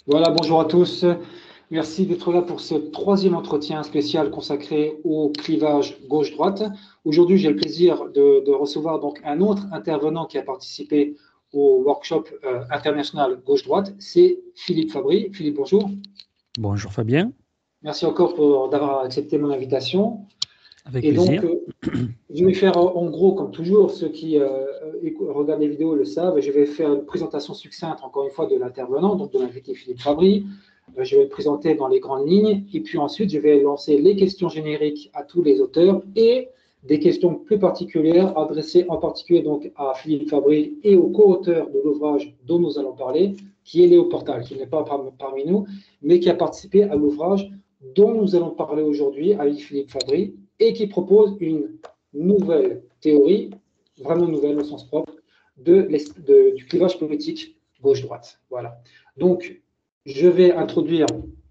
Voilà, bonjour à tous. Merci d'être là pour ce troisième entretien spécial consacré au clivage gauche-droite. Aujourd'hui, j'ai le plaisir de recevoir donc un autre intervenant qui a participé au workshop international gauche-droite. C'est Philippe Fabry. Philippe, bonjour. Bonjour Fabien. Merci encore d'avoir accepté mon invitation. Avec Et plaisir. donc, je vais faire en gros, comme toujours, ceux qui regardent les vidéos le savent, je vais faire une présentation succincte, encore une fois, de l'intervenant, donc de l'invité Philippe Fabry. Je vais le présenter dans les grandes lignes, et puis ensuite, je vais lancer les questions génériques à tous les auteurs et des questions plus particulières adressées en particulier donc à Philippe Fabry et au co-auteur de l'ouvrage dont nous allons parler, qui est Léo Portal, qui n'est pas parmi nous, mais qui a participé à l'ouvrage dont nous allons parler aujourd'hui avec Philippe Fabry, et qui propose une nouvelle théorie, vraiment nouvelle au sens propre, du clivage politique gauche-droite. Voilà. Donc, je vais introduire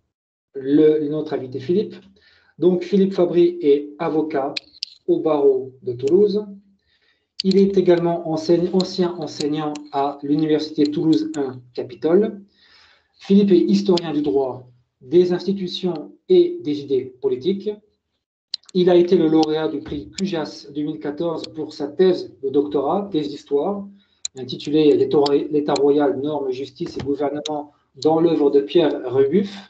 notre invité Philippe. Donc, Philippe Fabry est avocat au barreau de Toulouse. Il est également ancien enseignant à l'Université Toulouse 1 Capitole. Philippe est historien du droit, des institutions et des idées politiques. Il a été le lauréat du prix Cujas 2014 pour sa thèse de doctorat, thèse d'histoire, intitulée L'État royal, normes, justice et gouvernement dans l'œuvre de Pierre Rebuff.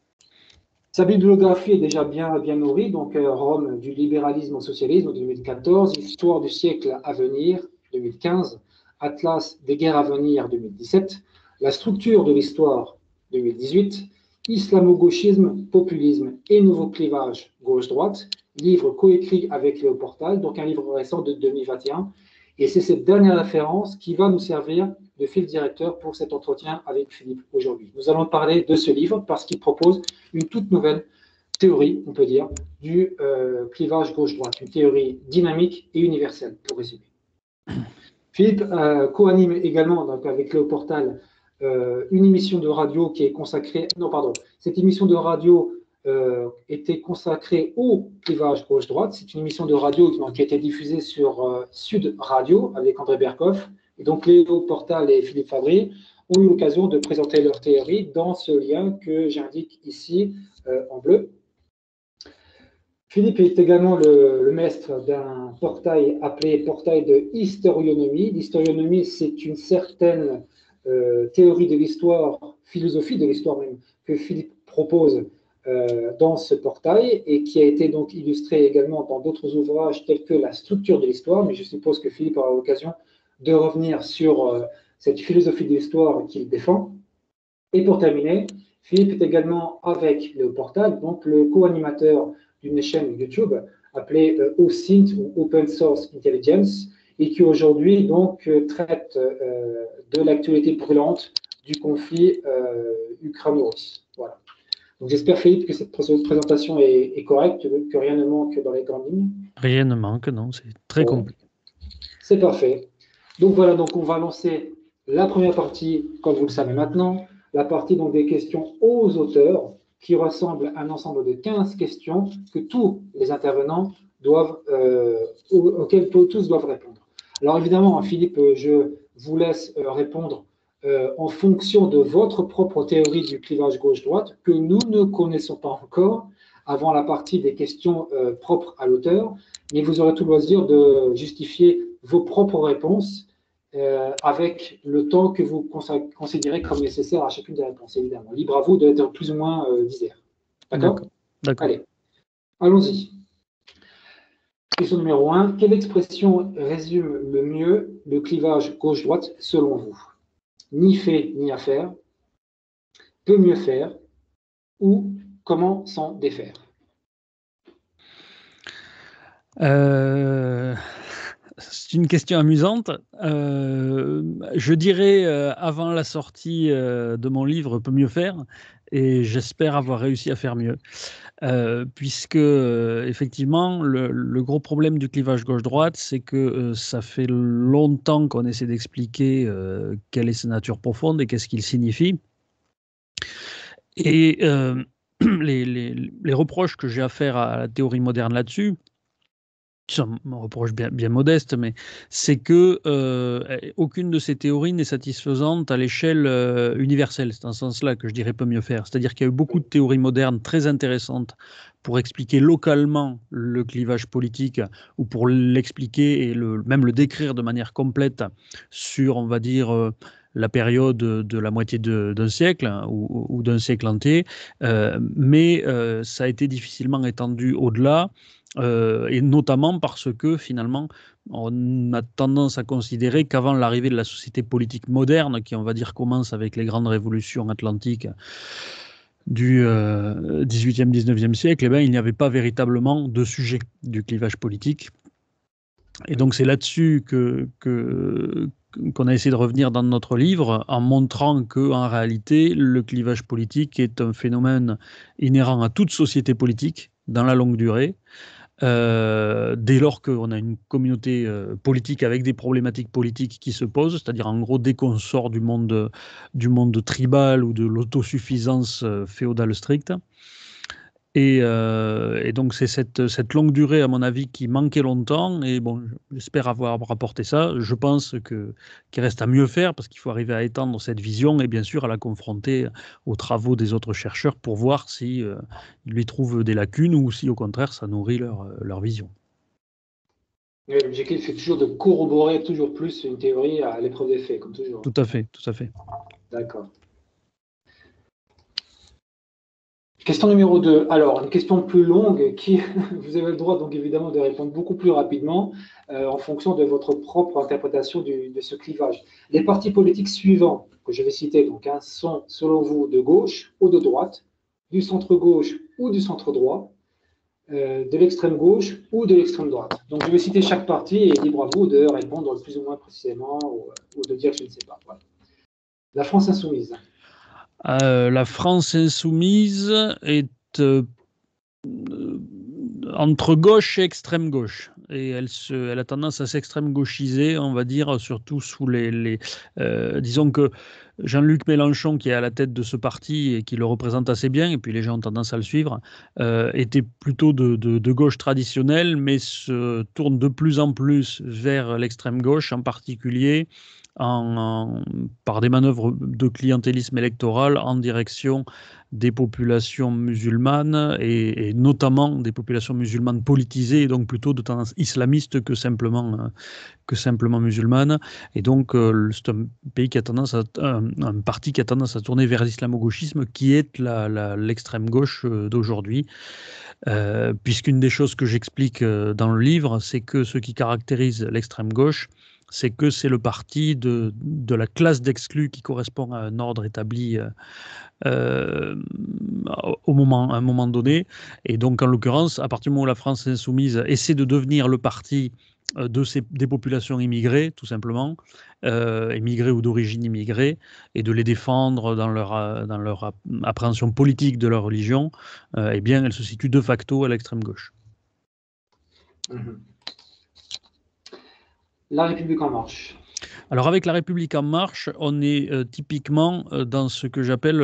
Sa bibliographie est déjà bien nourrie, donc Rome du libéralisme au socialisme 2014, Histoire du siècle à venir 2015, Atlas des guerres à venir 2017, La structure de l'histoire 2018, Islamo-gauchisme, populisme et nouveau clivage gauche-droite, livre coécrit avec Léo Portal, donc un livre récent de 2021. Et c'est cette dernière référence qui va nous servir de fil directeur pour cet entretien avec Philippe aujourd'hui. Nous allons parler de ce livre parce qu'il propose une toute nouvelle théorie, on peut dire, du clivage gauche-droite, une théorie dynamique et universelle, pour résumer. Philippe co-anime également donc, avec Léo Portal une émission de radio qui est consacrée... Non, pardon. Cette émission de radio était consacrée au clivage gauche-droite. C'est une émission de radio qui a été diffusée sur Sud Radio avec André Berkoff. Et donc, Léo Portal et Philippe Fabry ont eu l'occasion de présenter leur théorie dans ce lien que j'indique ici en bleu. Philippe est également le maître d'un portail appelé portail de historionomie. L'historionomie, c'est une certaine théorie de l'histoire, philosophie de l'histoire même, que Philippe propose dans ce portail et qui a été donc illustré également dans d'autres ouvrages tels que La structure de l'histoire, mais je suppose que Philippe aura l'occasion de revenir sur cette philosophie de l'histoire qu'il défend. Et pour terminer, Philippe est également avec Léo Portal, donc le co-animateur d'une chaîne YouTube appelée OSINT ou Open Source Intelligence et qui aujourd'hui donc traite de l'actualité brûlante du conflit ukraino-russe. Voilà. Donc j'espère Philippe que cette présentation est correcte, que rien ne manque dans les grandes lignes. Rien ne manque, non, c'est très complet. C'est parfait. Donc voilà, donc on va lancer la première partie, comme vous le savez maintenant, la partie donc des questions aux auteurs, qui ressemble à un ensemble de 15 questions que tous les intervenants auxquelles tous doivent répondre. Alors évidemment, Philippe, je vous laisse répondre en fonction de votre propre théorie du clivage gauche-droite, que nous ne connaissons pas encore, avant la partie des questions propres à l'auteur, mais vous aurez tout le loisir de justifier vos propres réponses avec le temps que vous considérez comme nécessaire à chacune des réponses, évidemment. Libre à vous d'être plus ou moins disert. D'accord? Allez, allons-y. Question numéro 1. Quelle expression résume le mieux le clivage gauche-droite selon vous? Ni fait ni à faire, peut mieux faire, ou comment s'en défaire? C'est une question amusante. Je dirais avant la sortie de mon livre Peut mieux faire, et j'espère avoir réussi à faire mieux. Puisque effectivement, le gros problème du clivage gauche-droite, c'est que ça fait longtemps qu'on essaie d'expliquer quelle est sa nature profonde et qu'est-ce qu'il signifie. Et les reproches que j'ai à faire à la théorie moderne là-dessus, c'est un reproche bien modeste, mais c'est que aucune de ces théories n'est satisfaisante à l'échelle universelle. C'est dans ce sens-là que je dirais peut mieux faire. C'est-à-dire qu'il y a eu beaucoup de théories modernes très intéressantes pour expliquer localement le clivage politique ou pour l'expliquer et même le décrire de manière complète sur, on va dire, la période de la moitié d'un siècle, hein, ou d'un siècle entier, mais ça a été difficilement étendu au-delà. Et notamment parce que finalement, on a tendance à considérer qu'avant l'arrivée de la société politique moderne, qui on va dire commence avec les grandes révolutions atlantiques du 18e, 19e siècle, eh ben, il n'y avait pas véritablement de sujet du clivage politique. Et donc c'est là-dessus qu'on a essayé de revenir dans notre livre en montrant qu'en réalité, le clivage politique est un phénomène inhérent à toute société politique dans la longue durée. Dès lors qu'on a une communauté politique avec des problématiques politiques qui se posent, c'est-à-dire en gros dès qu'on sort du monde tribal ou de l'autosuffisance féodale stricte. Et donc c'est cette longue durée, à mon avis, qui manquait longtemps. Et bon, j'espère avoir rapporté ça. Je pense qu'il reste à mieux faire parce qu'il faut arriver à étendre cette vision et bien sûr à la confronter aux travaux des autres chercheurs pour voir si ils lui trouvent des lacunes ou si au contraire ça nourrit leur vision. Oui, l'objectif, c'est toujours de corroborer toujours plus une théorie à l'épreuve des faits, comme toujours. Tout à fait, tout à fait. D'accord. Question numéro 2. Alors, une question plus longue qui, vous avez le droit donc évidemment de répondre beaucoup plus rapidement en fonction de votre propre interprétation de ce clivage. Les partis politiques suivants que je vais citer donc, hein, sont, selon vous, de gauche ou de droite, du centre-gauche ou du centre-droit, de l'extrême gauche ou de l'extrême droite. Donc, je vais citer chaque parti et libre à vous de répondre plus ou moins précisément ou de dire je ne sais pas. Voilà. La France insoumise. La France insoumise est entre gauche et extrême gauche. Et elle a tendance à s'extrême gauchiser, on va dire, surtout sous disons que Jean-Luc Mélenchon, qui est à la tête de ce parti et qui le représente assez bien, et puis les gens ont tendance à le suivre, était plutôt de gauche traditionnelle, mais se tourne de plus en plus vers l'extrême gauche, en particulier par des manœuvres de clientélisme électoral en direction des populations musulmanes et notamment des populations musulmanes politisées, et donc plutôt de tendance islamiste que simplement musulmane. Et donc, c'est un pays qui a tendance un parti qui a tendance à tourner vers l'islamo-gauchisme, qui est l'extrême gauche d'aujourd'hui. Puisqu'une des choses que j'explique dans le livre, c'est que ce qui caractérise l'extrême gauche, c'est que c'est le parti de la classe d'exclus qui correspond à un ordre établi à un moment donné. Et donc, en l'occurrence, à partir du moment où la France insoumise essaie de devenir le parti des populations immigrées, tout simplement, immigrées ou d'origine immigrée, et de les défendre dans leur appréhension politique de leur religion, eh bien, elle se situe de facto à l'extrême gauche. La République en marche. Alors avec La République en marche, on est typiquement dans ce que j'appelle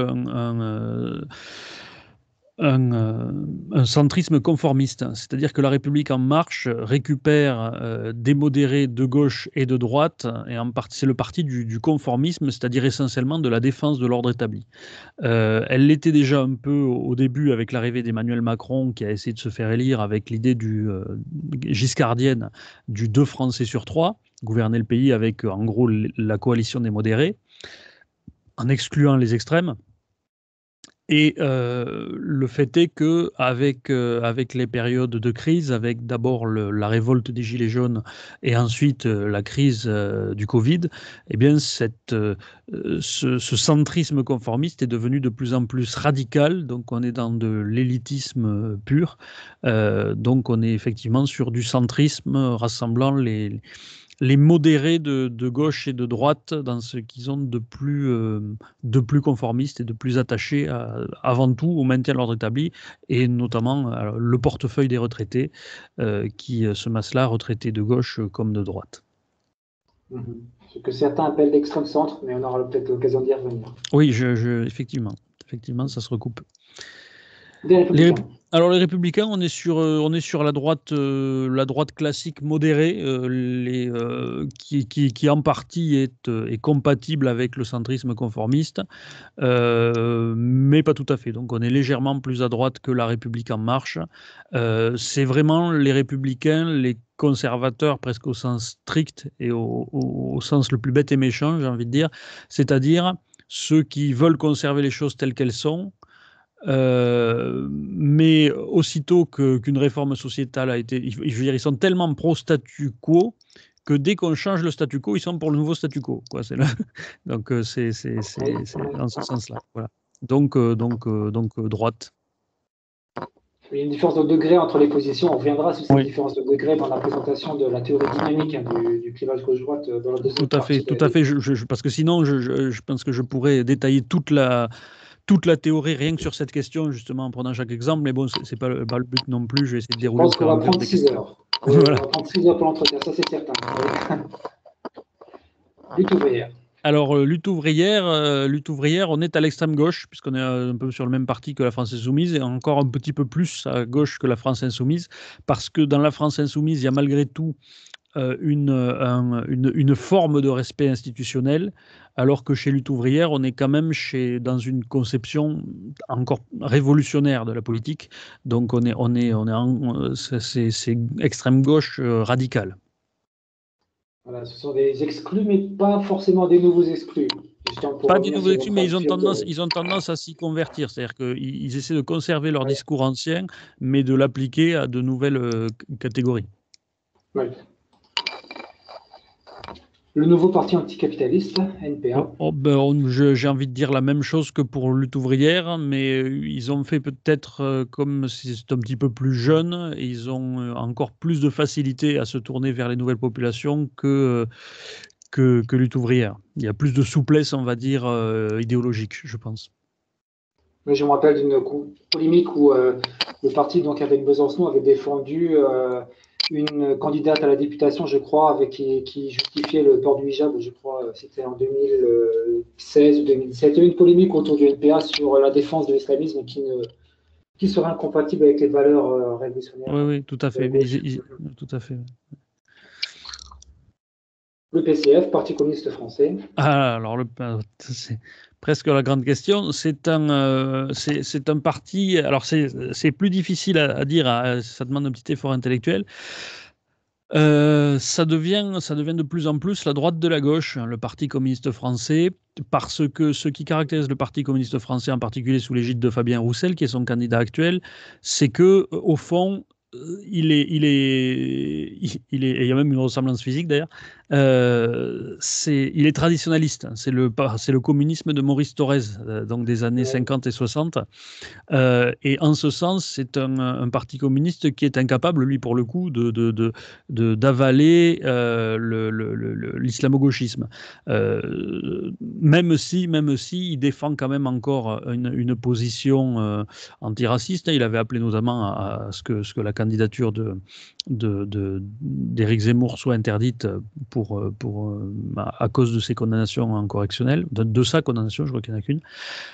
un centrisme conformiste. C'est-à-dire que La République en marche récupère des modérés de gauche et de droite, et c'est le parti du conformisme, c'est-à-dire essentiellement de la défense de l'ordre établi. Elle l'était déjà un peu au début avec l'arrivée d'Emmanuel Macron, qui a essayé de se faire élire avec l'idée giscardienne du 2 Français sur 3, gouverner le pays avec en gros la coalition des modérés, en excluant les extrêmes. Et le fait est que avec les périodes de crise, avec d'abord la révolte des Gilets jaunes et ensuite la crise du Covid, eh bien ce centrisme conformiste est devenu de plus en plus radical. Donc on est dans de l'élitisme pur. Donc on est effectivement sur du centrisme rassemblant les modérés de gauche et de droite dans ce qu'ils ont de plus conformiste et de plus attaché avant tout au maintien de l'ordre établi, et notamment le portefeuille des retraités, qui se masse-là, retraités de gauche comme de droite. Ce que certains appellent l'extrême centre, mais on aura peut-être l'occasion d'y revenir. Oui, effectivement, ça se recoupe. Des Républicains. Alors les Républicains, on est sur la droite classique modérée, qui en partie est compatible avec le centrisme conformiste, mais pas tout à fait. Donc on est légèrement plus à droite que la République en marche. C'est vraiment les Républicains, les conservateurs presque au sens strict et au sens le plus bête et méchant, j'ai envie de dire, c'est-à-dire ceux qui veulent conserver les choses telles qu'elles sont, mais aussitôt qu'une réforme sociétale a été, je veux dire, ils sont tellement pro statu quo que dès qu'on change le statu quo, ils sont pour le nouveau statu quo, quoi. Donc Oui, c'est dans ce sens-là. Voilà. Donc droite. il y a une différence de degré entre les positions. On reviendra sur cette Oui, différence de degré dans la présentation de la théorie dynamique du clivage gauche-droite dans la tout deuxième à fait, partie de tout la à fait. vidéo. Parce que sinon, je pense que je pourrais détailler toute la théorie rien que sur cette question, justement, en prenant chaque exemple. Mais bon, c'est pas le but non plus. Je vais essayer de Je dérouler au pense fur qu'on et à va mesure prendre des 6 questions. heures. On Voilà. va prendre 6 heures pour l'entretien, ça c'est certain. Lutte ouvrière. Alors, lutte ouvrière, on est à l'extrême gauche, puisqu'on est un peu sur le même parti que la France Insoumise, et encore un petit peu plus à gauche que la France Insoumise, parce que dans la France Insoumise, il y a malgré tout une forme de respect institutionnel, alors que chez lutte ouvrière, on est quand même dans une conception encore révolutionnaire de la politique. Donc, c'est extrême gauche radicale. Voilà, ce sont des exclus, mais pas forcément des nouveaux exclus. Justement, pour Pas des revenir nouveaux sur exclus, votre mais théorie. ils ont tendance à s'y convertir. C'est-à-dire qu'ils essaient de conserver leur discours ancien, mais de l'appliquer à de nouvelles catégories. Ouais. Le nouveau parti anticapitaliste, NPA. J'ai envie de dire la même chose que pour lutte ouvrière, mais ils ont fait peut-être, comme c'est un petit peu plus jeune, ils ont encore plus de facilité à se tourner vers les nouvelles populations que lutte ouvrière. Il y a plus de souplesse, on va dire, idéologique, je pense. Mais je me rappelle d'une polémique où le parti, donc avec Besançon, avait défendu une candidate à la députation, je crois, qui justifiait le port du hijab, je crois, c'était en 2016 ou 2017. Il y a eu une polémique autour du NPA sur la défense de l'islamisme qui serait incompatible avec les valeurs révolutionnaires Oui, oui, tout à de la fait. gauche. Tout à fait. Le PCF, Parti communiste français. Ah, alors, c'est presque la grande question. C'est un parti. Alors, c'est plus difficile à dire. Ça demande un petit effort intellectuel. Ça devient de plus en plus la droite de la gauche, hein, le Parti communiste français, parce que ce qui caractérise le Parti communiste français, en particulier sous l'égide de Fabien Roussel, qui est son candidat actuel, c'est que au fond, il y a même une ressemblance physique d'ailleurs. Il est traditionnaliste. C'est le communisme de Maurice Thorez, donc des années Ouais. 50 et 60. Et en ce sens, c'est un parti communiste qui est incapable, lui, pour le coup, d'avaler l'islamo-gauchisme. Même si il défend quand même encore une position antiraciste. Il avait appelé notamment à ce que la candidature d'Éric Zemmour soit interdite à cause de ses condamnations en correctionnel, de sa condamnation, je crois qu'il n'y en a qu'une.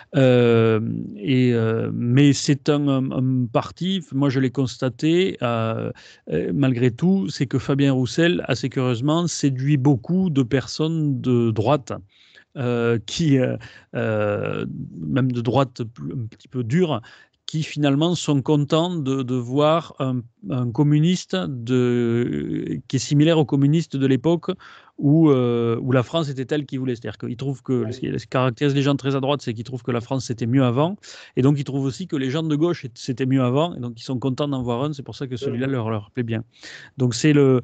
Mais c'est un parti, moi je l'ai constaté, malgré tout, c'est que Fabien Roussel, assez curieusement, séduit beaucoup de personnes de droite. Qui, même de droite un petit peu dure, qui finalement sont contents de voir un communiste qui est similaire au communiste de l'époque où la France était telle qu'ils voulaient. C'est-à-dire qu'ils trouvent que ce qui caractérise les gens très à droite, c'est qu'ils trouvent que la France c'était mieux avant, et donc ils trouvent aussi que les gens de gauche c'était mieux avant, et donc ils sont contents d'en voir un. C'est pour ça que celui-là leur plaît bien. Donc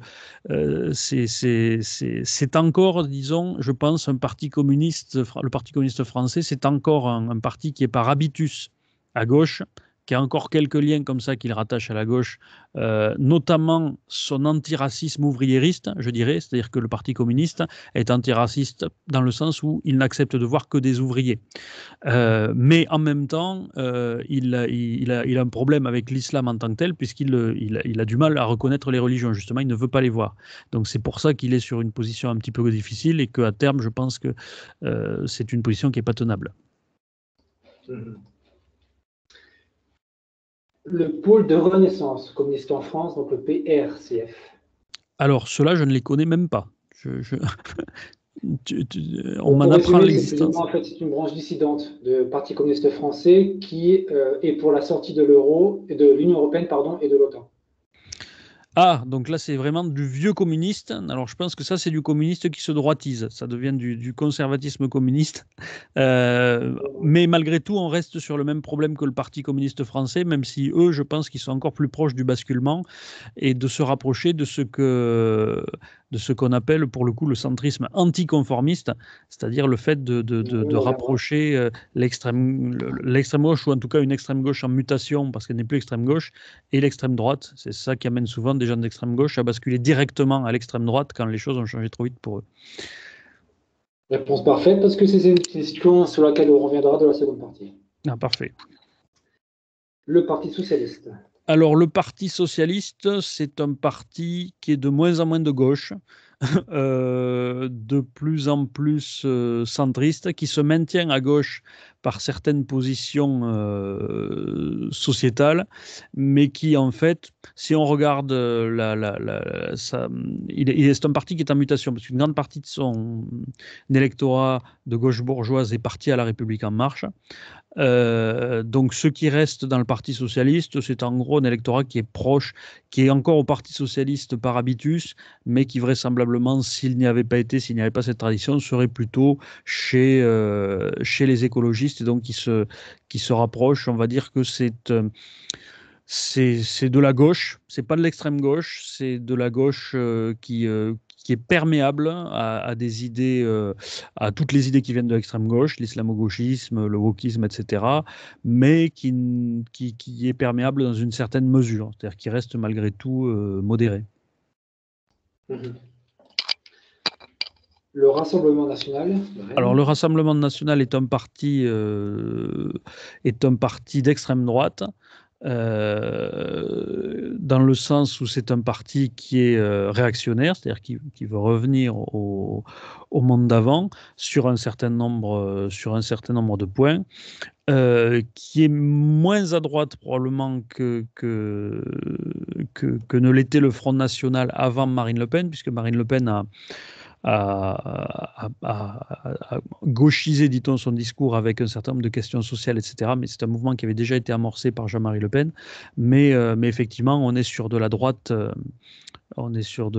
c'est encore, disons, je pense, un parti communiste, le Parti communiste français, c'est encore un parti qui est par habitus à gauche, qui a encore quelques liens comme ça qu'il rattache à la gauche, notamment son antiracisme ouvriériste, je dirais, c'est-à-dire que le Parti communiste est antiraciste dans le sens où il n'accepte de voir que des ouvriers. Mais en même temps, il a un problème avec l'islam en tant que tel, il a du mal à reconnaître les religions, justement, il ne veut pas les voir. Donc c'est pour ça qu'il est sur une position un petit peu difficile et qu'à terme, je pense que c'est une position qui n'est pas tenable. Le pôle de renaissance communiste en France, donc le PRCF. Alors, ceux-là, je ne les connais même pas. On Bon, m'en pour apprend résumer, c'est plus ou l'existence. moins, en fait, c'est une branche dissidente du Parti communiste français qui est pour la sortie de l'euro, de l'Union européenne, pardon, et de l'OTAN. Ah, donc là, c'est vraiment du vieux communiste. Alors, je pense que ça, c'est du communiste qui se droitise. Ça devient du conservatisme communiste. Mais malgré tout, on reste sur le même problème que le Parti communiste français, même si eux, je pense qu'ils sont encore plus proches du basculement et de se rapprocher de ce qu'on appelle pour le coup le centrisme anticonformiste, c'est-à-dire le fait de rapprocher l'extrême gauche, ou en tout cas une extrême gauche en mutation parce qu'elle n'est plus extrême gauche, et l'extrême droite. C'est ça qui amène souvent des gens d'extrême gauche à basculer directement à l'extrême droite quand les choses ont changé trop vite pour eux. Réponse parfaite, parce que c'est une question sur laquelle on reviendra de la seconde partie. Ah, parfait. Le Parti socialiste. Alors, le Parti socialiste, c'est un parti qui est de moins en moins de gauche, de plus en plus centriste, qui se maintient à gauche par certaines positions sociétales, mais qui, en fait, si on regarde c'est un parti qui est en mutation, parce qu'une grande partie de son électorat de gauche bourgeoise est parti à La République En Marche. Donc, ce qui reste dans le Parti socialiste, c'est en gros un électorat qui est proche, qui est encore au Parti socialiste par habitus, mais qui vraisemblablement, s'il n'y avait pas été, s'il n'y avait pas cette tradition, serait plutôt chez les écologistes, et donc qui se rapproche. On va dire que c'est de la gauche, c'est pas de l'extrême gauche, c'est de la gauche qui est perméable à des idées, à toutes les idées qui viennent de l'extrême gauche, l'islamo-gauchisme, le wokisme, etc., mais qui est perméable dans une certaine mesure, c'est-à-dire qui reste malgré tout modéré. Mhm. Le Rassemblement national. Alors, le Rassemblement national est un parti d'extrême droite. Dans le sens où c'est un parti qui est réactionnaire, c'est-à-dire qui veut revenir au monde d'avant sur un certain nombre de points, qui est moins à droite probablement que ne l'était le Front National avant Marine Le Pen, puisque Marine Le Pen a gauchisé, dit-on, son discours avec un certain nombre de questions sociales, etc. Mais c'est un mouvement qui avait déjà été amorcé par Jean-Marie Le Pen. Mais effectivement, on est sur de la droite, on est sur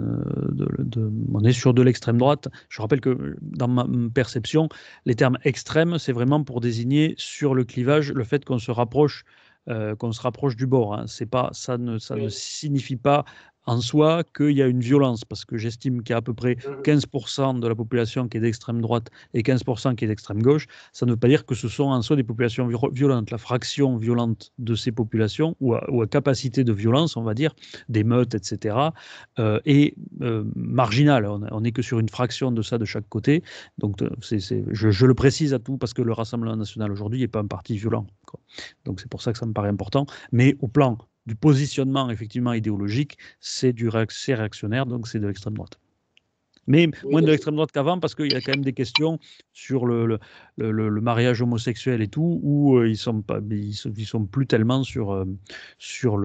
on est sur de l'extrême droite. Je rappelle que dans ma perception, les termes extrêmes, c'est vraiment pour désigner sur le clivage le fait qu'on se rapproche du bord. Hein. C'est pas, ça ne signifie pas en soi qu'il y a une violence, parce que j'estime qu'il y a à peu près 15% de la population qui est d'extrême droite et 15% qui est d'extrême gauche. Ça ne veut pas dire que ce sont en soi des populations violentes. La fraction violente de ces populations, ou à capacité de violence, on va dire, d'émeutes, etc., est marginale. On n'est que sur une fraction de ça de chaque côté. Donc, je le précise à tout, parce que le Rassemblement national aujourd'hui n'est pas un parti violent, quoi. Donc, c'est pour ça que ça me paraît important. Mais au plan du positionnement effectivement idéologique, c'est réactionnaire, donc c'est de l'extrême droite. Mais moins de l'extrême droite qu'avant, parce qu'il y a quand même des questions sur le mariage homosexuel et tout, où ils sont plus tellement sur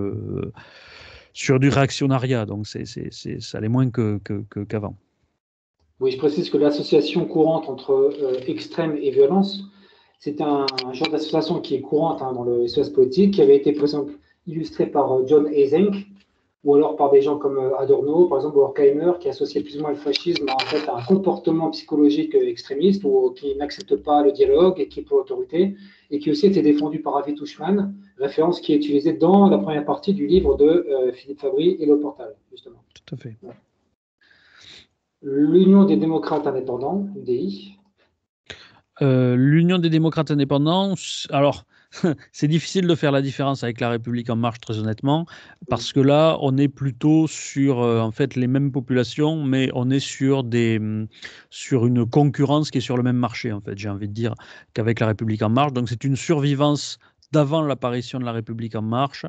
du réactionnariat. Donc ça l'est moins qu'avant. Oui, je précise que l'association courante entre extrême et violence, c'est un genre d'association qui est courante dans l'espace politique, qui avait été, par exemple, illustré par John Eysenck, ou alors par des gens comme Adorno, par exemple, ou Horkheimer, qui associait plus ou moins le fascisme en fait, à un comportement psychologique extrémiste, ou qui n'accepte pas le dialogue et qui est pour l'autorité, et qui aussi était défendu par Avi Tushman, référence qui est utilisée dans la première partie du livre de Philippe Fabry et Le Portal, justement. Tout à fait. Ouais. L'Union des démocrates indépendants, UDI. L'Union des démocrates indépendants, alors c'est difficile de faire la différence avec La République En Marche, très honnêtement, parce que là, on est plutôt sur en fait les mêmes populations, mais on est sur une concurrence qui est sur le même marché, en fait, j'ai envie de dire, qu'avec La République En Marche. Donc c'est une survivance d'avant l'apparition de La République En Marche,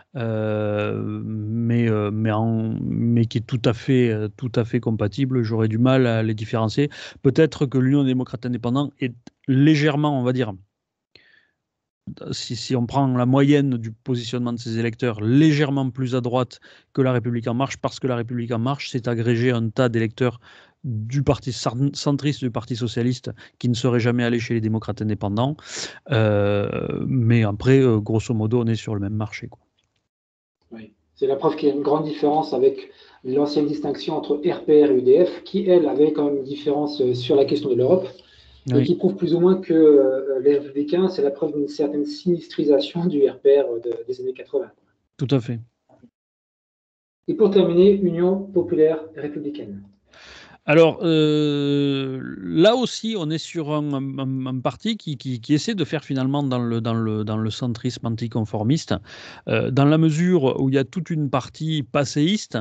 mais qui est tout à fait compatible. J'aurais du mal à les différencier. Peut-être que l'Union démocrate indépendante est légèrement, on va dire, si on prend la moyenne du positionnement de ses électeurs, légèrement plus à droite que La République En Marche, parce que La République En Marche s'est agrégé un tas d'électeurs du parti centriste du Parti socialiste qui ne seraient jamais allés chez les démocrates indépendants. Mais après, grosso modo, on est sur le même marché, quoi. Oui. C'est la preuve qu'il y a une grande différence avec l'ancienne distinction entre RPR et UDF, qui, elle, avait quand même une différence sur la question de l'Europe, et Oui, qui prouve plus ou moins que les Républicains, c'est la preuve d'une certaine sinistrisation du RPR des années 80. tout à fait. Et pour terminer, Union populaire républicaine. Alors, là aussi, on est sur un parti qui essaie de faire finalement dans le centrisme anticonformiste, dans la mesure où il y a toute une partie passéiste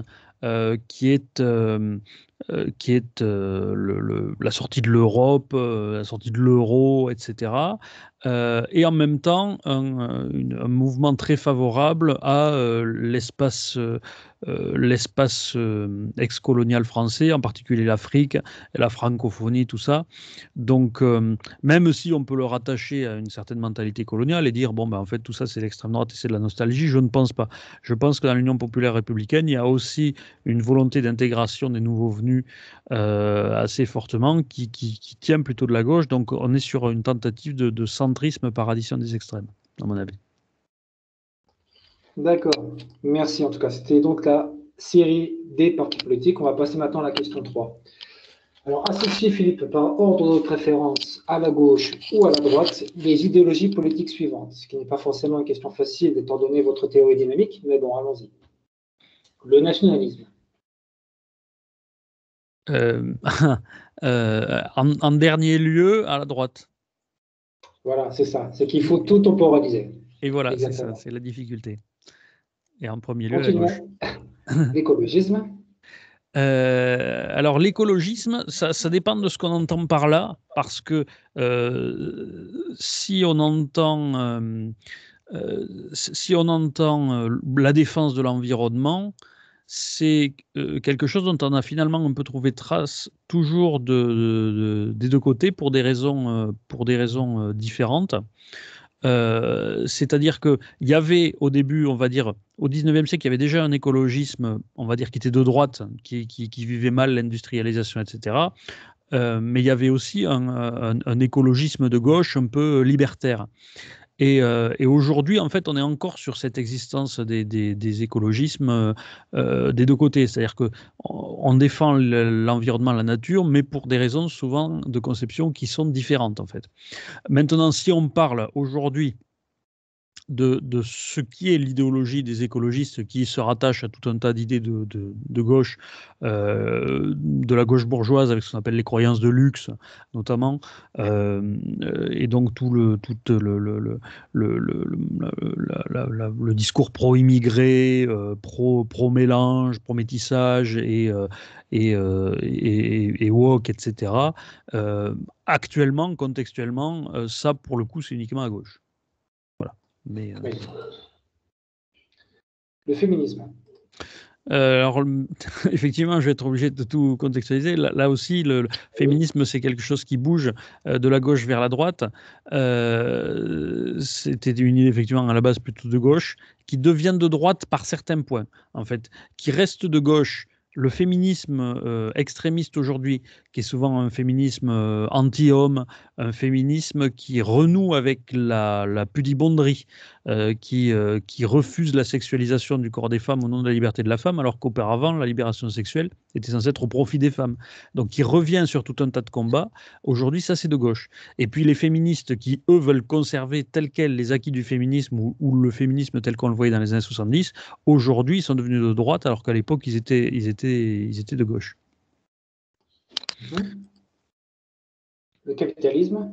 qui est la sortie de l'Europe, la sortie de l'euro, etc. Et en même temps, un mouvement très favorable à l'espace ex-colonial français, en particulier l'Afrique, la francophonie, tout ça. Donc, même si on peut le rattacher à une certaine mentalité coloniale et dire, bon, ben, en fait, tout ça, c'est l'extrême droite et c'est de la nostalgie, je ne pense pas. Je pense que dans l'Union populaire républicaine, il y a aussi une volonté d'intégration des nouveaux venus assez fortement qui tient plutôt de la gauche. Donc, on est sur une tentative de centrisme par addition des extrêmes, à mon avis. D'accord. Merci en tout cas. C'était donc la série des partis politiques. On va passer maintenant à la question 3. Alors, associez, Philippe, par ordre de préférence à la gauche ou à la droite, les idéologies politiques suivantes, ce qui n'est pas forcément une question facile étant donné votre théorie dynamique, mais bon, allons-y. Le nationalisme. Euh, en dernier lieu, à la droite. Voilà, c'est ça. C'est qu'il faut tout temporaliser. Et voilà, c'est ça, Exactement. c'est la difficulté. Et en premier lieu, la gauche. Continuons. L'écologisme. Alors l'écologisme, ça dépend de ce qu'on entend par là, parce que si on entend la défense de l'environnement, c'est quelque chose dont on a finalement un peu trouvé trace toujours des deux côtés pour des raisons différentes. C'est-à-dire qu'il y avait au début, on va dire, au 19e siècle, il y avait déjà un écologisme, on va dire, qui était de droite, qui vivait mal l'industrialisation, etc. Mais il y avait aussi un écologisme de gauche un peu libertaire. Et aujourd'hui, en fait, on est encore sur cette existence des écologismes des deux côtés. C'est-à-dire qu'on défend l'environnement, la nature, mais pour des raisons souvent de conception qui sont différentes, en fait. Maintenant, si on parle aujourd'hui de ce qui est l'idéologie des écologistes qui se rattache à tout un tas d'idées de gauche, de la gauche bourgeoise avec ce qu'on appelle les croyances de luxe notamment, et donc le discours pro-immigré, pro-mélange, pro-métissage et woke, etc. Actuellement, contextuellement, ça pour le coup c'est uniquement à gauche. Mais, Oui. Le féminisme. alors, effectivement, je vais être obligé de tout contextualiser. Là aussi, le féminisme, c'est quelque chose qui bouge de la gauche vers la droite. C'était une idée, effectivement, à la base plutôt de gauche, qui devient de droite par certains points, en fait, qui reste de gauche. Le féminisme extrémiste aujourd'hui, qui est souvent un féminisme anti-homme, un féminisme qui renoue avec la pudibonderie, qui refuse la sexualisation du corps des femmes au nom de la liberté de la femme, alors qu'auparavant, la libération sexuelle était censée être au profit des femmes. Donc, qui revient sur tout un tas de combats. Aujourd'hui, ça, c'est de gauche. Et puis, les féministes qui, eux, veulent conserver tel quel les acquis du féminisme ou le féminisme tel qu'on le voyait dans les années 70, aujourd'hui, ils sont devenus de droite, alors qu'à l'époque, ils étaient de gauche. Le capitalisme.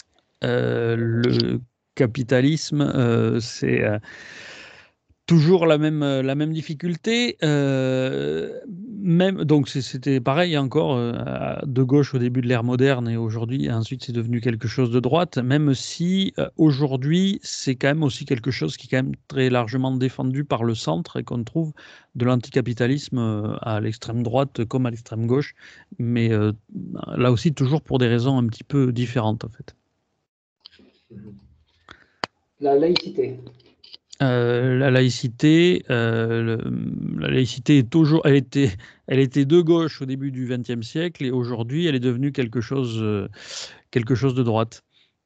Le capitalisme, c'est toujours la même difficulté. Même, donc c'était pareil encore de gauche au début de l'ère moderne et aujourd'hui, ensuite c'est devenu quelque chose de droite, même si aujourd'hui c'est quand même aussi quelque chose qui est quand même très largement défendu par le centre et qu'on trouve de l'anticapitalisme à l'extrême droite comme à l'extrême gauche, mais là aussi toujours pour des raisons un petit peu différentes en fait. La laïcité. La laïcité, la laïcité est toujours, elle était de gauche au début du XXe siècle et aujourd'hui, elle est devenue quelque chose de droite.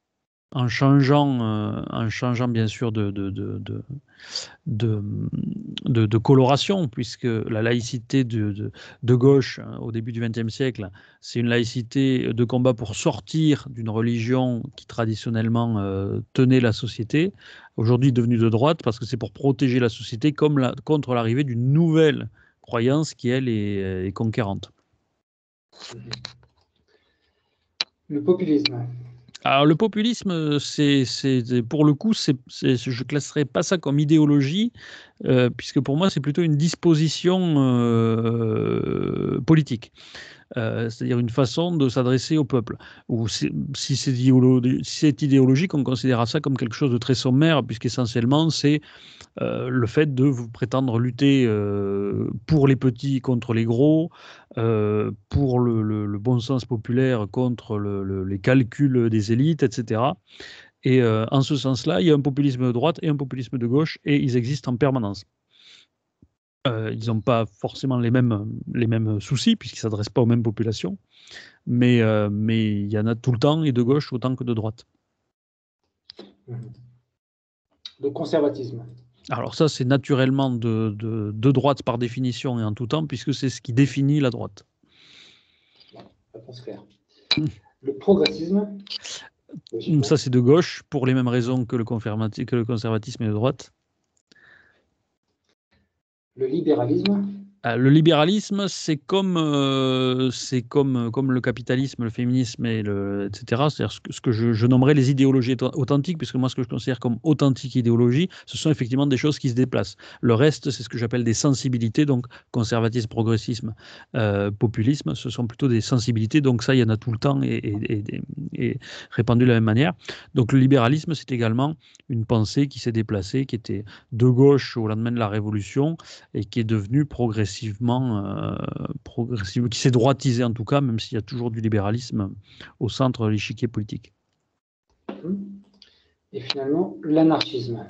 En changeant bien sûr de, de coloration, puisque la laïcité de gauche au début du XXe siècle, c'est une laïcité de combat pour sortir d'une religion qui traditionnellement tenait la société, aujourd'hui devenue de droite, parce que c'est pour protéger la société contre l'arrivée d'une nouvelle croyance qui, elle, est conquérante. Le populisme. Alors, le populisme, pour le coup, je ne classerais pas ça comme idéologie, puisque pour moi, c'est plutôt une disposition politique. C'est-à-dire une façon de s'adresser au peuple. Ou si c'est idéologique, on considérera ça comme quelque chose de très sommaire, puisqu'essentiellement, c'est le fait de vous prétendre lutter pour les petits contre les gros, pour le bon sens populaire contre les calculs des élites, etc. Et en ce sens-là, il y a un populisme de droite et un populisme de gauche, et ils existent en permanence. Ils n'ont pas forcément les mêmes soucis, puisqu'ils ne s'adressent pas aux mêmes populations, mais il y en a tout le temps, et de gauche autant que de droite. Le conservatisme. Alors ça, c'est naturellement de droite par définition et en tout temps, puisque c'est ce qui définit la droite. Réponse claire. Le progressisme. Ça, c'est de gauche, pour les mêmes raisons que le conservatisme est de droite. Le libéralisme. Le libéralisme, c'est comme le capitalisme, le féminisme, etc. C'est-à-dire ce que je nommerais les idéologies authentiques, puisque moi, ce que je considère comme authentique idéologie, ce sont effectivement des choses qui se déplacent. Le reste, c'est ce que j'appelle des sensibilités, donc conservatisme, progressisme, populisme, ce sont plutôt des sensibilités, donc ça, il y en a tout le temps et répandu de la même manière. Donc le libéralisme, c'est également une pensée qui s'est déplacée, qui était de gauche au lendemain de la Révolution, et qui est devenue progressivement, qui s'est droitisé en tout cas, même s'il y a toujours du libéralisme au centre de l'échiquier politique. Et finalement, l'anarchisme.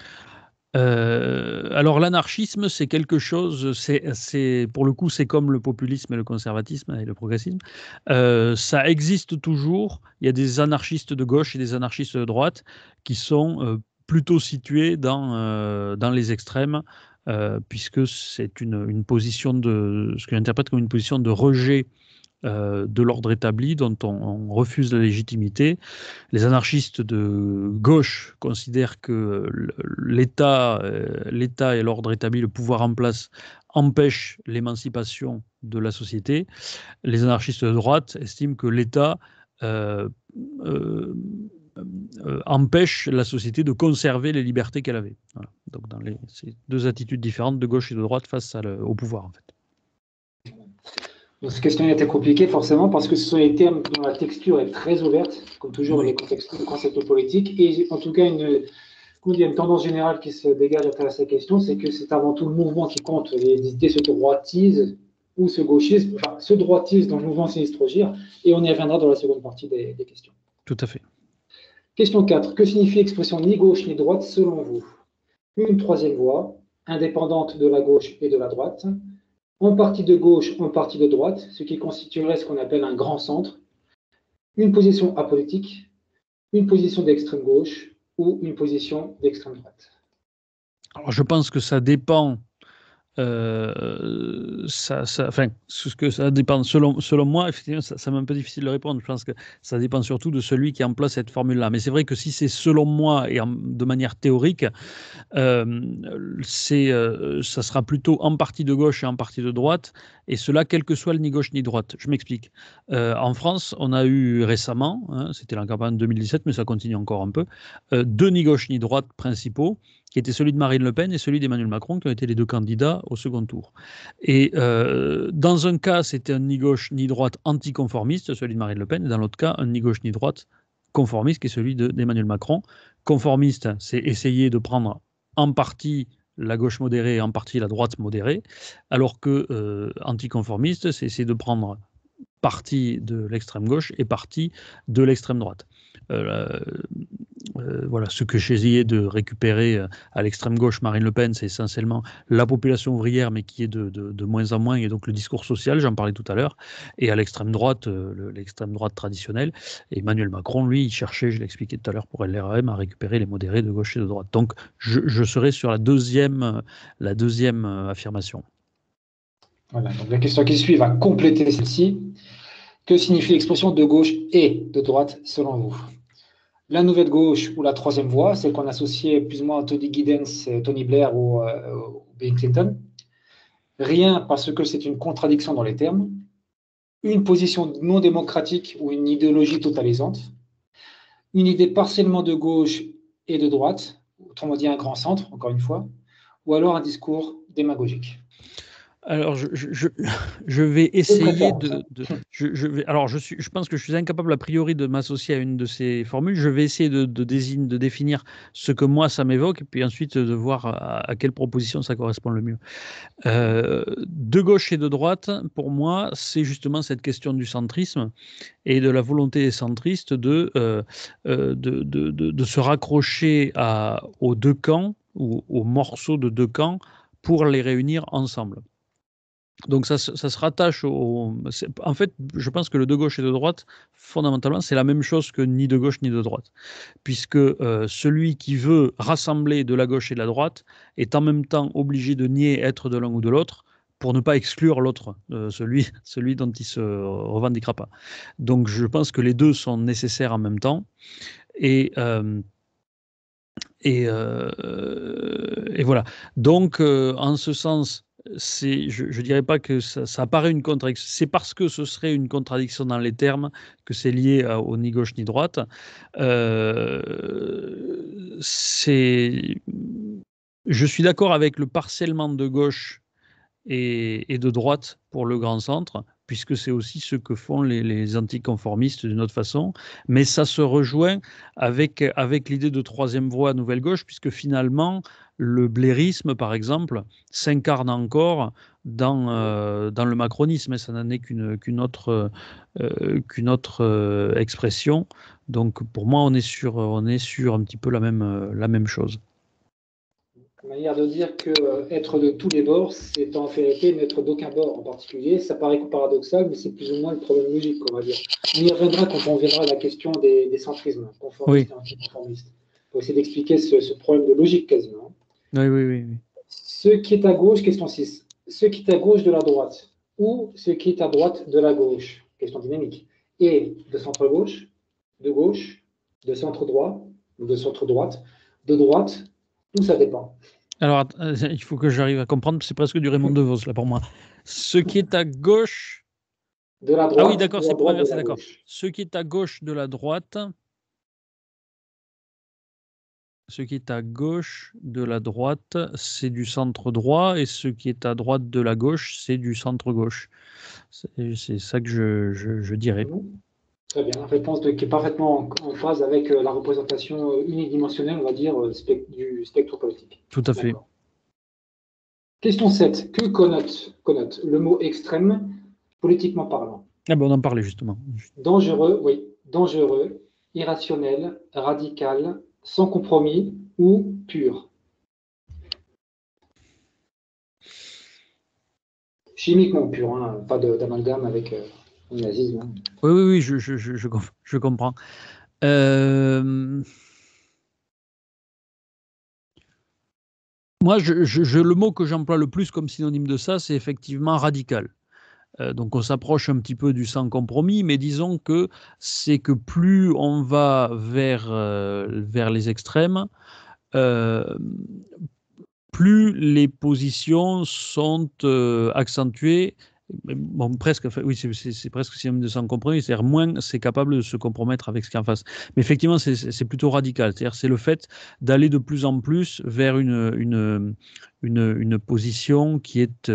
Alors l'anarchisme, c'est quelque chose, pour le coup, c'est comme le populisme et le conservatisme et le progressisme. Ça existe toujours. Il y a des anarchistes de gauche et des anarchistes de droite qui sont plutôt situés dans les extrêmes. Puisque c'est une position ce que j'interprète comme une position de rejet de l'ordre établi dont on refuse la légitimité. Les anarchistes de gauche considèrent que l'État et l'ordre établi, le pouvoir en place, empêchent l'émancipation de la société. Les anarchistes de droite estiment que l'État empêche la société de conserver les libertés qu'elle avait. Voilà. Donc, c'est deux attitudes différentes de gauche et de droite face au pouvoir, en fait. Donc, cette question était compliquée, forcément, parce que ce sont des termes dont la texture est très ouverte, comme toujours les concepts politiques, et en tout cas, une tendance générale qui se dégage à travers cette question, c'est que c'est avant tout le mouvement qui compte. Les idées se droitisent ou se gauchisent, enfin, se droitisent dans le mouvement Sinistrogir, et on y reviendra dans la seconde partie des questions. Tout à fait. Question 4. Que signifie l'expression ni gauche ni droite selon vous? Une troisième voie, indépendante de la gauche et de la droite, en partie de gauche, en partie de droite, ce qui constituerait ce qu'on appelle un grand centre, une position apolitique, une position d'extrême gauche ou une position d'extrême droite. Alors, je pense que ça dépend. Ce que ça dépend. Selon moi, effectivement, ça m'est un peu difficile de répondre. Je pense que ça dépend surtout de celui qui emploie cette formule-là. Mais c'est vrai que si c'est selon moi et de manière théorique, ça sera plutôt en partie de gauche et en partie de droite, et cela quel que soit le ni gauche ni droite. Je m'explique. En France, on a eu récemment, c'était la campagne 2017, mais ça continue encore un peu, deux ni gauche ni droite principaux, qui étaient celui de Marine Le Pen et celui d'Emmanuel Macron, qui ont été les deux candidats au second tour. Et dans un cas, c'était un ni gauche ni droite anticonformiste, celui de Marine Le Pen, et dans l'autre cas, un ni gauche ni droite conformiste, qui est celui d'Emmanuel Macron. Conformiste, c'est essayer de prendre en partie la gauche modérée et en partie la droite modérée, alors que anticonformiste, c'est essayer de prendre partie de l'extrême gauche et partie de l'extrême droite. Voilà, ce que j'ai essayé de récupérer à l'extrême gauche, Marine Le Pen, c'est essentiellement la population ouvrière, mais qui est de moins en moins, et donc le discours social, j'en parlais tout à l'heure, et à l'extrême droite, l'extrême droite traditionnelle. Et Emmanuel Macron, lui, il cherchait, je l'expliquais tout à l'heure pour LREM, à récupérer les modérés de gauche et de droite. Donc je serai sur la deuxième affirmation. Voilà, donc la question qui suit va compléter celle-ci. Que signifie l'expression de gauche et de droite selon vous? La nouvelle gauche ou la troisième voie, celle qu'on associait plus ou moins à Tony Giddens, Tony Blair ou Bill Clinton. Rien parce que c'est une contradiction dans les termes. Une position non démocratique ou une idéologie totalisante. Une idée partiellement de gauche et de droite, autrement dit un grand centre, encore une fois. Ou alors un discours démagogique. Alors, je vais essayer je pense que je suis incapable a priori de m'associer à une de ces formules. Je vais essayer de définir ce que moi ça m'évoque, et puis ensuite de voir à quelle proposition ça correspond le mieux. De gauche et de droite, pour moi, c'est justement cette question du centrisme et de la volonté des centristes de se raccrocher aux deux camps ou aux morceaux de deux camps pour les réunir ensemble. Donc ça se rattache en fait, je pense que le de gauche et de droite, fondamentalement, c'est la même chose que ni de gauche ni de droite. Puisque celui qui veut rassembler de la gauche et de la droite est en même temps obligé de nier être de l'un ou de l'autre pour ne pas exclure l'autre, celui dont il se revendiquera pas. Donc je pense que les deux sont nécessaires en même temps. Et voilà. Donc, en ce sens, je ne dirais pas que ça paraît une contradiction. C'est parce que ce serait une contradiction dans les termes que c'est lié au ni gauche ni droite. Je suis d'accord avec le parcellement de gauche et de droite pour le grand centre, puisque c'est aussi ce que font les anticonformistes d'une autre façon. Mais ça se rejoint avec l'idée de troisième voie nouvelle gauche, puisque finalement, le blairisme, par exemple, s'incarne encore dans le macronisme, et ça n'en est qu'une autre expression. Donc pour moi, on est sur un petit peu la même chose. Manière de dire que être de tous les bords, c'est en vérité n'être d'aucun bord en particulier. Ça paraît paradoxal, mais c'est plus ou moins le problème logique, on va dire. On y reviendra quand on verra la question des centrismes, conformistes et anticonformistes, pour essayer d'expliquer ce problème de logique quasiment. Oui. Ce qui est à gauche, question 6. Ce qui est à gauche de la droite ou ce qui est à droite de la gauche, question dynamique, et de centre-gauche, de centre-droit, ou de centre-droite, de droite, tout ça dépend. Alors, il faut que j'arrive à comprendre, c'est presque du Raymond DeVos, là, pour moi. Ce qui est à gauche... De la droite. Ah oui, d'accord, c'est pour inverser, d'accord. Ce qui est à gauche de la droite... Ce qui est à gauche de la droite, c'est du centre droit, et ce qui est à droite de la gauche, c'est du centre gauche. C'est ça que je dirais. Très bien, réponse qui est parfaitement en phase avec la représentation unidimensionnelle, on va dire, du spectre politique. Tout à fait. Question 7. Que connote le mot extrême, politiquement parlant? Ah ben on en parlait justement. Dangereux, oui. Dangereux, irrationnel, radical, sans compromis ou pur? Chimiquement pur, hein, pas d'amalgame avec le nazisme. Oui, je comprends. Moi, le mot que j'emploie le plus comme synonyme de ça, c'est effectivement radical. Donc on s'approche un petit peu du sans compromis, mais disons que c'est que plus on va vers les extrêmes, plus les positions sont accentuées. Bon, presque, enfin, oui, c'est presque synonyme de sans compromis, c'est-à-dire moins c'est capable de se compromettre avec ce qu'il y a en face. Mais effectivement, c'est plutôt radical, c'est-à-dire c'est le fait d'aller de plus en plus vers une position qui est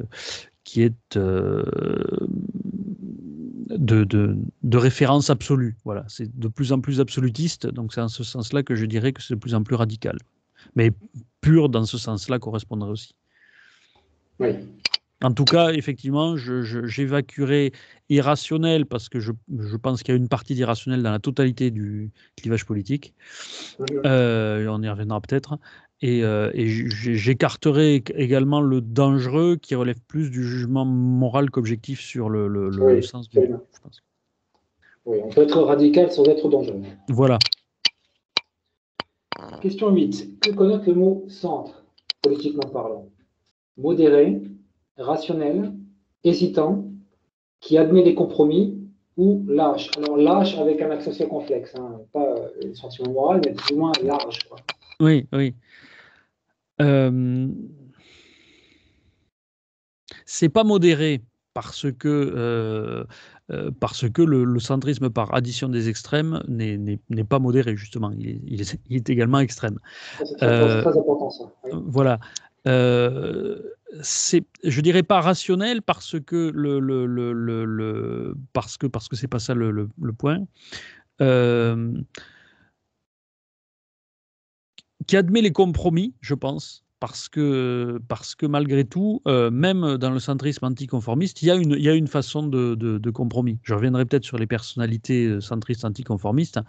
de référence absolue. Voilà, c'est de plus en plus absolutiste, donc c'est en ce sens-là que je dirais que c'est de plus en plus radical. Mais pur, dans ce sens-là, correspondrait aussi. Oui. En tout cas, effectivement, j'évacuerai irrationnel parce que je pense qu'il y a une partie d'irrationnel dans la totalité du clivage politique. On y reviendra peut-être. Et j'écarterai également le dangereux qui relève plus du jugement moral qu'objectif sur le Oui, sens du très vivre, bien. je pense. Oui, on peut être radical sans être dangereux. Voilà. Question 8. Que connote le mot centre, politiquement parlant? Modéré, rationnel, hésitant, qui admet des compromis ou lâche. Alors lâche avec un accent circonflexe, hein, pas le sentiment moral, mais plus ou moins large, quoi. Oui, oui. C'est pas modéré parce que le centrisme par addition des extrêmes n'est pas modéré, justement. Il est également extrême. C'est Euh, très important, ça. Oui. voilà. Je dirais pas rationnel parce que parce que c'est pas ça le point. Euh, qui admet les compromis, je pense, parce que malgré tout, même dans le centrisme anticonformiste, il y a une façon de compromis. Je reviendrai peut-être sur les personnalités centristes anticonformistes,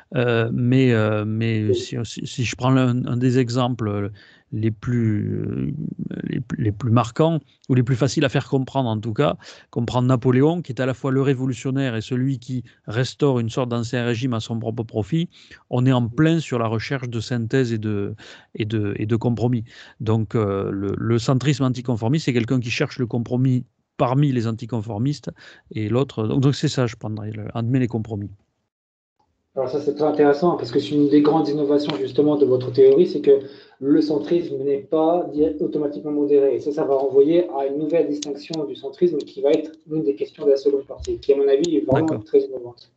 mais si je prends un des exemples les les plus marquants, ou les plus faciles à faire comprendre en tout cas, comprendre Napoléon, qui est à la fois le révolutionnaire et celui qui restaure une sorte d'ancien régime à son propre profit. On est en plein sur la recherche de synthèse et de compromis. Donc le centrisme anticonformiste, c'est quelqu'un qui cherche le compromis parmi les anticonformistes, et l'autre, donc c'est ça, je prendrais, admet les compromis. Alors ça, c'est très intéressant, parce que c'est une des grandes innovations, justement, de votre théorie, c'est que le centrisme n'est pas automatiquement modéré. Et ça va renvoyer à une nouvelle distinction du centrisme qui va être l'une des questions de la seconde partie, qui, à mon avis, est vraiment très innovante.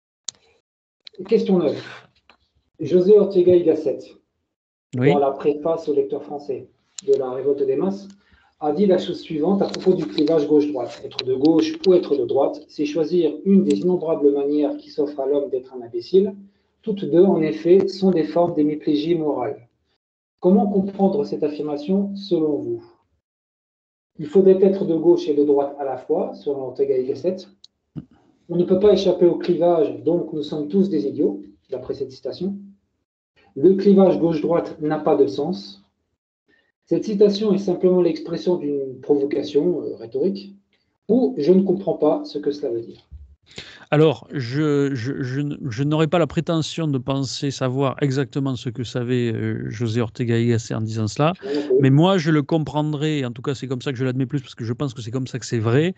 Question 9. José Ortega y Gasset, Oui. dans la préface au lecteur français de la Révolte des masses, a dit la chose suivante à propos du clivage gauche-droite. Être de gauche ou être de droite, c'est choisir une des innombrables manières qui s'offrent à l'homme d'être un imbécile. Toutes deux, en effet, sont des formes d'hémiplégie morale. Comment comprendre cette affirmation selon vous? Il faudrait être de gauche et de droite à la fois, selon Ortega y Gasset. On ne peut pas échapper au clivage, donc nous sommes tous des idiots, d'après cette citation. Le clivage gauche-droite n'a pas de sens. Cette citation est simplement l'expression d'une provocation rhétorique, ou je ne comprends pas ce que cela veut dire. Alors, je n'aurais pas la prétention de penser savoir exactement ce que savait José Ortega y Gasset en disant cela, mais moi, je le comprendrais, en tout cas, c'est comme ça que je l'admets plus, parce que je pense que c'est comme ça que c'est vrai,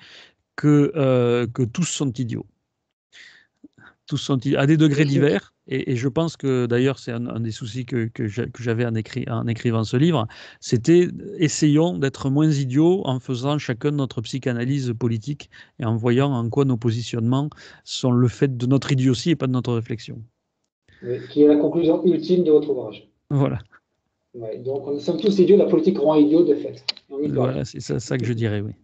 que tous sont idiots. Tous sont à des degrés divers, et je pense que d'ailleurs c'est un des soucis que j'avais en écrivant ce livre, c'était essayons d'être moins idiots en faisant chacun notre psychanalyse politique et en voyant en quoi nos positionnements sont le fait de notre idiotie et pas de notre réflexion. Oui, qui est la conclusion ultime de votre ouvrage. Voilà. Ouais, donc nous sommes tous idiots, la politique rend idiot de fait. Voilà, c'est ça que je dirais, oui.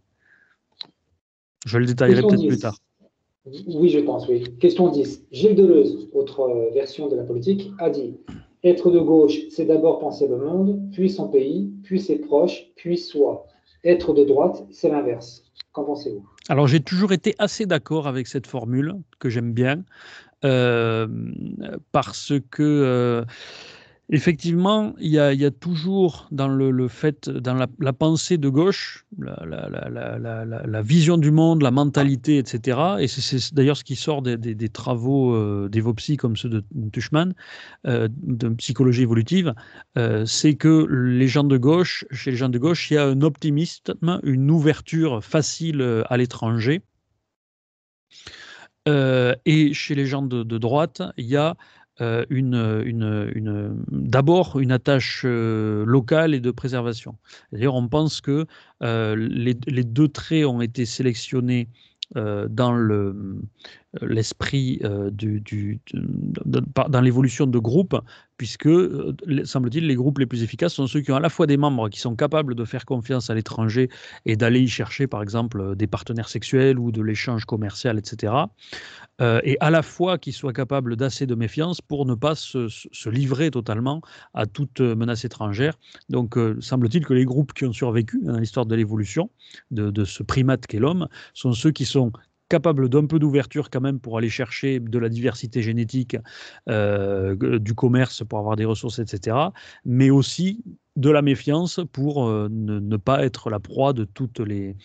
Je le détaillerai peut-être plus tard. Oui, je pense, oui. Question 10. Gilles Deleuze, autre version de la politique, a dit « Être de gauche, c'est d'abord penser le monde, puis son pays, puis ses proches, puis soi. Être de droite, c'est l'inverse. » Qu'en pensez-vous? Alors j'ai toujours été assez d'accord avec cette formule, que j'aime bien, parce que effectivement, il y a toujours dans le fait, dans la pensée de gauche, la vision du monde, la mentalité, etc. Et c'est d'ailleurs ce qui sort des travaux d'Evopsy comme ceux de Tuchman, de psychologie évolutive, c'est que chez les gens de gauche, il y a un optimisme, une ouverture facile à l'étranger. Et chez les gens de droite, il y a d'abord une attache locale et de préservation. D'ailleurs, on pense que les deux traits ont été sélectionnés dans l'esprit dans l'évolution de groupes, puisque, semble-t-il, les groupes les plus efficaces sont ceux qui ont à la fois des membres qui sont capables de faire confiance à l'étranger et d'aller y chercher, par exemple, des partenaires sexuels ou de l'échange commercial, etc., et à la fois qui soit capable d'assez de méfiance pour ne pas se livrer totalement à toute menace étrangère. Donc, semble-t-il que les groupes qui ont survécu dans l'histoire de l'évolution de ce primate qu'est l'homme sont ceux qui sont capables d'un peu d'ouverture quand même pour aller chercher de la diversité génétique, du commerce pour avoir des ressources, etc., mais aussi de la méfiance pour ne pas être la proie de tous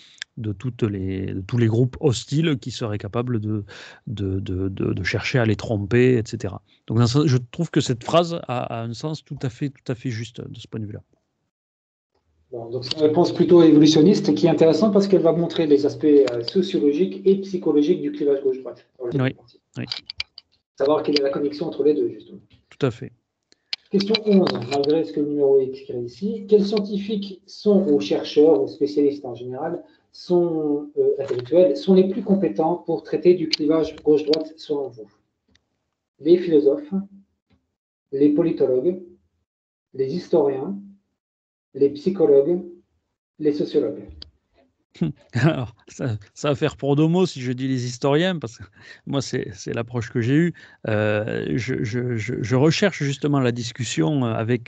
les groupes hostiles qui seraient capables de chercher à les tromper, etc. Donc, je trouve que cette phrase a un sens tout à fait juste de ce point de vue-là. Bon, donc c'est une réponse plutôt évolutionniste qui est intéressante parce qu'elle va montrer les aspects sociologiques et psychologiques du clivage gauche-droite. Oui, oui. Savoir quelle est la connexion entre les deux, justement. Tout à fait. Question 11, malgré ce que le numéro est écrit ici. Quels scientifiques ou chercheurs, ou spécialistes en général, intellectuels, sont les plus compétents pour traiter du clivage gauche-droite selon vous? Les philosophes, les politologues, les historiens, les psychologues, les sociologues. Alors, ça va faire pour deux mots si je dis les historiens, parce que moi, c'est l'approche que j'ai eue. Je recherche justement la discussion avec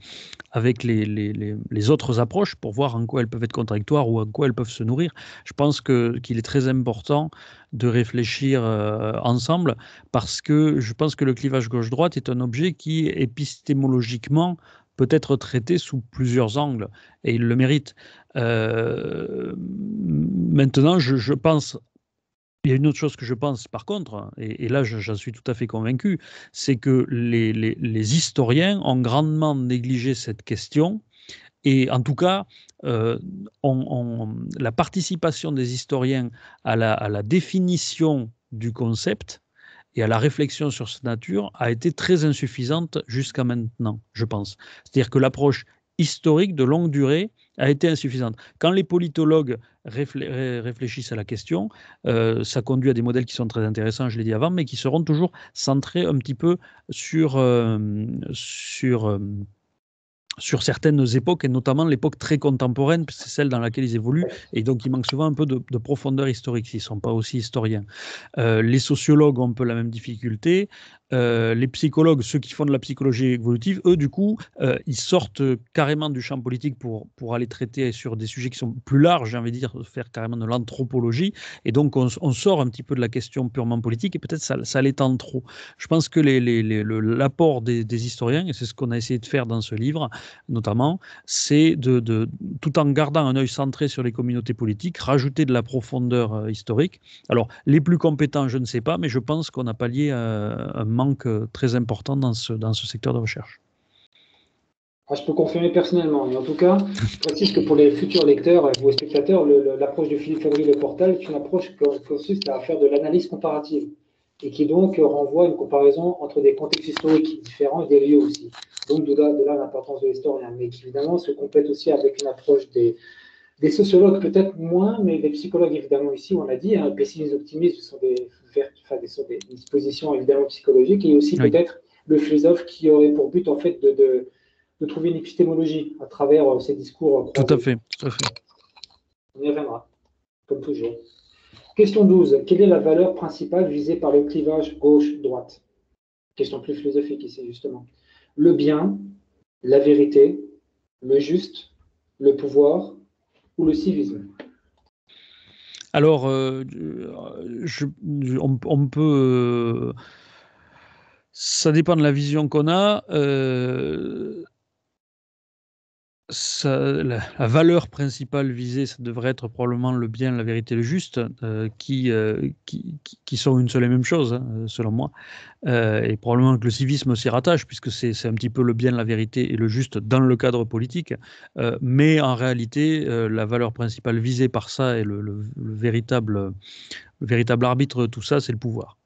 les autres approches pour voir en quoi elles peuvent être contradictoires ou en quoi elles peuvent se nourrir. Je pense qu'il est très important de réfléchir ensemble, parce que je pense que le clivage gauche-droite est un objet qui, épistémologiquement, peut être traité sous plusieurs angles, et il le mérite. Maintenant, je pense, il y a une autre chose que je pense par contre, et là j'en suis tout à fait convaincu, c'est que les historiens ont grandement négligé cette question, et en tout cas, la participation des historiens à la définition du concept et à la réflexion sur sa nature a été très insuffisante jusqu'à maintenant, je pense. C'est-à-dire que l'approche historique de longue durée a été insuffisante. Quand les politologues réfléchissent à la question, ça conduit à des modèles qui sont très intéressants, je l'ai dit avant, mais qui seront toujours centrés un petit peu sur certaines époques, et notamment l'époque très contemporaine, c'est celle dans laquelle ils évoluent, et donc il manque souvent un peu de profondeur historique s'ils ne sont pas aussi historiens. Les sociologues ont un peu la même difficulté. Les psychologues, ceux qui font de la psychologie évolutive, eux, du coup, ils sortent carrément du champ politique pour aller traiter sur des sujets qui sont plus larges, j'ai envie de dire, faire carrément de l'anthropologie, et donc on sort un petit peu de la question purement politique, et peut-être ça l'étend trop. Je pense que l'apport des historiens, et c'est ce qu'on a essayé de faire dans ce livre, notamment, c'est tout en gardant un œil centré sur les communautés politiques, rajouter de la profondeur historique. Alors, les plus compétents, je ne sais pas, mais je pense qu'on a pallié un manque très important dans ce secteur de recherche. Je peux confirmer personnellement, mais en tout cas, je précise que pour les futurs lecteurs ou spectateurs, l'approche de Philippe Fabry-Leportal est une approche qui consiste à faire de l'analyse comparative et qui donc renvoie une comparaison entre des contextes historiques différents et des lieux aussi. Donc de là l'importance de l'historien, mais qui évidemment se complète aussi avec une approche des sociologues, peut-être moins, mais des psychologues évidemment ici, on a dit, pessimisme, optimisme sont des dispositions évidemment psychologiques, et aussi peut-être le philosophe qui aurait pour but en fait de trouver une épistémologie à travers ces discours croisés. Tout à fait, tout à fait. On y reviendra, comme toujours. Question 12. Quelle est la valeur principale visée par le clivage gauche-droite? Question plus philosophique ici, justement. Le bien, la vérité, le juste, le pouvoir ou le civisme? Alors, on peut... ça dépend de la vision qu'on a. La valeur principale visée, ça devrait être probablement le bien, la vérité, le juste, qui sont une seule et même chose, hein, selon moi. Et probablement que le civisme s'y rattache, puisque c'est un petit peu le bien, la vérité et le juste dans le cadre politique. Mais en réalité, la valeur principale visée par ça et le véritable arbitre de tout ça, c'est le pouvoir.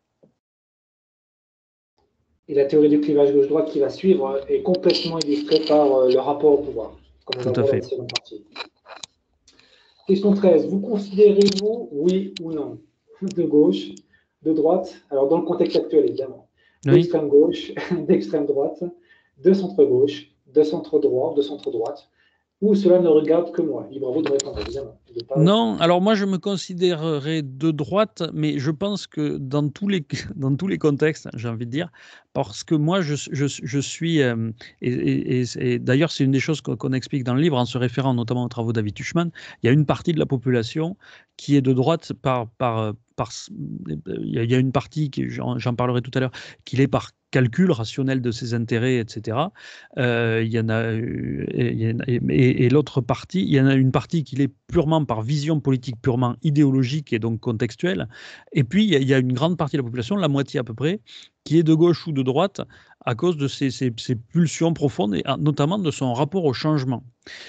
Et la théorie du clivage gauche-droite qui va suivre est complètement illustrée par le rapport au pouvoir, comme on va voir dans la seconde partie. Question 13. Vous considérez-vous, oui ou non, de gauche, de droite, alors dans le contexte actuel évidemment, d'extrême gauche, d'extrême droite, de centre gauche, de centre droit, de centre droite, ou cela ne regarde que moi? Libre à vous de répondre, évidemment. Non, alors moi je me considérerais de droite, mais je pense que dans tous les, dans tous les contextes, j'ai envie de dire, parce que moi je suis, et d'ailleurs c'est une des choses qu'on explique dans le livre en se référant notamment aux travaux de David Tuchman, il y a une partie de la population qui est de droite il y a une partie, j'en parlerai tout à l'heure, qui l'est par calcul rationnel de ses intérêts, etc. Il y en a, et l'autre partie, il y en a une partie qui l'est purement par vision politique, purement idéologique et donc contextuelle. Et puis, il y a une grande partie de la population, la moitié à peu près, qui est de gauche ou de droite à cause de ses pulsions profondes et notamment de son rapport au changement.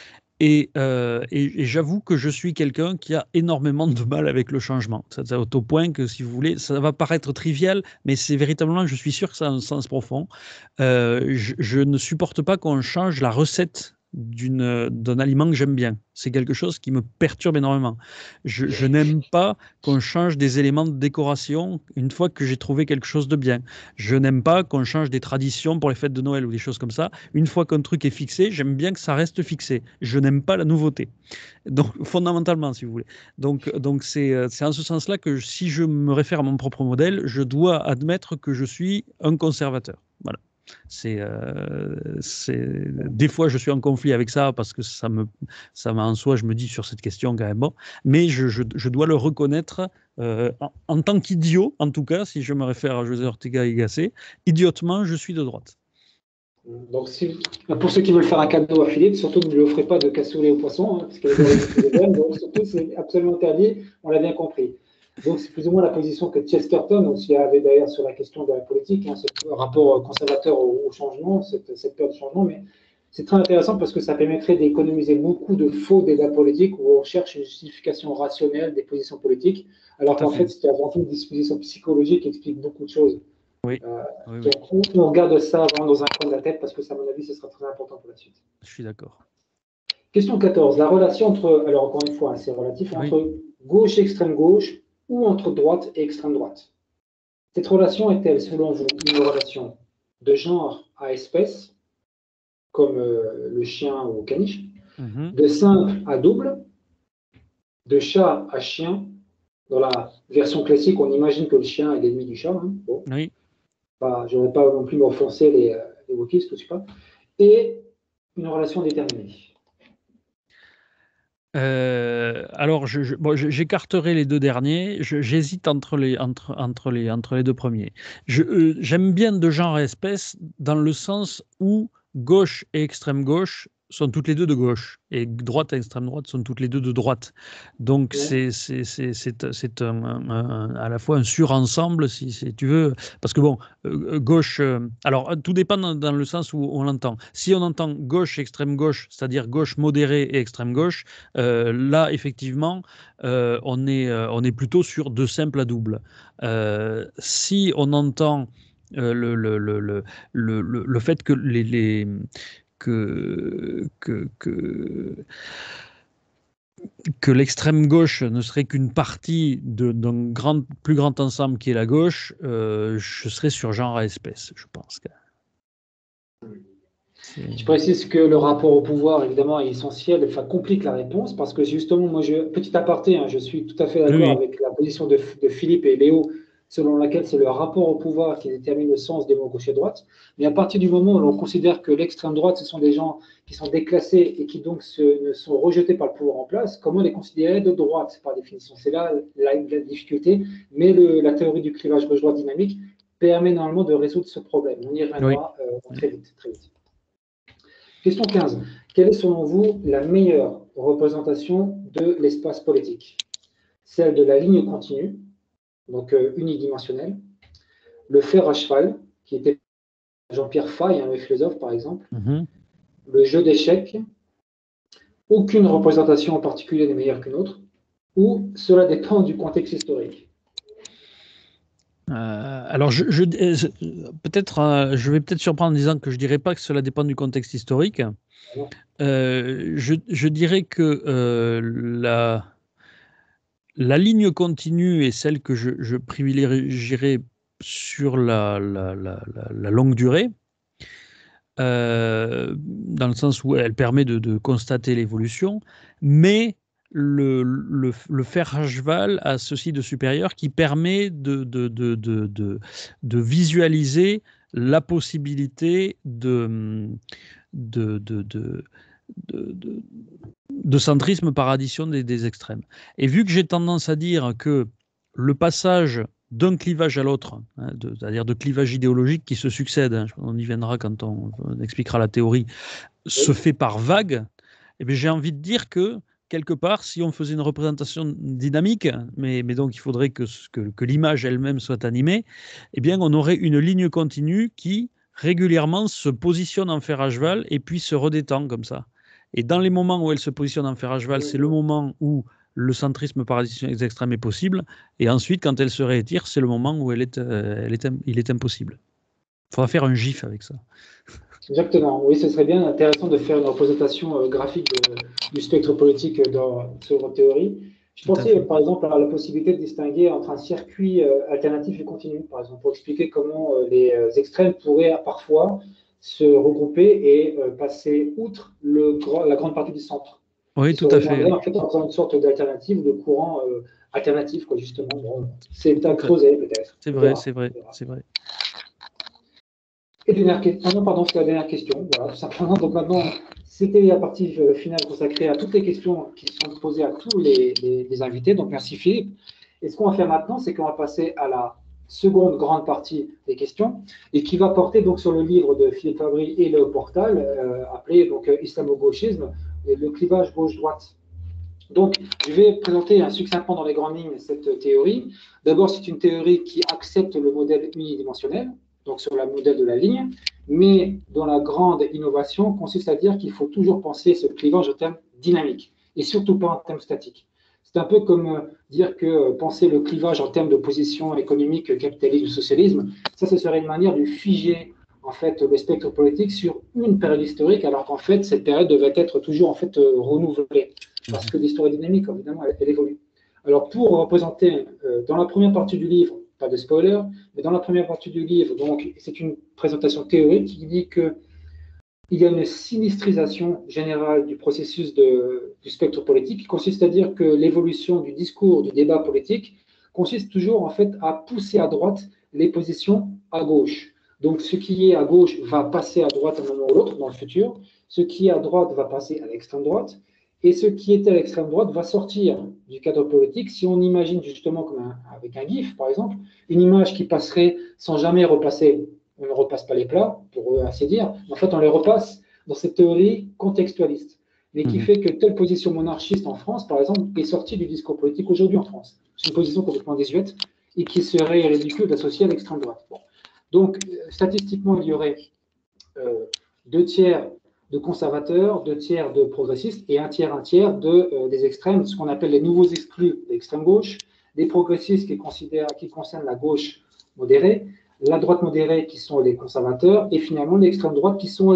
Et j'avoue que je suis quelqu'un qui a énormément de mal avec le changement. Ça, au point que, si vous voulez, ça va paraître trivial, mais c'est véritablement, je suis sûr que ça a un sens profond. Je ne supporte pas qu'on change la recette d'un aliment que j'aime bien. C'est quelque chose qui me perturbe énormément. Je n'aime pas qu'on change des éléments de décoration une fois que j'ai trouvé quelque chose de bien. Je n'aime pas qu'on change des traditions pour les fêtes de Noël ou des choses comme ça. Une fois qu'un truc est fixé, j'aime bien que ça reste fixé. Je n'aime pas la nouveauté. Donc, fondamentalement, si vous voulez. Donc c'est en ce sens-là que si je me réfère à mon propre modèle, je dois admettre que je suis un conservateur. Voilà. Des fois, je suis en conflit avec ça parce que ça en soi, je me dis sur cette question quand même, bon, mais je dois le reconnaître en tant qu'idiot, en tout cas, si je me réfère à José Ortega y Gasset, idiotement, je suis de droite. Donc, pour ceux qui veulent faire un cadeau à Philippe, surtout ne lui offrez pas de cassoulet au poisson, parce qu'il est donc surtout, c'est absolument interdit, on l'a bien compris. Donc, c'est plus ou moins la position que Chesterton aussi avait d'ailleurs sur la question de la politique, ce rapport conservateur au changement, cette peur de changement, mais c'est très intéressant parce que ça permettrait d'économiser beaucoup de faux débats politiques où on cherche une justification rationnelle des positions politiques, alors qu'en fait, c'est avant tout une disposition psychologique qui explique beaucoup de choses. Oui. Donc, on regarde ça vraiment dans un coin de la tête parce que ça, à mon avis, ce sera très important pour la suite. Je suis d'accord. Question 14. La relation entre, alors encore une fois, c'est relatif, entre gauche et extrême gauche ou entre droite et extrême droite. Cette relation est-elle, selon vous, une relation de genre à espèce, comme le chien ou le caniche, de simple à double, de chat à chien? Dans la version classique, on imagine que le chien est l'ennemi du chat. Hein. Bon. Oui. Je ne vais pas non plus m'offenser les wokistes, tout ça. Et une relation déterminée. Alors, j'écarterai les deux derniers. J'hésite entre les deux premiers. J'aime bien de genre et espèce dans le sens où gauche et extrême gauche sont toutes les deux de gauche et droite et extrême droite sont toutes les deux de droite. Donc, c'est à la fois un surensemble, si tu veux, parce que bon, gauche. Alors, tout dépend dans le sens où on l'entend. Si on entend gauche, extrême gauche, c'est-à-dire gauche modérée et extrême gauche, là, effectivement, on est plutôt sur de simple à double. Si on entend le fait que que l'extrême gauche ne serait qu'une partie d'un plus grand ensemble qui est la gauche, je serais sur genre à espèce, je pense. Je précise que le rapport au pouvoir, évidemment, est essentiel, enfin, complique la réponse, parce que justement, moi, petit aparté, je suis tout à fait d'accord avec la position de Philippe et Léo, selon laquelle c'est le rapport au pouvoir qui détermine le sens des mots gauche et droite. Mais à partir du moment où l'on considère que l'extrême droite, ce sont des gens qui sont déclassés et qui donc ne sont rejetés par le pouvoir en place, comment les considérer de droite, par définition? C'est là la difficulté, mais la théorie du clivage gauche-droite dynamique permet normalement de résoudre ce problème. On y reviendra très vite. Question 15. Quelle est selon vous la meilleure représentation de l'espace politique? Celle de la ligne continue, donc unidimensionnelle, le fer à cheval, qui était Jean-Pierre Faye, un philosophe par exemple, le jeu d'échecs, aucune représentation en particulier n'est meilleure qu'une autre, ou cela dépend du contexte historique? Alors, je vais peut-être surprendre en disant que je ne dirais pas que cela dépend du contexte historique. Je dirais que la ligne continue est celle que je privilégierais sur la longue durée. dans le sens où elle permet de constater l'évolution, mais le fer à cheval a ceci de supérieur qui permet de visualiser la possibilité de, de, de, de, de centrisme par addition des extrêmes. Et vu que j'ai tendance à dire que le passage d'un clivage à l'autre, hein, c'est-à-dire de clivage idéologique qui se succèdent, hein, on y viendra quand on expliquera la théorie, se fait par vague, eh bien, j'ai envie de dire que quelque part, si on faisait une représentation dynamique, mais donc il faudrait que l'image elle-même soit animée, eh bien on aurait une ligne continue qui régulièrement se positionne en fer à cheval et puis se redétend comme ça. Et dans les moments où elle se positionne en fer à cheval, c'est le moment où le centrisme par addition extrême est possible, et ensuite, quand elle se réétire, c'est le moment où il est impossible. Il faudra faire un gif avec ça. Exactement. Oui, ce serait bien intéressant de faire une représentation graphique du spectre politique sur votre théorie. Je pensais, par exemple, à la possibilité de distinguer entre un circuit alternatif et continu, par exemple, pour expliquer comment les extrêmes pourraient parfois se regrouper et passer outre la grande partie du centre. Oui, tout à fait. En fait, en faisant une sorte d'alternative, de courant alternatif, quoi, justement. Bon, c'est à creuser, peut-être. C'est vrai, c'est vrai, c'est vrai. Et dernière question. Ah non, pardon, c'est la dernière question. Voilà, tout simplement. Donc maintenant, c'était la partie finale consacrée à toutes les questions qui sont posées à tous les invités. Donc merci Philippe. Et ce qu'on va faire maintenant, c'est qu'on va passer à la seconde grande partie des questions et qui va porter donc sur le livre de Philippe Fabry et Léo Portal, appelé donc Islamo-gauchisme et le clivage gauche-droite. Donc, je vais présenter succinctement dans les grandes lignes cette théorie. D'abord, c'est une théorie qui accepte le modèle unidimensionnel, donc sur le modèle de la ligne, mais dont la grande innovation consiste à dire qu'il faut toujours penser ce clivage en termes dynamiques et surtout pas en termes statiques. C'est un peu comme dire que penser le clivage en termes de position économique, capitalisme, socialisme, ça, ce serait une manière de figer en fait le spectre politique sur une période historique, alors qu'en fait, cette période devrait être toujours en fait renouvelée. Parce que l'histoire est dynamique, évidemment, elle évolue. Alors, pour représenter, dans la première partie du livre, pas de spoiler, mais dans la première partie du livre, donc, c'est une présentation théorique qui dit qu'il y a une sinistrisation générale du processus du spectre politique, qui consiste à dire que l'évolution du discours, du débat politique, consiste toujours, en fait, à pousser à droite les positions à gauche. Donc, ce qui est à gauche va passer à droite à un moment ou l'autre dans le futur, ce qui est à droite va passer à l'extrême droite, et ce qui était à l'extrême droite va sortir du cadre politique. Si on imagine justement, comme avec un GIF par exemple, une image qui passerait sans jamais repasser, on ne repasse pas les plats, pour ainsi dire, en fait on les repasse dans cette théorie contextualiste, mais qui fait que telle position monarchiste en France, par exemple, est sortie du discours politique aujourd'hui en France. C'est une position complètement désuète et qui serait ridicule d'associer à l'extrême droite. Bon. Donc, statistiquement, il y aurait 2 tiers de conservateurs, 2 tiers de progressistes et un tiers des extrêmes, ce qu'on appelle les nouveaux exclus de l'extrême gauche, des progressistes qui concernent la gauche modérée, la droite modérée qui sont les conservateurs et finalement l'extrême droite qui sont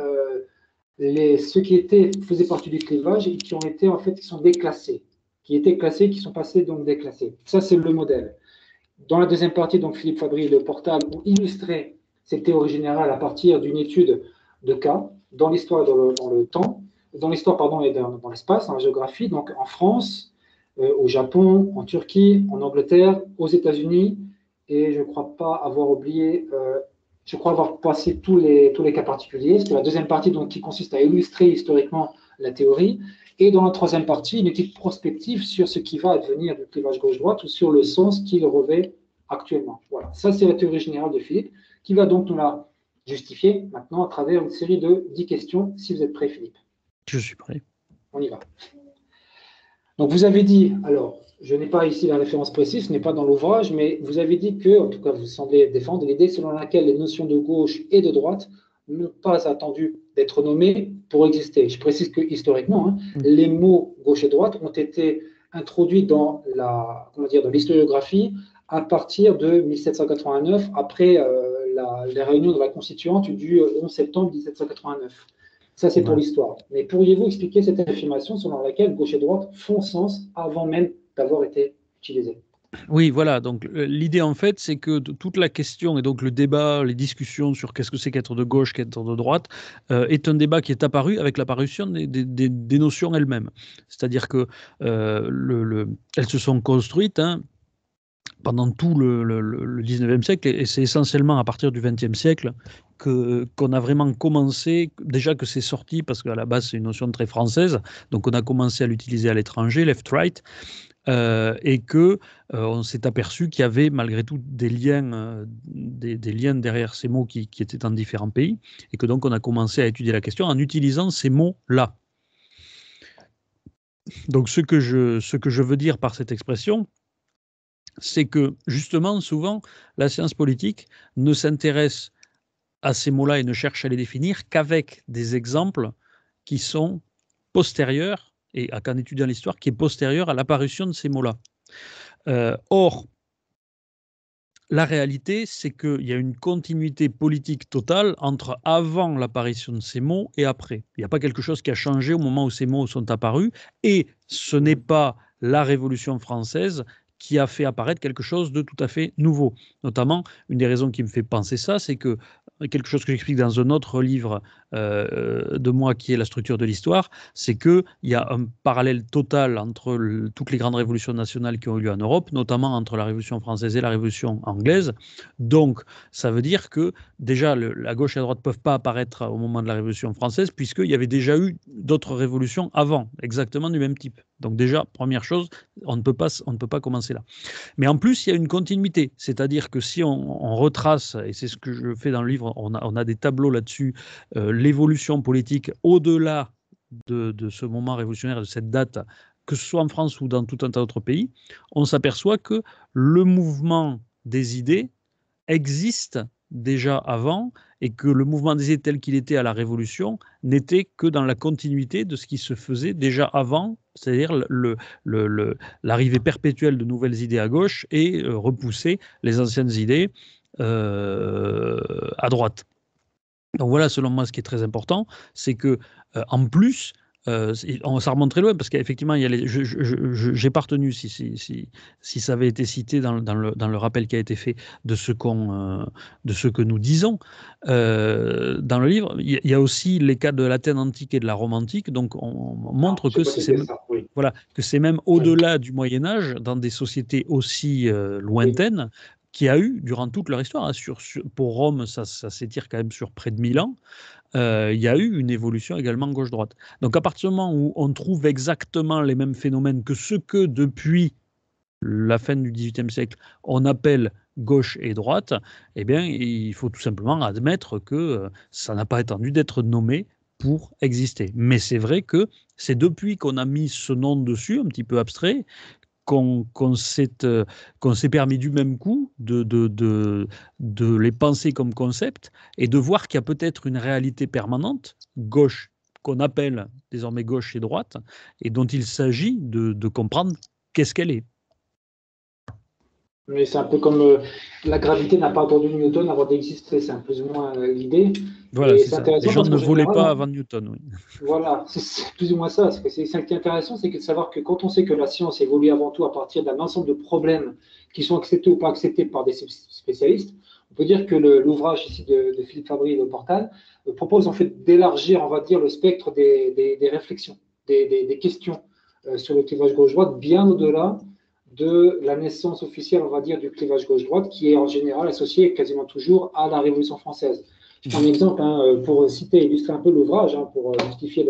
ceux qui faisaient partie du clivage et qui ont été en fait qui sont déclassés, qui étaient classés, qui sont passés donc déclassés. Ça c'est le modèle. Dans la deuxième partie, donc Philippe Fabry et le Portal ont illustré cette théorie générale à partir d'une étude de cas dans l'histoire et dans le temps, dans l'histoire pardon et dans l'espace, en géographie, donc en France, au Japon, en Turquie, en Angleterre, aux États-Unis, et je ne crois pas avoir oublié, je crois avoir passé tous les cas particuliers. C'est la deuxième partie donc qui consiste à illustrer historiquement la théorie. Et dans la troisième partie, une étude prospective sur ce qui va advenir du clivage gauche-droite ou sur le sens qu'il revêt actuellement. Voilà, ça c'est la théorie générale de Philippe, qui va donc nous la justifier maintenant à travers une série de 10 questions, si vous êtes prêt, Philippe. Je suis prêt. On y va. Donc vous avez dit, alors, je n'ai pas ici la référence précise, ce n'est pas dans l'ouvrage, mais vous avez dit que, en tout cas vous semblez défendre l'idée selon laquelle les notions de gauche et de droite n'ont pas attendu d'être nommées pour exister. Je précise que historiquement, les mots gauche et droite ont été introduits dans l'historiographie à partir de 1789, après les réunions de la Constituante du 11 septembre 1789. Ça, c'est pour l'histoire. Mais pourriez-vous expliquer cette affirmation selon laquelle gauche et droite font sens avant même d'avoir été utilisées? Oui, voilà. Donc l'idée en fait, c'est que toute la question et donc le débat, les discussions sur qu'est-ce que c'est qu'être de gauche, qu'être de droite, est un débat qui est apparu avec l'apparition des notions elles-mêmes. C'est-à-dire que elles se sont construites, hein, pendant tout le 19e siècle, et c'est essentiellement à partir du 20e siècle qu'on a vraiment commencé, déjà que c'est sorti, parce qu'à la base c'est une notion très française, donc on a commencé à l'utiliser à l'étranger, left-right, et que on s'est aperçu qu'il y avait malgré tout des liens derrière ces mots qui étaient dans différents pays, et que donc on a commencé à étudier la question en utilisant ces mots-là. Donc ce que je veux dire par cette expression, c'est que justement, souvent, la science politique ne s'intéresse à ces mots-là et ne cherche à les définir qu'avec des exemples qui sont postérieurs, et qu'en étudiant l'histoire, qui est postérieure à l'apparition de ces mots-là. Or, la réalité, c'est qu'il y a une continuité politique totale entre avant l'apparition de ces mots et après. Il n'y a pas quelque chose qui a changé au moment où ces mots sont apparus, et ce n'est pas la Révolution française qui a fait apparaître quelque chose de tout à fait nouveau. Notamment, une des raisons qui me fait penser ça, c'est que quelque chose que j'explique dans un autre livre de moi qui est La structure de l'histoire, c'est qu'il y a un parallèle total entre toutes les grandes révolutions nationales qui ont eu lieu en Europe, notamment entre la Révolution française et la Révolution anglaise. Donc, ça veut dire que déjà, la gauche et la droite ne peuvent pas apparaître au moment de la Révolution française, puisqu'il y avait déjà eu d'autres révolutions avant, exactement du même type. Donc déjà, première chose, on ne peut pas commencer là. Mais en plus, il y a une continuité, c'est-à-dire que si on retrace, et c'est ce que je fais dans le livre, on a des tableaux là-dessus, l'évolution politique au-delà de ce moment révolutionnaire, de cette date, que ce soit en France ou dans tout un tas d'autres pays, on s'aperçoit que le mouvement des idées existe déjà avant, et que le mouvement des idées tel qu'il était à la Révolution n'était que dans la continuité de ce qui se faisait déjà avant, c'est-à-dire l'arrivée perpétuelle de nouvelles idées à gauche et repousser les anciennes idées à droite. Donc voilà, selon moi, ce qui est très important, c'est que en plus, ça remonte très loin parce qu'effectivement, il y a j'ai pas retenu si ça avait été cité dans le rappel qui a été fait de de ce que nous disons dans le livre. Il y a aussi les cas de l'Athènes antique et de la Rome antique, donc on Ah, montre je sais que pas c'est c'était ça, oui. voilà, que c'est même Oui, au-delà du Moyen Âge, dans des sociétés aussi oui. lointaines, qui a eu durant toute leur histoire, hein, pour Rome, ça s'étire quand même sur près de 1000 ans, il y a eu une évolution également gauche-droite. Donc à partir du moment où on trouve exactement les mêmes phénomènes que ceux que depuis la fin du XVIIIe siècle, on appelle gauche et droite, eh bien, il faut tout simplement admettre que ça n'a pas attendu d'être nommé pour exister. Mais c'est vrai que c'est depuis qu'on a mis ce nom dessus, un petit peu abstrait, qu'on s'est permis du même coup de les penser comme concept et de voir qu'il y a peut-être une réalité permanente, gauche, qu'on appelle désormais gauche et droite, et dont il s'agit de comprendre qu'est-ce qu'elle est. Mais c'est un peu comme la gravité n'a pas attendu Newton avant d'exister, c'est un peu ou moins l'idée. Voilà, Et c'est c'est ça. Les intéressant gens parce ne qu'en volaient général, pas avant Newton, oui. voilà, c'est plus ou moins ça. Ce qui est intéressant, c'est de savoir que quand on sait que la science évolue avant tout à partir d'un ensemble de problèmes qui sont acceptés ou pas acceptés par des spécialistes, on peut dire que l'ouvrage ici de Philippe Fabry, Le Portal, propose en fait d'élargir, on va dire, le spectre des réflexions, des questions sur le clivage gauche-droite, bien au-delà de la naissance officielle, on va dire, du clivage gauche-droite, qui est en général associé quasiment toujours à la Révolution française. Je prends un exemple hein, pour citer, illustrer un peu l'ouvrage, hein, pour justifier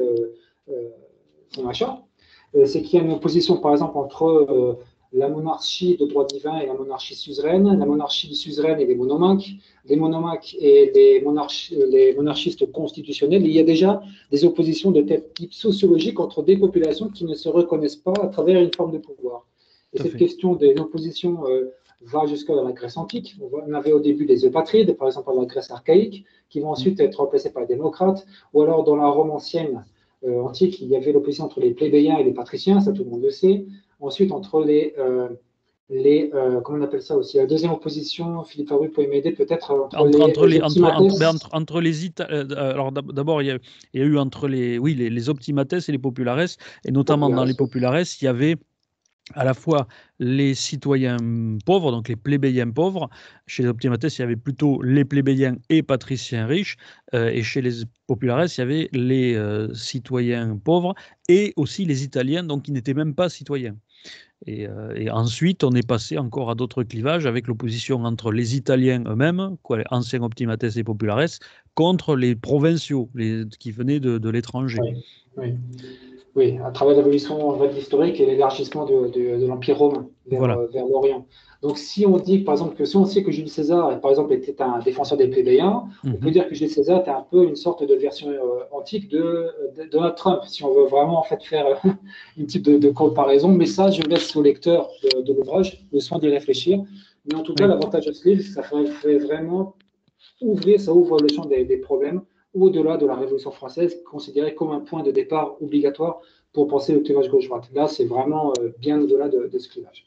son achat. C'est qu'il y a une opposition, par exemple, entre la monarchie de droit divin et la monarchie suzeraine, la monarchie suzeraine et les monomachs et les monarchistes constitutionnels. Il y a déjà des oppositions de type sociologique entre des populations qui ne se reconnaissent pas à travers une forme de pouvoir. Et Tout à cette fait. question des oppositions va jusqu'à la Grèce antique. On avait au début les eupatrides, par exemple dans la Grèce archaïque, qui vont ensuite être remplacés par les démocrates, ou alors dans la Rome ancienne antique, il y avait l'opposition entre les plébéiens et les patriciens, ça tout le monde le sait. Ensuite, entre comment on appelle ça aussi, la deuxième opposition, Philippe Fabry peut m'aider peut-être, entre les optimates. Entre les alors d'abord il y a eu entre les optimates et les populares, et notamment dans les Populares, oui. populares il y avait à la fois les citoyens pauvres, donc les plébéiens pauvres. Chez les optimates, il y avait plutôt les plébéiens et patriciens riches, et chez les populares, il y avait les citoyens pauvres et aussi les Italiens, donc qui n'étaient même pas citoyens. Et ensuite, on est passé encore à d'autres clivages avec l'opposition entre les Italiens eux-mêmes, quoi, les anciens optimates et populares, contre les provinciaux qui venaient de l'étranger. Oui, oui. Oui, à travers l'évolution en fait, historique et l'élargissement de l'Empire romain Voilà. vers l'Orient. Donc, si on dit, par exemple, que si on sait que Jules César, par exemple, était un défenseur des plébéiens, on peut Mhm. dire que Jules César était un peu une sorte de version antique de Donald Trump, si on veut vraiment en fait faire une type de comparaison. Mais ça, je laisse au lecteur de l'ouvrage le soin d'y réfléchir. Mais en tout cas, Oui. l'avantage de ce livre, c'est que ça fait vraiment ça ouvre le champ des problèmes au-delà de la Révolution française, considérée comme un point de départ obligatoire pour penser le clivage gauche-droite. Là, c'est vraiment bien au-delà de ce clivage.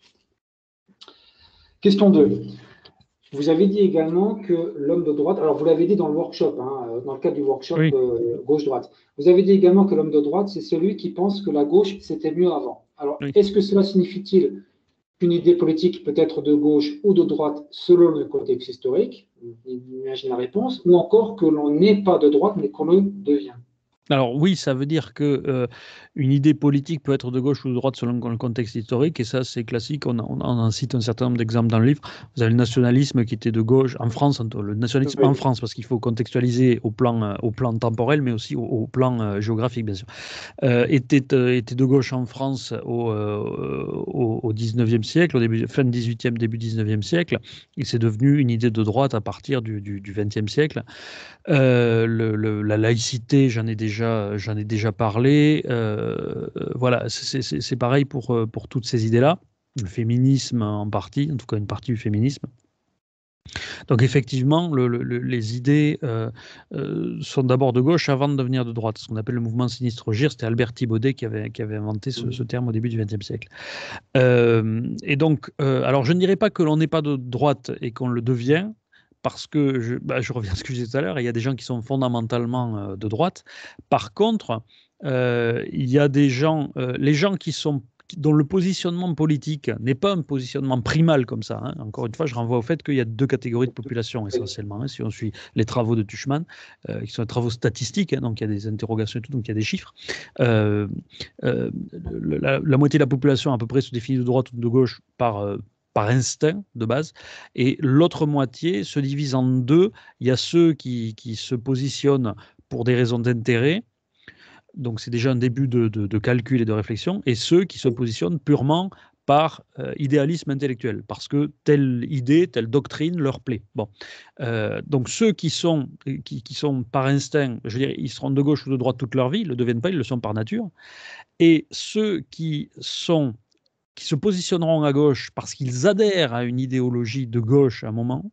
Question 2. Vous avez dit également que l'homme de droite, alors vous l'avez dit dans le workshop, hein, dans le cadre du workshop Oui. gauche-droite, vous avez dit également que l'homme de droite, c'est celui qui pense que la gauche, c'était mieux avant. Alors, Oui. est-ce que cela signifie-t-il qu'une idée politique peut être de gauche ou de droite selon le contexte historique? Imagine la réponse. Ou encore que l'on n'est pas de droite, mais qu'on le devient. Alors oui, ça veut dire que une idée politique peut être de gauche ou de droite selon le contexte historique, et ça c'est classique, on en cite un certain nombre d'exemples dans le livre. Vous avez le nationalisme qui était de gauche en France, le nationalisme en Oui, France, parce qu'il faut contextualiser au plan temporel, mais aussi au plan géographique, bien sûr. Était de gauche en France au 19e siècle, fin 18e, début 19e siècle. Il s'est devenu une idée de droite à partir du 20e siècle. La laïcité, j'en ai déjà parlé. Voilà, c'est pareil pour toutes ces idées-là. Le féminisme en partie, en tout cas une partie du féminisme. Donc effectivement, les idées sont d'abord de gauche avant de devenir de droite. Ce qu'on appelle le mouvement sinistre gire, c'était Albert Thibaudet qui avait inventé ce terme au début du XXe siècle. Et donc, alors je ne dirais pas que l'on n'est pas de droite et qu'on le devient, parce que je reviens à ce que je disais tout à l'heure, il y a des gens qui sont fondamentalement de droite. Par contre, il y a des gens, les gens dont le positionnement politique n'est pas un positionnement primal comme ça, hein. Encore une fois, je renvoie au fait qu'il y a deux catégories de population oui, essentiellement, hein, si on suit les travaux de Tuchman, qui sont des travaux statistiques, hein, donc il y a des interrogations et tout, donc il y a des chiffres. Euh, la moitié de la population à peu près se définit de droite ou de gauche par instinct de base, et l'autre moitié se divise en deux. Il y a ceux qui se positionnent pour des raisons d'intérêt, donc c'est déjà un début de calcul et de réflexion, et ceux qui se oui, positionnent purement par idéalisme intellectuel, parce que telle idée, telle doctrine leur plaît. Bon, donc ceux qui sont par instinct, je veux dire, ils seront de gauche ou de droite toute leur vie, ils ne le deviennent pas, ils le sont par nature. Et ceux qui se positionneront à gauche parce qu'ils adhèrent à une idéologie de gauche à un moment,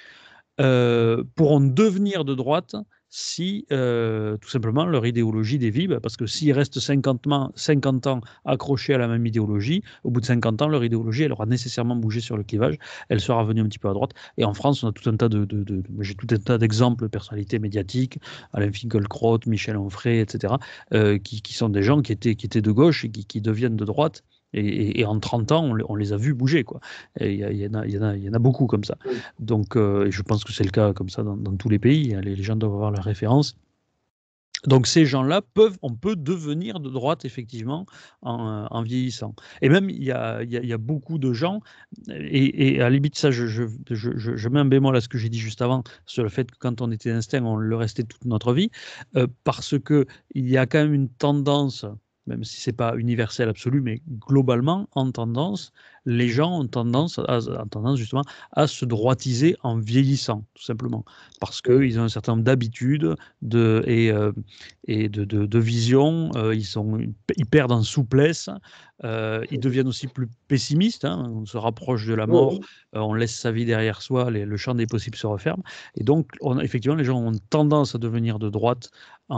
pourront devenir de droite si tout simplement leur idéologie dévie, parce que s'ils restent 50 ans accrochés à la même idéologie, au bout de 50 ans, leur idéologie, elle aura nécessairement bougé sur le clivage, elle sera revenue un petit peu à droite. Et en France, on a tout un tas j'ai tout un tas d'exemples de personnalités médiatiques, Alain Finkielkraut, Michel Onfray, etc., qui sont des gens qui étaient de gauche et qui deviennent de droite. Et en 30 ans, on les a vus bouger, quoi. Il y en a beaucoup comme ça. oui. Donc, je pense que c'est le cas comme ça dans tous les pays, hein. Les gens doivent avoir la référence. Donc ces gens-là on peut devenir de droite effectivement en vieillissant. Et même il y a beaucoup de gens, et à la limite ça, je mets un bémol à ce que j'ai dit juste avant sur le fait que quand on était instinct, on le restait toute notre vie, parce que il y a quand même une tendance, même si c'est pas universel absolu, mais globalement en tendance, les gens ont tendance justement à se droitiser en vieillissant, tout simplement, parce Oui. qu'ils ont un certain nombre d'habitudes et de vision. Ils perdent en souplesse. Ils deviennent aussi plus pessimistes, hein. On se rapproche de la Oui, mort, oui. on laisse sa vie derrière soi, le champ des possibles se referme. Et donc, effectivement, les gens ont tendance à devenir de droite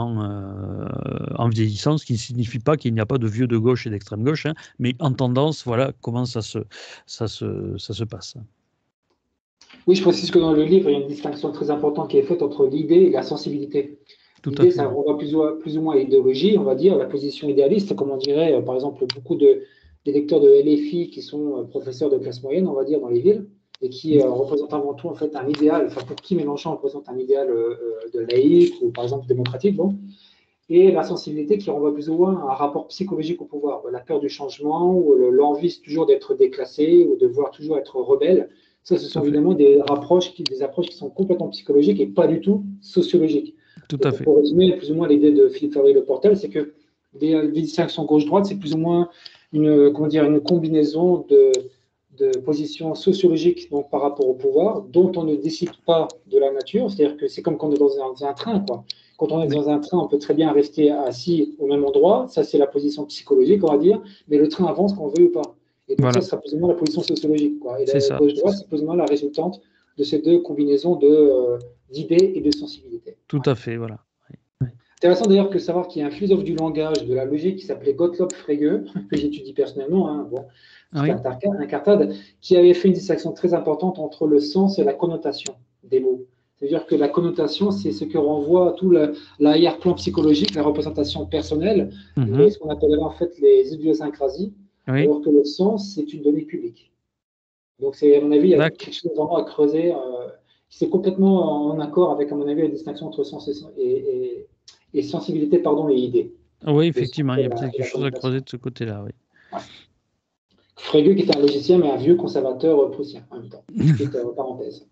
en vieillissant, ce qui ne signifie pas qu'il n'y a pas de vieux de gauche et d'extrême gauche, hein, mais en tendance, voilà comment ça se passe. Oui, je précise que dans le livre, il y a une distinction très importante qui est faite entre l'idée et la sensibilité. Tout à L'idée, fait, ça oui. renvoie plus ou moins à l'idéologie, on va dire, la position idéaliste, comme on dirait, par exemple, beaucoup de d'électeurs de LFI qui sont professeurs de classe moyenne, on va dire, dans les villes, et qui représentent avant tout en fait un idéal, enfin pour qui Mélenchon représente un idéal de laïque ou par exemple démocratique, bon, et la sensibilité qui renvoie plus ou moins à un rapport psychologique au pouvoir, la peur du changement ou l'envie toujours d'être déclassé ou de vouloir toujours être rebelle. Ça, ce sont évidemment des approches qui sont complètement psychologiques et pas du tout sociologiques. Tout à Donc, fait. pour résumer plus ou moins l'idée de Philippe Fabry Le Portel, c'est que les distinctions gauche-droite, c'est plus ou moins une combinaison de positions sociologiques donc, par rapport au pouvoir, dont on ne décide pas de la nature. C'est-à-dire que c'est comme quand on est dans un train, quoi. Quand on est dans un train, on peut très bien rester assis au même endroit. Ça, c'est la position psychologique, on va dire. Mais le train avance qu'on veut ou pas. Et donc, Voilà. ça sera plus ou moins la position sociologique, quoi. Et C'est la ça. gauche-droite, c'est plus ou moins la résultante de ces deux combinaisons d'idées et de sensibilité. Tout à fait, voilà. Intéressant d'ailleurs que savoir qu'il y a un philosophe du langage, de la logique, qui s'appelait Gottlob Frege, que j'étudie personnellement, hein, bon, Oui. incartade, qui avait fait une distinction très importante entre le sens et la connotation des mots. C'est-à-dire que la connotation, c'est ce que renvoie tout l'arrière-plan psychologique, la représentation personnelle, ce qu'on appellerait en fait les idiosyncrasies, Oui. alors que le sens, c'est une donnée publique. Donc, à mon avis, il y a quelque chose vraiment à creuser. C'est complètement en accord avec, à mon avis, la distinction entre sens et sensibilité, pardon, et idée. Oui, effectivement, il y a peut-être quelque chose à creuser de ce côté-là, oui. Ouais. Frege, qui était un logicien, mais un vieux conservateur prussien, en même temps. Petite parenthèse.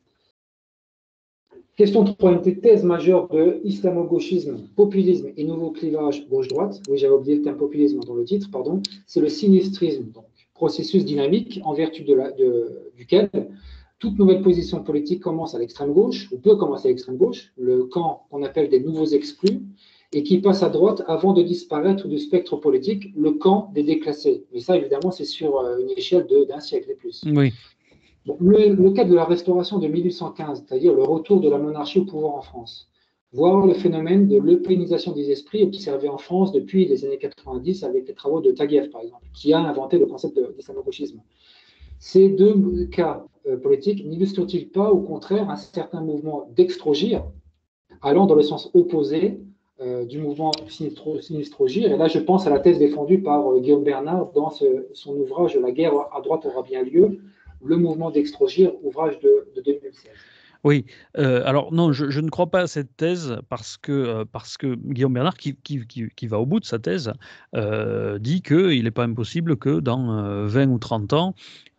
Question 3, une thèse majeure de islamo-gauchisme, populisme et nouveau clivage gauche-droite. Oui, j'avais oublié le terme populisme dans le titre, pardon. C'est le sinistrisme, donc processus dynamique en vertu duquel toute nouvelle position politique commence à l'extrême gauche, ou peut commencer à l'extrême gauche, le camp qu'on appelle des nouveaux exclus, et qui passe à droite avant de disparaître du spectre politique, le camp des déclassés. Mais ça, évidemment, c'est sur une échelle d'un siècle et plus. Oui. Bon, le cas de la restauration de 1815, c'est-à-dire le retour de la monarchie au pouvoir en France, voire le phénomène de l'eupénisation des esprits observé en France depuis les années 90 avec les travaux de Taguieff, par exemple, qui a inventé le concept d'islamo-gauchisme. Ces deux cas politiques n'illustrent-ils pas, au contraire, un certain mouvement d'extrogir, allant dans le sens opposé du mouvement sinistrogir? Et là, je pense à la thèse défendue par Guillaume Bernard dans son ouvrage La guerre à droite aura bien lieu, le mouvement d'extrogir, ouvrage de 2016. Oui, alors non, je ne crois pas à cette thèse parce que Guillaume Bernard, qui va au bout de sa thèse, dit qu'il n'est pas impossible que dans 20 ou 30 ans,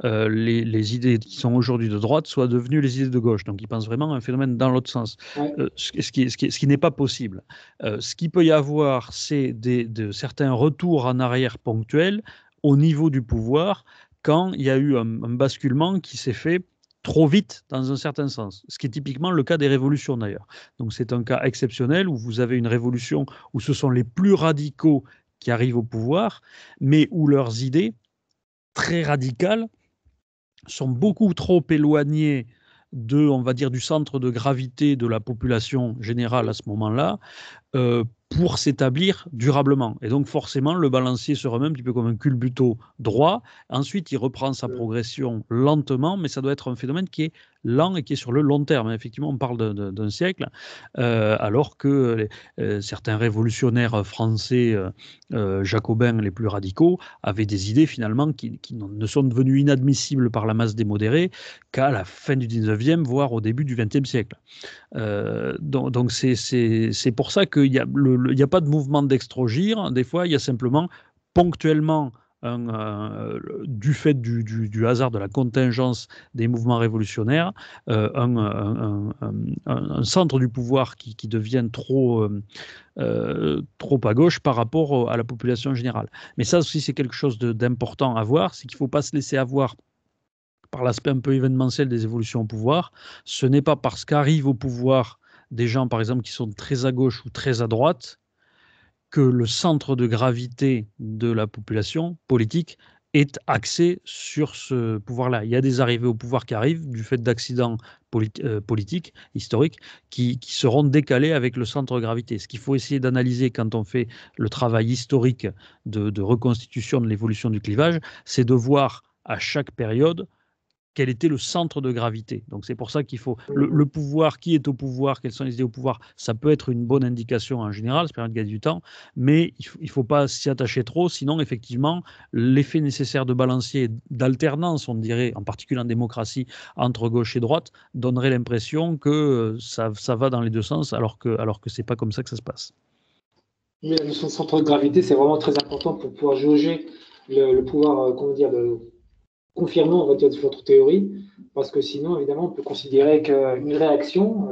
les idées qui sont aujourd'hui de droite soient devenues les idées de gauche. Donc il pense vraiment à un phénomène dans l'autre sens, Ouais. ce qui n'est pas possible. Ce qu'il peut y avoir, c'est de certains retours en arrière ponctuels au niveau du pouvoir quand il y a eu un basculement qui s'est fait trop vite dans un certain sens, ce qui est typiquement le cas des révolutions d'ailleurs. Donc c'est un cas exceptionnel où vous avez une révolution où ce sont les plus radicaux qui arrivent au pouvoir, mais où leurs idées, très radicales, sont beaucoup trop éloignées on va dire, du centre de gravité de la population générale à ce moment-là, pour s'établir durablement. Et donc forcément, le balancier se remet un petit peu comme un culbuto droit. Ensuite, il reprend sa progression lentement, mais ça doit être un phénomène qui est lent et qui est sur le long terme. Effectivement, on parle d'un siècle, alors que certains révolutionnaires français jacobins les plus radicaux avaient des idées finalement qui ne sont devenues inadmissibles par la masse des modérés qu'à la fin du 19e, voire au début du 20e siècle. Donc c'est pour ça qu'il n'y a pas de mouvement d'extrogir. Des fois, il y a simplement ponctuellement du fait du hasard de la contingence des mouvements révolutionnaires, un centre du pouvoir qui devient trop à gauche par rapport à la population générale. Mais ça aussi, c'est quelque chose d'important à voir, c'est qu'il ne faut pas se laisser avoir par l'aspect un peu événementiel des évolutions au pouvoir. Ce n'est pas parce qu'arrivent au pouvoir des gens, par exemple, qui sont très à gauche ou très à droite, que le centre de gravité de la population politique est axé sur ce pouvoir-là. Il y a des arrivées au pouvoir qui arrivent du fait d'accidents politiques, historiques, qui seront décalés avec le centre de gravité. Ce qu'il faut essayer d'analyser quand on fait le travail historique de reconstitution de l'évolution du clivage, c'est de voir à chaque période quel était le centre de gravité. Donc c'est pour ça qu'il faut le pouvoir, qui est au pouvoir, quelles sont les idées au pouvoir, ça peut être une bonne indication en général, ça permet de gagner du temps, mais il ne faut pas s'y attacher trop, sinon effectivement l'effet nécessaire de balancier, d'alternance, on dirait, en particulier en démocratie, entre gauche et droite, donnerait l'impression que ça va dans les deux sens, alors que ce n'est pas comme ça que ça se passe. Mais la notion de centre de gravité, c'est vraiment très important pour pouvoir jauger le pouvoir, comment dire, confirmant, on va dire, de votre théorie, parce que sinon, évidemment, on peut considérer qu'une réaction,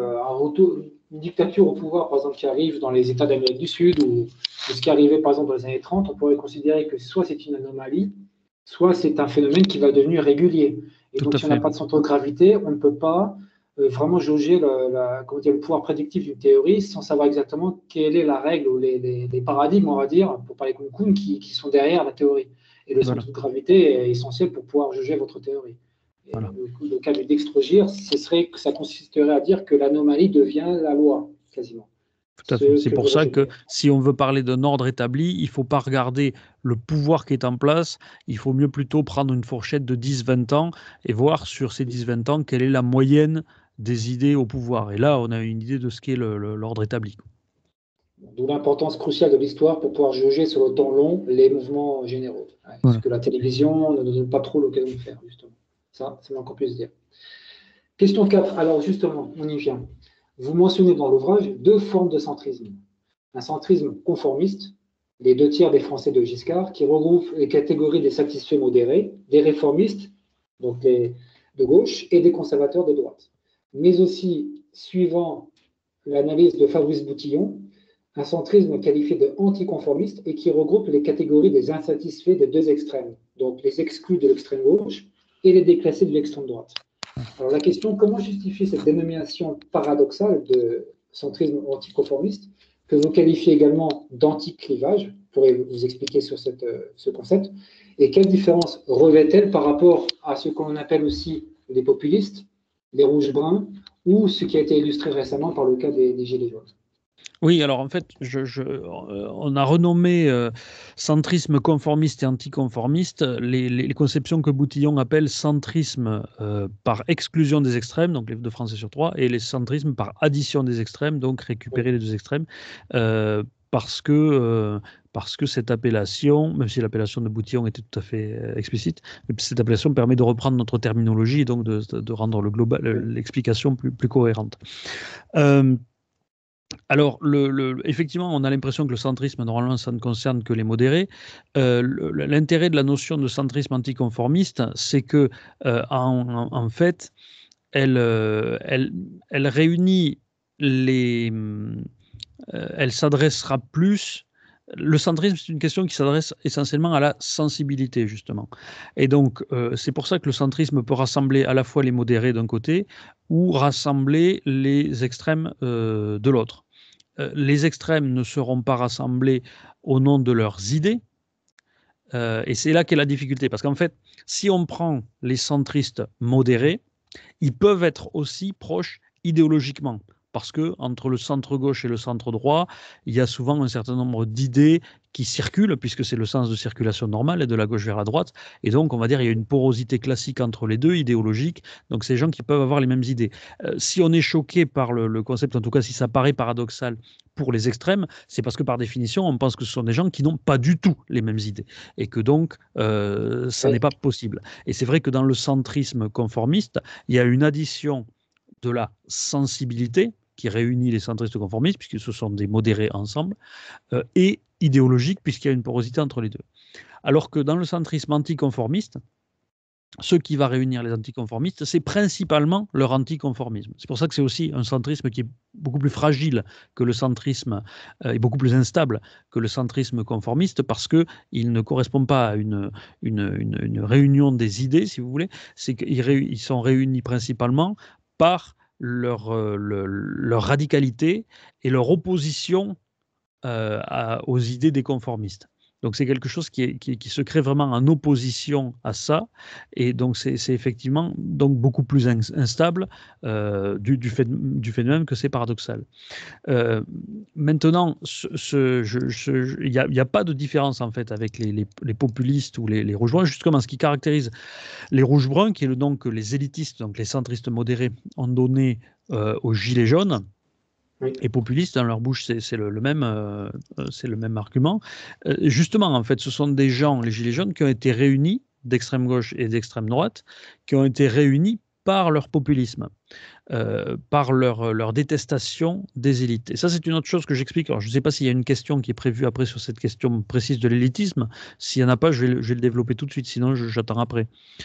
une dictature au pouvoir, par exemple, qui arrive dans les États d'Amérique du Sud, ou ce qui arrivait, par exemple, dans les années 30, on pourrait considérer que soit c'est une anomalie, soit c'est un phénomène qui va devenir régulier. Et donc, si on n'a pas de centre de gravité, on ne peut pas vraiment jauger le pouvoir prédictif d'une théorie sans savoir exactement quelle est la règle ou les paradigmes, on va dire, pour parler Kuhn, qui sont derrière la théorie. Et le centre de gravité est essentiel pour pouvoir juger votre théorie. Et le cas du dextrogir, ce serait que ça consisterait à dire que l'anomalie devient la loi, quasiment. Tout à fait. C'est pour ça que si on veut parler d'un ordre établi, il ne faut pas regarder le pouvoir qui est en place, il faut mieux plutôt prendre une fourchette de 10-20 ans et voir sur ces 10-20 ans quelle est la moyenne des idées au pouvoir. Et là, on a une idée de ce qu'est l'ordre établi. D'où l'importance cruciale de l'histoire pour pouvoir juger sur le temps long les mouvements généraux. Ce que la télévision ne nous donne pas trop l'occasion de faire, justement. Ça, c'est moins qu'on puisse dire. Question 4. Alors, justement, on y vient. Vous mentionnez dans l'ouvrage 2 formes de centrisme. Un centrisme conformiste, les 2 tiers des Français de Giscard, qui regroupe les catégories des satisfaits modérés, des réformistes, donc les de gauche, et des conservateurs de droite. Mais aussi, suivant l'analyse de Fabrice Boutillon, un centrisme qualifié de anticonformiste et qui regroupe les catégories des insatisfaits des 2 extrêmes, donc les exclus de l'extrême gauche et les déclassés de l'extrême droite. Alors la question, comment justifier cette dénomination paradoxale de centrisme anticonformiste, que vous qualifiez également d'anticlivage? Je pourrais vous expliquer sur ce concept. Et quelle différence revêt-elle par rapport à ce qu'on appelle aussi les populistes, les rouges-bruns, ou ce qui a été illustré récemment par le cas des Gilets jaunes? Oui, alors en fait, on a renommé centrisme conformiste et anticonformiste les conceptions que Boutillon appelle centrisme par exclusion des extrêmes, donc les 2 Français sur 3, et les centrismes par addition des extrêmes, donc récupérer les 2 extrêmes, parce que cette appellation, même si l'appellation de Boutillon était tout à fait explicite, cette appellation permet de reprendre notre terminologie et donc de rendre l'explication plus cohérente. Alors, effectivement, on a l'impression que le centrisme, normalement, ça ne concerne que les modérés. L'intérêt de la notion de centrisme anticonformiste, c'est que, en fait, elle réunit elle s'adressera plus. Le centrisme, c'est une question qui s'adresse essentiellement à la sensibilité, justement. Et donc, c'est pour ça que le centrisme peut rassembler à la fois les modérés d'un côté ou rassembler les extrêmes de l'autre. Les extrêmes ne seront pas rassemblés au nom de leurs idées, et c'est là qu'est la difficulté. Parce qu'en fait, si on prend les centristes modérés, ils peuvent être aussi proches idéologiquement. Parce que entre le centre gauche et le centre droit, il y a souvent un certain nombre d'idées qui circulent, puisque c'est le sens de circulation normale, et de la gauche vers la droite. Et donc, on va dire, il y a une porosité classique entre les deux, idéologique. Donc, c'est des gens qui peuvent avoir les mêmes idées. Si on est choqué par le concept, en tout cas, si ça paraît paradoxal pour les extrêmes, c'est parce que par définition, on pense que ce sont des gens qui n'ont pas du tout les mêmes idées. Et que donc, ça n'est pas possible. Et c'est vrai que dans le centrisme conformiste, il y a une addition de la sensibilité qui réunit les centristes conformistes, puisque ce sont des modérés ensemble, et idéologique, puisqu'il y a une porosité entre les deux. Alors que dans le centrisme anticonformiste, ce qui va réunir les anticonformistes, c'est principalement leur anticonformisme. C'est pour ça que c'est aussi un centrisme qui est beaucoup plus fragile que le centrisme, et beaucoup plus instable que le centrisme conformiste, parce qu'il ne correspond pas à une réunion des idées, si vous voulez. C'est qu'ils sont réunis principalement par leur radicalité et leur opposition aux idées des conformistes. Donc c'est quelque chose qui se crée vraiment en opposition à ça, et donc c'est effectivement donc beaucoup plus instable du fait même que c'est paradoxal. Maintenant, il n'y a pas de différence en fait avec les populistes ou les rouges bruns. Justement, ce qui caractérise les rouges bruns, qui est le nom que les élitistes, donc les centristes modérés, ont donné aux gilets jaunes. Oui. Et populistes, dans leur bouche, c'est le même argument. Justement, en fait, ce sont des gens, les gilets jaunes, qui ont été réunis d'extrême gauche et d'extrême droite, qui ont été réunis par leur populisme. Par leur détestation des élites. Et ça, c'est une autre chose que j'explique. Alors, je ne sais pas s'il y a une question qui est prévue après sur cette question précise de l'élitisme. S'il n'y en a pas, je vais le développer tout de suite, sinon j'attends après.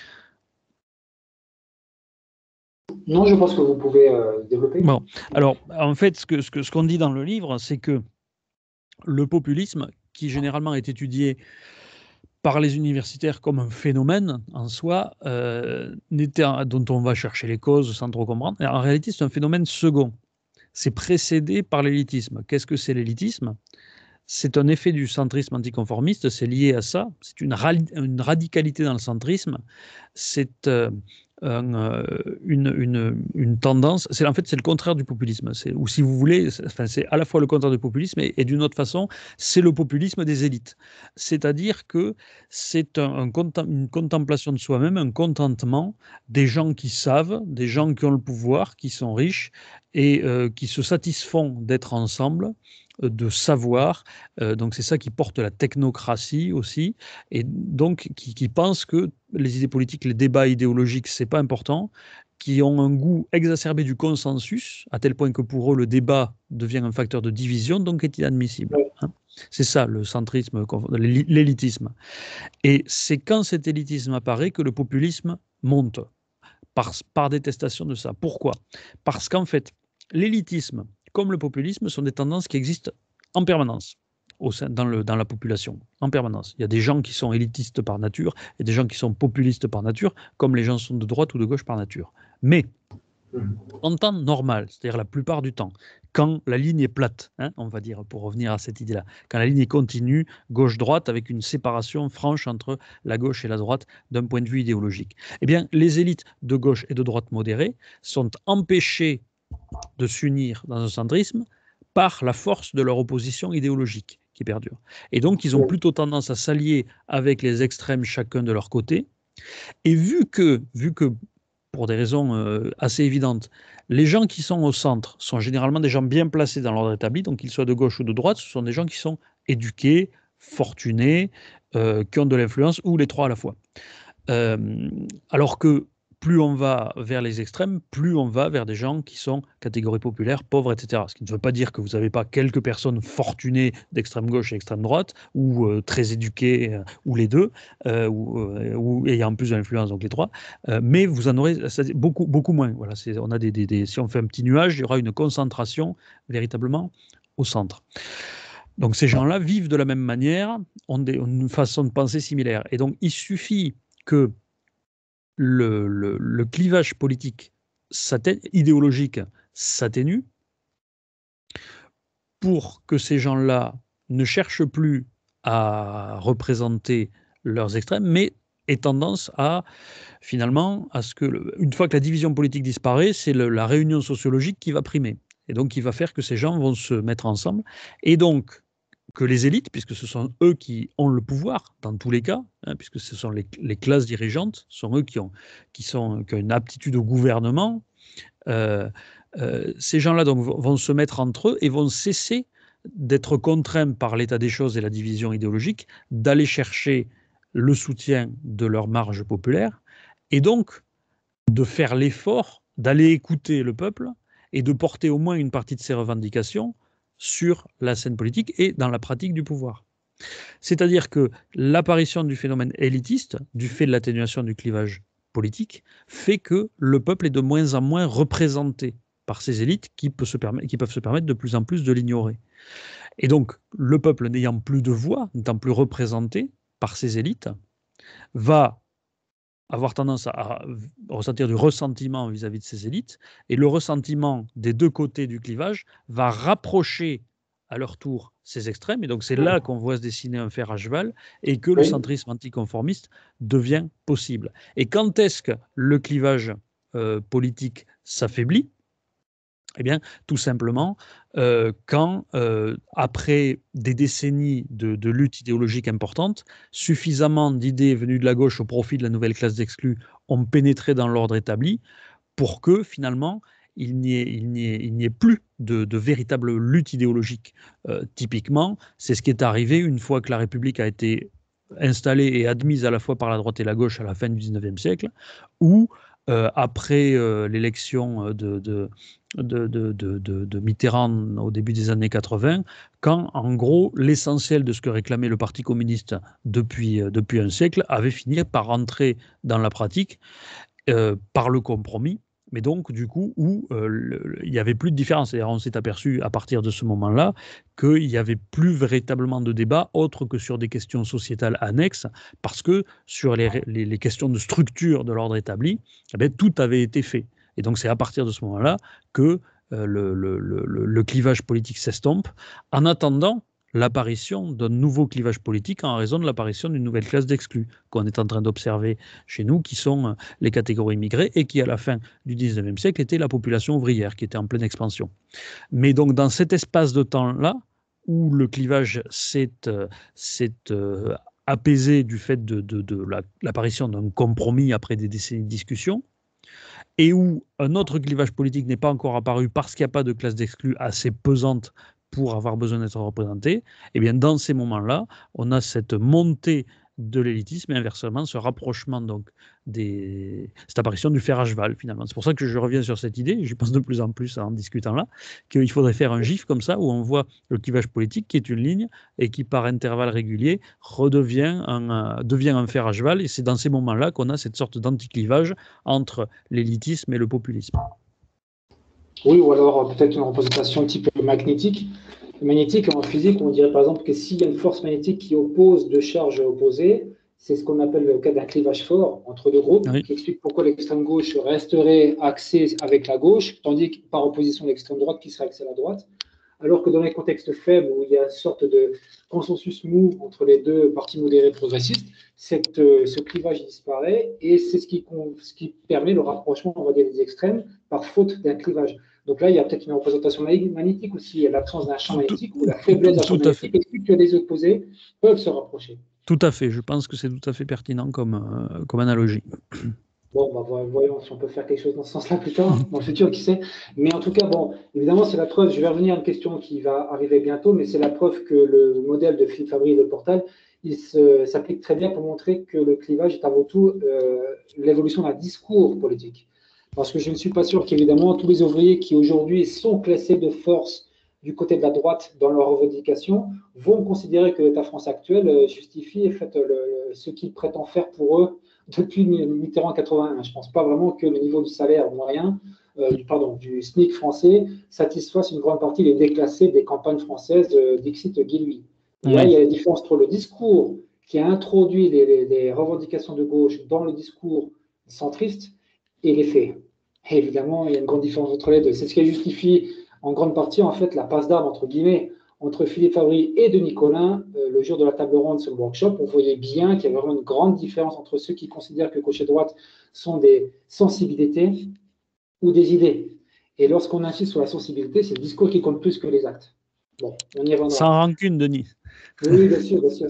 Non, je pense que vous pouvez développer. Bon, alors, en fait, ce qu'on dit dans le livre, c'est que le populisme, qui généralement est étudié par les universitaires comme un phénomène en soi, dont on va chercher les causes sans trop comprendre, en réalité, c'est un phénomène second. C'est précédé par l'élitisme. Qu'est-ce que c'est l'élitisme? C'est un effet du centrisme anticonformiste, c'est lié à ça. C'est une radicalité dans le centrisme. C'est une tendance. En fait, c'est le contraire du populisme. Ou si vous voulez, c'est à la fois le contraire du populisme et d'une autre façon, c'est le populisme des élites. C'est-à-dire que c'est une contemplation de soi-même, un contentement des gens qui savent, des gens qui ont le pouvoir, qui sont riches et qui se satisfont d'être ensemble, de savoir. Donc c'est ça qui porte la technocratie aussi, et donc qui pense que les idées politiques, les débats idéologiques, c'est pas important, qui ont un goût exacerbé du consensus, à tel point que pour eux le débat devient un facteur de division, donc est inadmissible. Hein. C'est ça le centrisme, l'élitisme. Et c'est quand cet élitisme apparaît que le populisme monte, par détestation de ça. Pourquoi? Parce qu'en fait, l'élitisme comme le populisme sont des tendances qui existent en permanence dans la population, en permanence. Il y a des gens qui sont élitistes par nature et des gens qui sont populistes par nature, comme les gens sont de droite ou de gauche par nature. Mais en temps normal, c'est-à-dire la plupart du temps, quand la ligne est plate, hein, on va dire, pour revenir à cette idée-là, quand la ligne est continue, gauche-droite, avec une séparation franche entre la gauche et la droite d'un point de vue idéologique, eh bien, les élites de gauche et de droite modérées sont empêchées de s'unir dans un centrisme par la force de leur opposition idéologique qui perdure. Et donc, ils ont plutôt tendance à s'allier avec les extrêmes chacun de leur côté. Et vu que pour des raisons assez évidentes, les gens qui sont au centre sont généralement des gens bien placés dans l'ordre établi, donc qu'ils soient de gauche ou de droite, ce sont des gens qui sont éduqués, fortunés, qui ont de l'influence, ou les trois à la fois. Alors que plus on va vers les extrêmes, plus on va vers des gens qui sont catégorie populaire, pauvres, etc. Ce qui ne veut pas dire que vous n'avez pas quelques personnes fortunées d'extrême gauche et extrême droite, ou très éduquées, ou les deux, ou ayant plus d'influence, donc les trois, mais vous en aurez beaucoup, beaucoup moins. Voilà, on a si on fait un petit nuage, il y aura une concentration véritablement au centre. Donc ces gens-là vivent de la même manière, ont une façon de penser similaire. Et donc il suffit que le clivage politique idéologique s'atténue pour que ces gens-là ne cherchent plus à représenter leurs extrêmes, mais aient tendance finalement, à ce que, une fois que la division politique disparaît, c'est la réunion sociologique qui va primer. Et donc, qui va faire que ces gens vont se mettre ensemble. Et donc, que les élites, puisque ce sont eux qui ont le pouvoir dans tous les cas, hein, puisque ce sont les classes dirigeantes, ce sont eux qui ont une aptitude au gouvernement, ces gens-là donc vont se mettre entre eux et vont cesser d'être contraints par l'état des choses et la division idéologique d'aller chercher le soutien de leur marge populaire, et donc de faire l'effort d'aller écouter le peuple et de porter au moins une partie de ses revendications sur la scène politique et dans la pratique du pouvoir. C'est-à-dire que l'apparition du phénomène élitiste, du fait de l'atténuation du clivage politique, fait que le peuple est de moins en moins représenté par ces élites qui peuvent se permettre de plus en plus de l'ignorer. Et donc, le peuple n'ayant plus de voix, n'étant plus représenté par ces élites, va avoir tendance à ressentir du ressentiment vis-à-vis de ces élites, et le ressentiment des deux côtés du clivage va rapprocher à leur tour ces extrêmes, et donc c'est là qu'on voit se dessiner un fer à cheval et que le Oui. centrisme anticonformiste devient possible. Et quand est-ce que le clivage politique s'affaiblit? Eh bien, tout simplement, quand, après des décennies de lutte idéologique importante, suffisamment d'idées venues de la gauche au profit de la nouvelle classe d'exclus ont pénétré dans l'ordre établi pour que, finalement, il n'y ait plus de véritable lutte idéologique. Typiquement, c'est ce qui est arrivé une fois que la République a été installée et admise à la fois par la droite et la gauche à la fin du XIXe siècle, où, après l'élection de Mitterrand au début des années 80, quand en gros l'essentiel de ce que réclamait le Parti communiste depuis un siècle avait fini par rentrer dans la pratique par le compromis, mais donc du coup où il n'y avait plus de différence. C'est-à-dire, on s'est aperçu à partir de ce moment-là qu'il n'y avait plus véritablement de débat autre que sur des questions sociétales annexes, parce que sur les questions de structure de l'ordre établi, eh bien, tout avait été fait. Et donc c'est à partir de ce moment-là que le clivage politique s'estompe, en attendant l'apparition d'un nouveau clivage politique en raison de l'apparition d'une nouvelle classe d'exclus qu'on est en train d'observer chez nous, qui sont les catégories migrées et qui, à la fin du 19e siècle, était la population ouvrière qui était en pleine expansion. Mais donc, dans cet espace de temps-là, où le clivage s'est apaisé du fait de l'apparition d'un compromis après des décennies de discussion, et où un autre clivage politique n'est pas encore apparu parce qu'il n'y a pas de classe d'exclus assez pesante pour avoir besoin d'être représentée, eh bien, dans ces moments-là, on a cette montée de l'élitisme et inversement ce rapprochement donc cette apparition du fer à cheval finalement. C'est pour ça que je reviens sur cette idée, je pense de plus en plus en discutant là, qu'il faudrait faire un gif comme ça où on voit le clivage politique qui est une ligne et qui par intervalles réguliers devient un fer à cheval, et c'est dans ces moments-là qu'on a cette sorte d'anticlivage entre l'élitisme et le populisme. Oui, ou alors peut-être une représentation type magnétique. Magnétique, en physique, on dirait par exemple que s'il y a une force magnétique qui oppose deux charges opposées, c'est ce qu'on appelle le cas d'un clivage fort entre deux groupes, Oui. qui explique pourquoi l'extrême gauche resterait axée avec la gauche, tandis que par opposition l'extrême droite qui serait axée à la droite. Alors que dans les contextes faibles, où il y a une sorte de consensus mou entre les deux partis modérés progressistes, ce clivage disparaît et c'est ce qui permet le rapprochement, on va dire, des extrêmes par faute d'un clivage. Donc là, il y a peut-être une représentation magnétique aussi, l'absence d'un champ magnétique ou la faiblesse d'un champ magnétique explique que les opposés peuvent se rapprocher. Tout à fait, je pense que c'est tout à fait pertinent comme analogie. Bon, bah, voyons si on peut faire quelque chose dans ce sens-là plus tard, dans le futur, qui sait. Mais en tout cas, bon, évidemment, c'est la preuve, je vais revenir à une question qui va arriver bientôt, mais c'est la preuve que le modèle de Philippe Fabry et Le Portal, il s'applique très bien pour montrer que le clivage est avant tout l'évolution d'un discours politique. Parce que je ne suis pas sûr qu'évidemment, tous les ouvriers qui aujourd'hui sont classés de force du côté de la droite dans leurs revendications vont considérer que l'État français actuel justifie en fait, ce qu'il prétend faire pour eux depuis Mitterrand 81. Je ne pense pas vraiment que le niveau du salaire moyen, du SMIC français, satisfasse une grande partie des déclassés des campagnes françaises d'Ixit Guillouis. Là, il y a la différence entre le discours qui a introduit les revendications de gauche dans le discours centriste et les faits. Et évidemment, il y a une grande différence entre les deux. C'est ce qui justifie en grande partie en fait la passe d'armes entre guillemets entre Philippe Fabry et Denis Colin, le jour de la table ronde sur le workshop, on voyait bien qu'il y avait vraiment une grande différence entre ceux qui considèrent que gauche et droite sont des sensibilités ou des idées. Et lorsqu'on insiste sur la sensibilité, c'est le discours qui compte plus que les actes. Bon, on y reviendra. Sans rancune, Denis. Oui, bien sûr, bien sûr.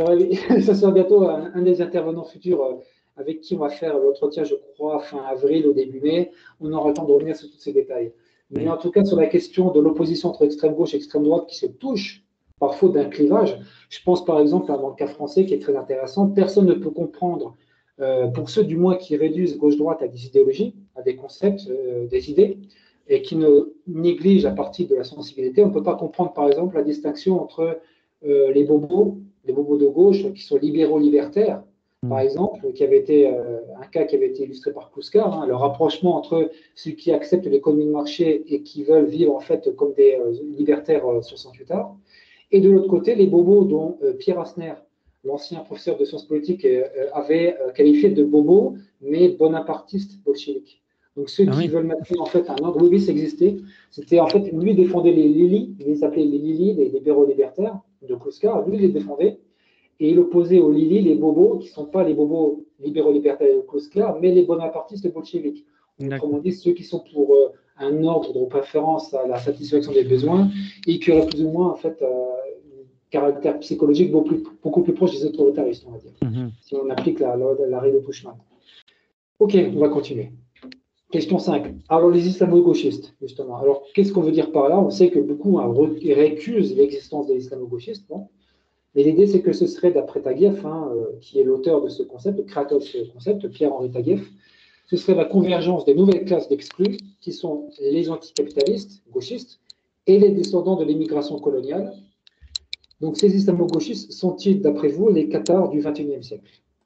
Ça sera bientôt un des intervenants futurs avec qui on va faire l'entretien, je crois, fin avril ou début mai. On aura le temps de revenir sur tous ces détails. Mais en tout cas, sur la question de l'opposition entre extrême gauche et extrême droite qui se touche par faute d'un clivage, je pense par exemple à un cas français qui est très intéressant. Personne ne peut comprendre, pour ceux du moins qui réduisent gauche-droite à des idéologies, à des concepts, des idées, et qui ne négligent la partie de la sensibilité, on ne peut pas comprendre par exemple la distinction entre les bobos de gauche qui sont libéraux-libertaires, par exemple, qui avait été un cas qui avait été illustré par Kouskar, hein, le rapprochement entre ceux qui acceptent l'économie de marché et qui veulent vivre en fait comme des libertaires 68 et de l'autre côté les bobos dont Pierre Asner, l'ancien professeur de sciences politiques, avait qualifié de bobos, mais bonapartistes bolcheviques. Donc ceux Ah qui oui, veulent maintenir en fait un ordre, oui, ça existait. C'était en fait, lui défendait les Lili, il les appelait les Lili, les libéraux libertaires de Kouska, lui il les défendait. Et il opposait aux Lili les bobos, qui ne sont pas les bobos libéraux libertaires de Kouska, mais les bonapartistes bolcheviques. Autrement d'accord. dit, ceux qui sont pour un ordre de préférence à la satisfaction des besoins et qui auraient plus ou moins en fait un caractère psychologique beaucoup plus proche des autoritaristes, on va dire, Mhm. si on applique la règle de Pushman. Ok, on va continuer. Question 5. Alors, les islamo-gauchistes, justement. Alors, qu'est-ce qu'on veut dire par là? On sait que beaucoup récusent l'existence des islamo-gauchistes. Bon. Mais l'idée, c'est que ce serait, d'après Taguieff, qui est l'auteur de ce concept, le créateur de ce concept, Pierre-Henri Taguieff, ce serait la convergence des nouvelles classes d'exclus, qui sont les anticapitalistes, gauchistes, et les descendants de l'immigration coloniale. Donc, ces islamo-gauchistes sont-ils, d'après vous, les Cathares du XXIe siècle?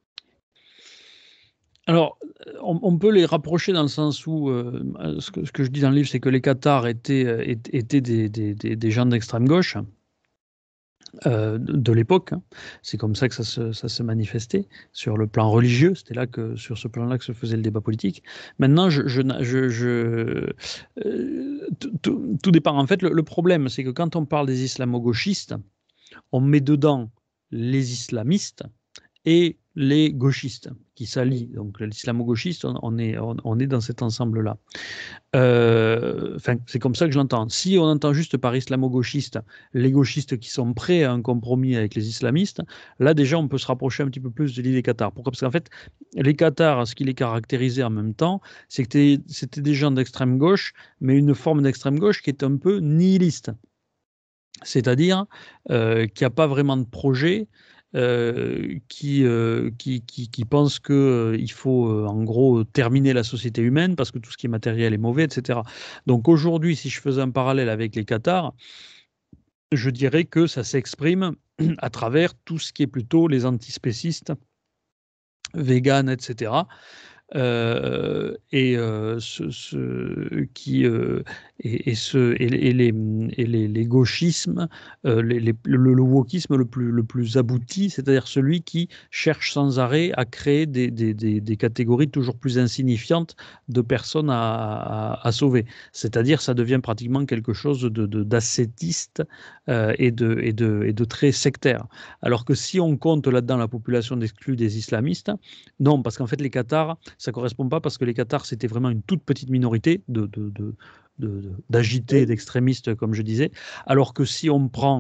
Alors, on peut les rapprocher dans le sens où ce que je dis dans le livre, c'est que les Cathares étaient des gens d'extrême gauche de l'époque, hein. C'est comme ça que ça se manifestait sur le plan religieux. C'était là que, sur ce plan-là, que se faisait le débat politique. Maintenant, tout dépend. En fait, le problème, c'est que quand on parle des islamo-gauchistes, on met dedans les islamistes et les gauchistes qui s'allient. Donc l'islamo-gauchiste, on est dans cet ensemble-là. Enfin, c'est comme ça que je l'entends. Si on entend juste par islamo-gauchiste les gauchistes qui sont prêts à un compromis avec les islamistes, là déjà on peut se rapprocher un petit peu plus de l'idée Qatar. Pourquoi? Parce qu'en fait, les Qatars, ce qui les caractérisait en même temps, c'est que c'était des gens d'extrême gauche, mais une forme d'extrême gauche qui est un peu nihiliste. C'est-à-dire qu'il n'y a pas vraiment de projet, qui pense qu'il faut en gros terminer la société humaine parce que tout ce qui est matériel est mauvais, etc. Donc aujourd'hui, si je faisais un parallèle avec les Qatars, je dirais que ça s'exprime à travers tout ce qui est plutôt les antispécistes, véganes, etc. Qui les gauchismes, le wokisme le plus abouti, c'est-à-dire celui qui cherche sans arrêt à créer des catégories toujours plus insignifiantes de personnes à sauver. C'est-à-dire ça devient pratiquement quelque chose d'ascétiste et de très sectaire. Alors que si on compte là-dedans la population d'exclus des islamistes, non, parce qu'en fait, les Cathares, ça ne correspond pas parce que les Cathares, c'était vraiment une toute petite minorité d'agités, Oui. d'extrémistes, comme je disais. Alors que si on prend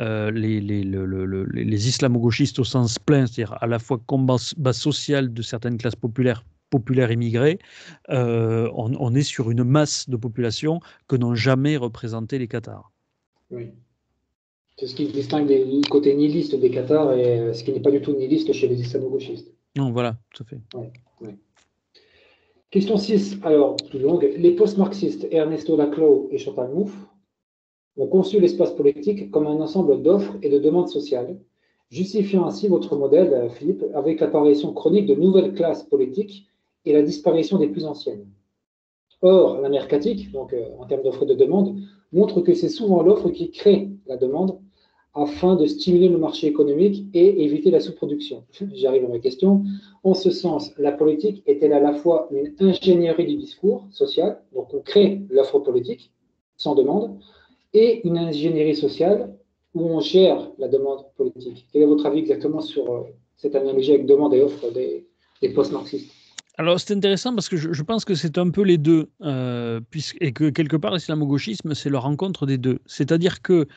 les islamo-gauchistes au sens plein, c'est-à-dire à la fois combat social de certaines classes populaires immigrées, on est sur une masse de population que n'ont jamais représenté les Cathares. Oui. C'est ce qui distingue le côté nihiliste des Cathares et ce qui n'est pas du tout nihiliste chez les islamo-gauchistes. Non, voilà, tout à fait. Ouais, ouais. Question 6, alors plus longue. Les post-marxistes Ernesto Laclau et Chantal Mouffe ont conçu l'espace politique comme un ensemble d'offres et de demandes sociales, justifiant ainsi votre modèle, Philippe, avec l'apparition chronique de nouvelles classes politiques et la disparition des plus anciennes. Or, la mercatique, donc en termes d'offres et de demande, montre que c'est souvent l'offre qui crée la demande afin de stimuler le marché économique et éviter la sous-production. J'arrive à ma question. En ce sens, la politique est-elle à la fois une ingénierie du discours social, donc on crée l'offre politique sans demande, et une ingénierie sociale où on gère la demande politique? Quel est votre avis exactement sur cette analogie avec demande et offre des post-marxistes? Alors, c'est intéressant parce que je pense que c'est un peu les deux, et que quelque part, l'islamo-gauchisme, c'est la rencontre des deux. C'est-à-dire que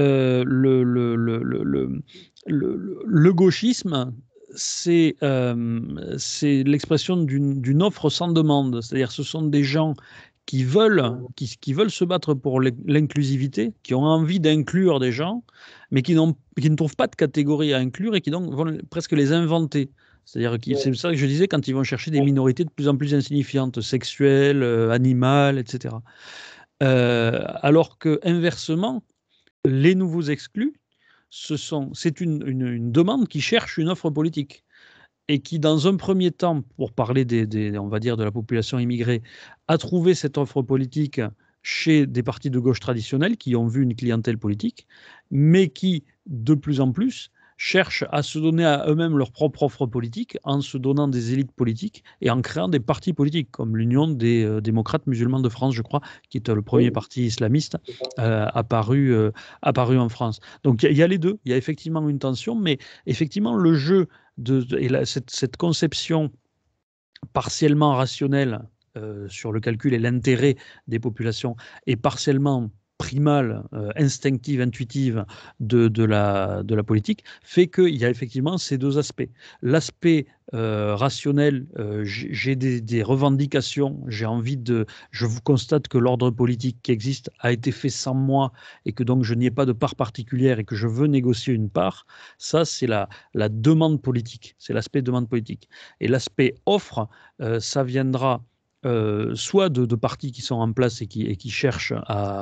le gauchisme, c'est l'expression d'une offre sans demande. C'est-à-dire ce sont des gens qui veulent se battre pour l'inclusivité, qui ont envie d'inclure des gens, mais qui ne trouvent pas de catégorie à inclure et qui donc vont presque les inventer. C'est-à-dire que c'est Ouais, ça que je disais quand ils vont chercher des ouais, minorités de plus en plus insignifiantes, sexuelles, animales, etc. Alors que inversement, les nouveaux exclus, c'est une demande qui cherche une offre politique et qui, dans un premier temps, pour parler on va dire de la population immigrée, a trouvé cette offre politique chez des partis de gauche traditionnels qui ont vu une clientèle politique, mais qui, de plus en plus, cherchent à se donner à eux-mêmes leur propre offre politique en se donnant des élites politiques et en créant des partis politiques, comme l'Union des démocrates musulmans de France, je crois, qui est le premier Oui, parti islamiste c'est ça. apparu en France. Donc il y a les deux, il y a effectivement une tension, mais effectivement le jeu cette conception partiellement rationnelle sur le calcul et l'intérêt des populations et partiellement primale, instinctive, intuitive de la politique, fait qu'il y a effectivement ces deux aspects. L'aspect rationnel, j'ai des revendications, je vous constate que l'ordre politique qui existe a été fait sans moi et que donc je n'y ai pas de part particulière et que je veux négocier une part, ça c'est la demande politique, c'est l'aspect demande politique. Et l'aspect offre, ça viendra soit de partis qui sont en place et qui cherchent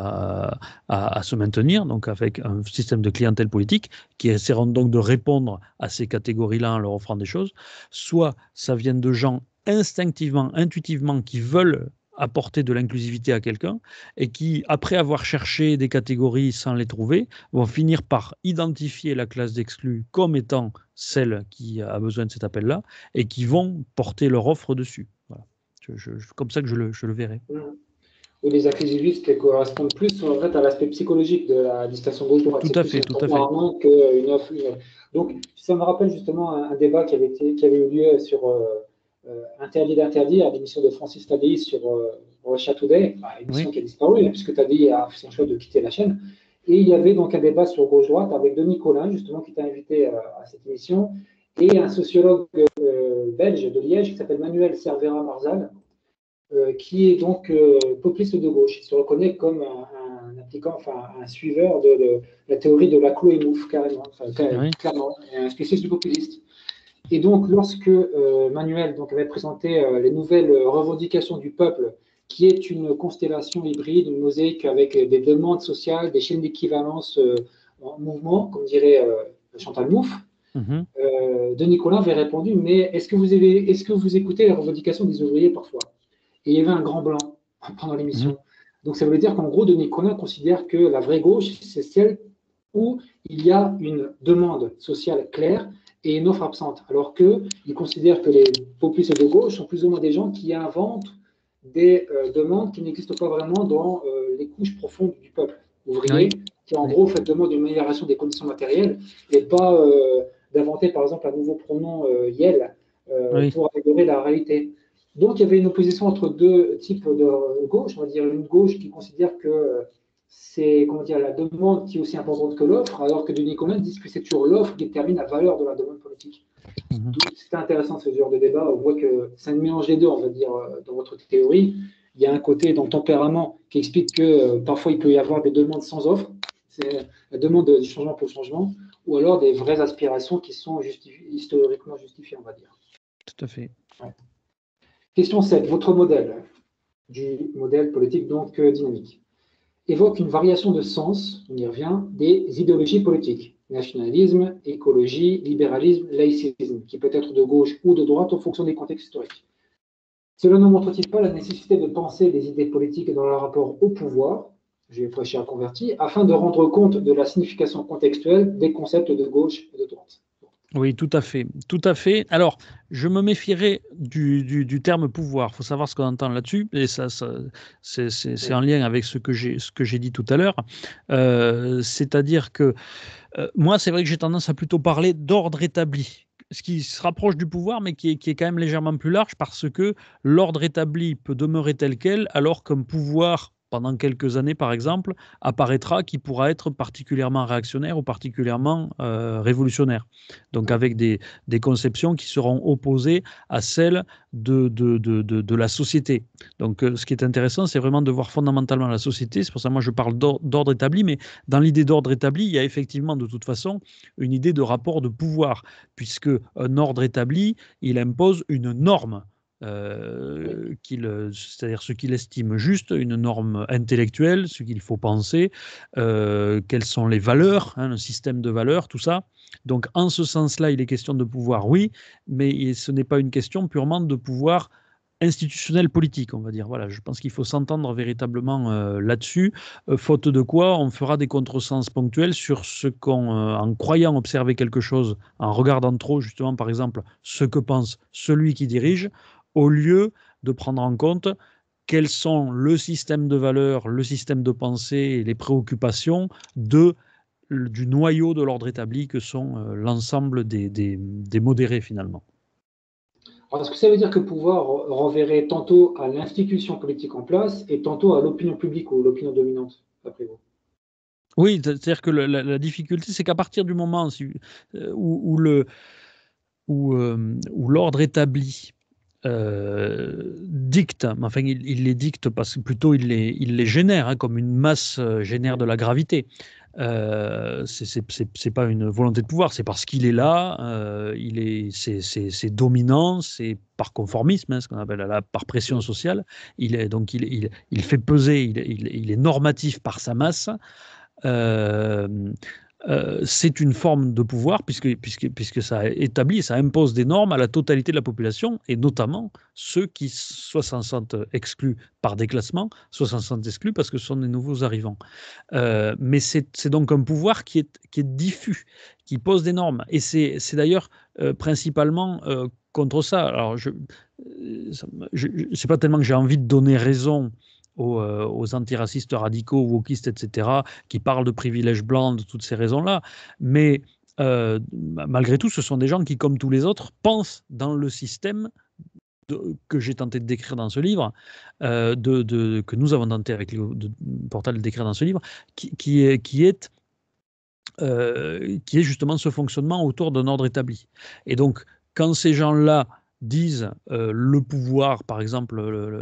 à se maintenir, donc avec un système de clientèle politique, qui essaieront donc de répondre à ces catégories-là en leur offrant des choses, soit ça vient de gens instinctivement, intuitivement, qui veulent apporter de l'inclusivité à quelqu'un et qui, après avoir cherché des catégories sans les trouver, vont finir par identifier la classe d'exclus comme étant celle qui a besoin de cet appel-là et qui vont porter leur offre dessus. Voilà. Comme ça que je le verrai. Ou les inclusivistes qui correspondent plus en fait, à l'aspect psychologique de la distinction gauche-droite. Tout C'est à plus fait, un tout à fait. comportement qu'une offre, une offre. Donc, ça me rappelle justement un débat qui avait eu lieu sur Interdit d'interdire, à l'émission de Francis Tadei sur Russia Today, émission Oui. qui a disparu, puisque Tadei a fait son choix de quitter la chaîne. Et il y avait donc un débat sur gauche-droite avec Denis Collin, justement, qui était invité à cette émission, et un sociologue belge de Liège qui s'appelle Manuel Cervera Marzal, qui est donc populiste de gauche. Il se reconnaît comme un appliquant, enfin un suiveur de la théorie de la clou et mouffe, carrément, Oui. clairement, un spécialiste du populiste. Et donc, lorsque Manuel donc, avait présenté les nouvelles revendications du peuple, qui est une constellation hybride, une mosaïque avec des demandes sociales, des chaînes d'équivalence en mouvement, comme dirait Chantal Mouffe, Denis Collin avait répondu, mais est-ce que vous écoutez les revendications des ouvriers parfois? Et il y avait un grand blanc pendant l'émission. Donc ça veut dire qu'en gros, Denis Collin considère que la vraie gauche, c'est celle où il y a une demande sociale claire et une offre absente. Alors qu'il considère que les populistes de gauche sont plus ou moins des gens qui inventent des demandes qui n'existent pas vraiment dans les couches profondes du peuple ouvrier, qui en gros fait demande d'une amélioration des conditions matérielles et pas d'inventer par exemple un nouveau pronom Yel pour améliorer la réalité. Donc, il y avait une opposition entre deux types de gauche. On va dire une gauche qui considère que c'est la demande qui est aussi importante que l'offre, alors que Denis Comen dit que c'est toujours l'offre qui détermine la valeur de la demande politique. C'était intéressant ce genre de débat. On voit que c'est un mélange des deux, on va dire, dans votre théorie. Il y a un côté dans le tempérament qui explique que parfois il peut y avoir des demandes sans offre. C'est la demande du changement pour le changement, ou alors des vraies aspirations qui sont historiquement justifiées, on va dire. Tout à fait. Ouais. Question 7. Votre modèle, du modèle politique donc dynamique, évoque une variation de sens, on y revient, des idéologies politiques. Nationalisme, écologie, libéralisme, laïcisme, qui peut être de gauche ou de droite en fonction des contextes historiques. Cela ne montre-t-il pas la nécessité de penser des idées politiques dans leur rapport au pouvoir, je vais prêcher à converti, afin de rendre compte de la signification contextuelle des concepts de gauche et de droite? Oui, tout à fait. Tout à fait. Alors, je me méfierais du terme pouvoir. Il faut savoir ce qu'on entend là-dessus. Et ça c'est en lien avec ce que j'ai dit tout à l'heure. C'est-à-dire que moi, c'est vrai que j'ai tendance à plutôt parler d'ordre établi, ce qui se rapproche du pouvoir, mais qui est quand même légèrement plus large, parce que l'ordre établi peut demeurer tel quel, alors qu'un pouvoir, pendant quelques années par exemple, apparaîtra qui pourra être particulièrement réactionnaire ou particulièrement révolutionnaire. Donc avec des conceptions qui seront opposées à celles de la société. Donc ce qui est intéressant, c'est vraiment de voir fondamentalement la société. C'est pour ça que moi je parle d'ordre établi, mais dans l'idée d'ordre établi, il y a effectivement de toute façon une idée de rapport de pouvoir, puisque un ordre établi, il impose une norme. C'est-à-dire ce qu'il estime juste, une norme intellectuelle, ce qu'il faut penser, quelles sont les valeurs, un système de valeurs, tout ça. Donc en ce sens-là, il est question de pouvoir, oui, mais ce n'est pas une question purement de pouvoir institutionnel politique, on va dire. Voilà, je pense qu'il faut s'entendre véritablement là-dessus, faute de quoi on fera des contresens ponctuels sur ce qu'on, en croyant observer quelque chose, en regardant trop justement par exemple ce que pense celui qui dirige, au lieu de prendre en compte quels sont le système de valeurs, le système de pensée et les préoccupations du noyau de l'ordre établi que sont l'ensemble des modérés finalement. Alors, est-ce que ça veut dire que le pouvoir renverrait tantôt à l'institution politique en place et tantôt à l'opinion publique ou l'opinion dominante, d'après vous? Oui, c'est-à-dire que la difficulté, c'est qu'à partir du moment où l'ordre établi dicte, enfin il les dicte parce que plutôt il les génère, hein, comme une masse génère de la gravité. C'est pas une volonté de pouvoir, c'est parce qu'il est là, c'est dominant, c'est par conformisme, hein, ce qu'on appelle par pression sociale. Il fait peser, il est normatif par sa masse. Euh, c'est une forme de pouvoir puisque ça établit, ça impose des normes à la totalité de la population et notamment ceux qui soit s'en sentent exclus par déclassement, soit s'en sentent exclus parce que ce sont des nouveaux arrivants. Mais c'est donc un pouvoir qui est diffus, qui pose des normes. Et c'est d'ailleurs principalement contre ça. Alors, c'est pas tellement que j'ai envie de donner raison aux antiracistes radicaux, aux wokistes, etc., qui parlent de privilèges blancs, de toutes ces raisons-là. Mais malgré tout, ce sont des gens qui, comme tous les autres, pensent dans le système que j'ai tenté de décrire dans ce livre, que nous avons tenté avec le portal de décrire dans ce livre, qui est justement ce fonctionnement autour d'un ordre établi. Et donc, quand ces gens-là disent le pouvoir, par exemple,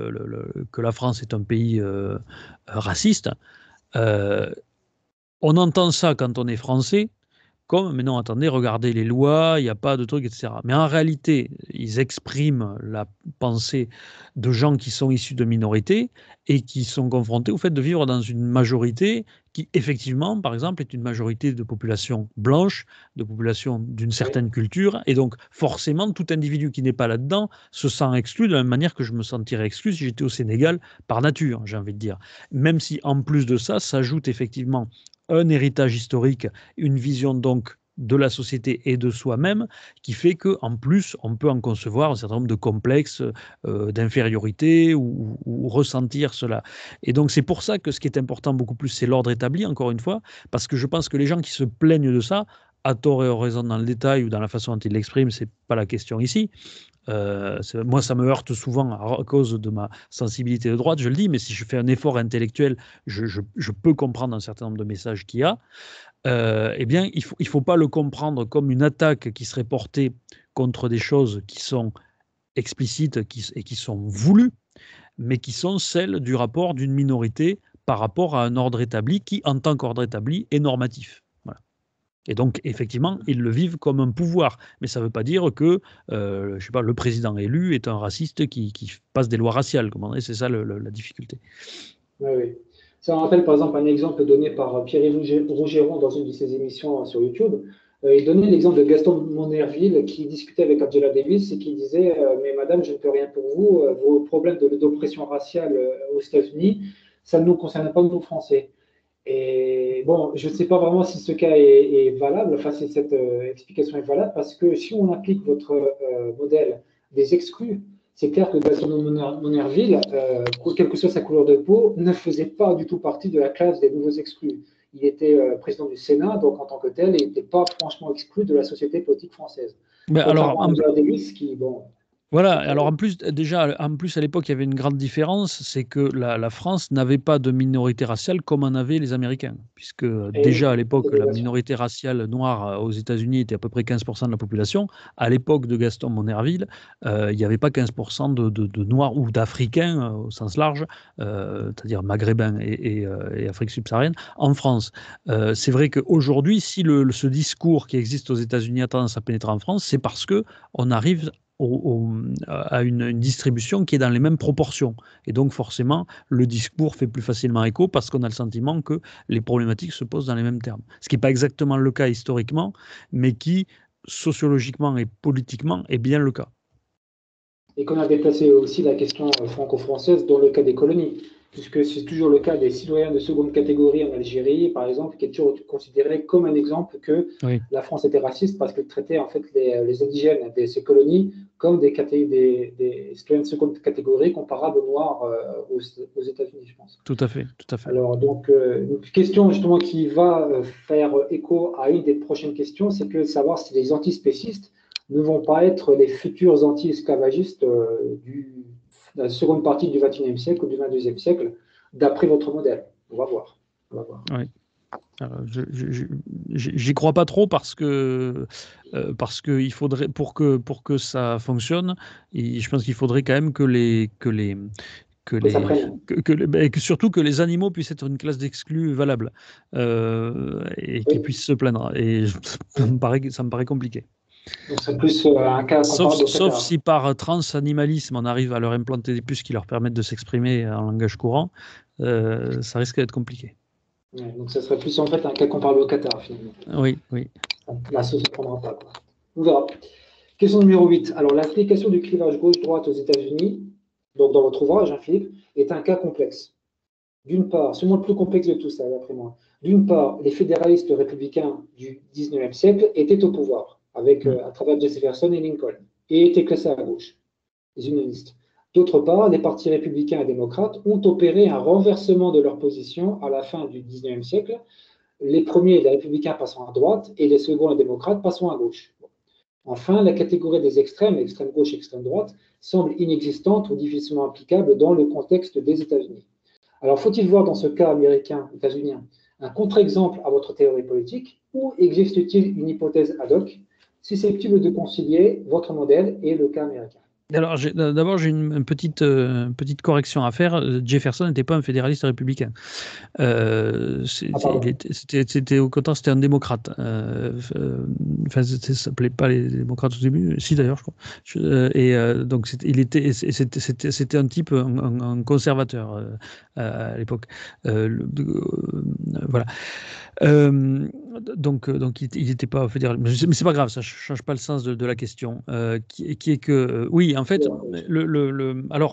que la France est un pays raciste, euh, on entend ça quand on est français, comme, mais non, attendez, regardez les lois, il n'y a pas de truc, etc. Mais en réalité, ils expriment la pensée de gens qui sont issus de minorités et qui sont confrontés au fait de vivre dans une majorité qui, effectivement, par exemple, est une majorité de population blanche, de population d'une Oui. certaine culture. Et donc, forcément, tout individu qui n'est pas là-dedans se sent exclu de la même manière que je me sentirais exclu si j'étais au Sénégal par nature, j'ai envie de dire. Même si, en plus de ça, s'ajoute effectivement un héritage historique, une vision donc de la société et de soi-même, qui fait qu'en plus, on peut en concevoir un certain nombre de complexes d'infériorité ou ressentir cela. Et donc, c'est pour ça que ce qui est important beaucoup plus, c'est l'ordre établi, encore une fois, parce que je pense que les gens qui se plaignent de ça, à tort et à raison dans le détail ou dans la façon dont ils l'expriment, c'est pas la question ici. Moi, ça me heurte souvent à cause de ma sensibilité de droite, je le dis, mais si je fais un effort intellectuel, je peux comprendre un certain nombre de messages qu'il y a. Eh bien, il faut pas le comprendre comme une attaque qui serait portée contre des choses qui sont explicites et qui sont voulues, mais qui sont celles du rapport d'une minorité par rapport à un ordre établi qui, en tant qu'ordre établi, est normatif. Voilà. Et donc, effectivement, ils le vivent comme un pouvoir. Mais ça ne veut pas dire que je sais pas, le président élu est un raciste qui passe des lois raciales. C'est ça la difficulté. Oui, oui. Ça me rappelle par exemple un exemple donné par Pierre-Yves Rougeron dans une de ses émissions sur YouTube. Il donnait l'exemple de Gaston Monerville qui discutait avec Angela Davis et qui disait mais madame, je ne peux rien pour vous, vos problèmes d'oppression raciale aux États-Unis, ça ne nous concerne pas, nous, Français. Et bon, je ne sais pas vraiment si ce cas est valable, enfin si cette explication est valable, parce que si on applique votre modèle des exclus, c'est clair que Gaston Monerville, quelle que soit sa couleur de peau, ne faisait pas du tout partie de la classe des nouveaux exclus. Il était président du Sénat, donc en tant que tel, il n'était pas franchement exclu de la société politique française. Mais alors, Contrairement à Angela Davis, qui, bon, voilà, alors en plus, déjà, en plus à l'époque, il y avait une grande différence, c'est que la France n'avait pas de minorité raciale comme en avaient les Américains, puisque et oui, déjà à l'époque, la ségrégation. minorité raciale noire aux États-Unis était à peu près 15% de la population. À l'époque de Gaston Monerville, il n'y avait pas 15% de Noirs ou d'Africains au sens large, c'est-à-dire maghrébins et Afrique subsaharienne, en France. C'est vrai qu'aujourd'hui, si ce discours qui existe aux États-Unis a tendance à pénétrer en France, c'est parce que on arrive à une distribution qui est dans les mêmes proportions. Et donc, forcément, le discours fait plus facilement écho parce qu'on a le sentiment que les problématiques se posent dans les mêmes termes. Ce qui n'est pas exactement le cas historiquement, mais qui, sociologiquement et politiquement, est bien le cas. et qu'on a déplacé aussi la question franco-française dans le cas des colonies, puisque c'est toujours le cas des citoyens de seconde catégorie en Algérie, par exemple, qui est toujours considéré comme un exemple que Oui, la France était raciste parce qu'elle traitait en fait les indigènes de ces colonies comme des citoyens de seconde catégorie comparables aux Noirs aux États-Unis, je pense. tout à fait, tout à fait. Alors, donc, une question justement qui va faire écho à une des prochaines questions, c'est que savoir si les antispécistes ne vont pas être les futurs anti-esclavagistes de la seconde partie du XXIe siècle ou du XXIIe siècle, d'après votre modèle. On va voir. On va voir. Oui. J'y crois pas trop parce que il faudrait pour que ça fonctionne, je pense qu'il faudrait quand même que surtout que les animaux puissent être une classe d'exclus valable et qu'ils Oui. puissent se plaindre. Et ça me paraît compliqué. Donc, c'est plus un cas comparable au Sauf Qatar. si par transanimalisme on arrive à leur implanter des puces qui leur permettent de s'exprimer en langage courant, ça risque d'être compliqué. Ouais, donc, ça serait plus en fait un cas comparable au Qatar, finalement. Oui, oui. La sauce ne prendra pas, quoi. On verra. Question numéro 8. Alors, l'application du clivage gauche-droite aux États-Unis, donc dans votre ouvrage, Philippe, est un cas complexe. D'une part, c'est le plus complexe de tout ça, d'après moi. D'une part, les fédéralistes républicains du 19e siècle étaient au pouvoir, à travers Jefferson et Lincoln, et étaient classés à gauche, les unionistes. D'autre part, les partis républicains et démocrates ont opéré un renversement de leur position à la fin du 19e siècle, les premiers, les républicains, passant à droite, et les seconds, les démocrates, passant à gauche. Enfin, la catégorie des extrêmes, extrême gauche et extrême droite, semble inexistante ou difficilement applicable dans le contexte des États-Unis. Alors, faut-il voir dans ce cas américain, états-unien, un contre-exemple à votre théorie politique, ou existe-t-il une hypothèse ad hoc susceptible de concilier votre modèle et le cas américain? Alors, d'abord, j'ai une petite correction à faire. Jefferson n'était pas un fédéraliste républicain. C'était au contraire, c'était un démocrate. Enfin, ça s'appelait pas les démocrates au début. Si, d'ailleurs, je crois. Donc, c'était un type, un conservateur à l'époque. Voilà. Donc il n'était pas fédéral. Mais c'est pas grave, ça ne change pas le sens de la question. Qui est que, oui, en fait, alors,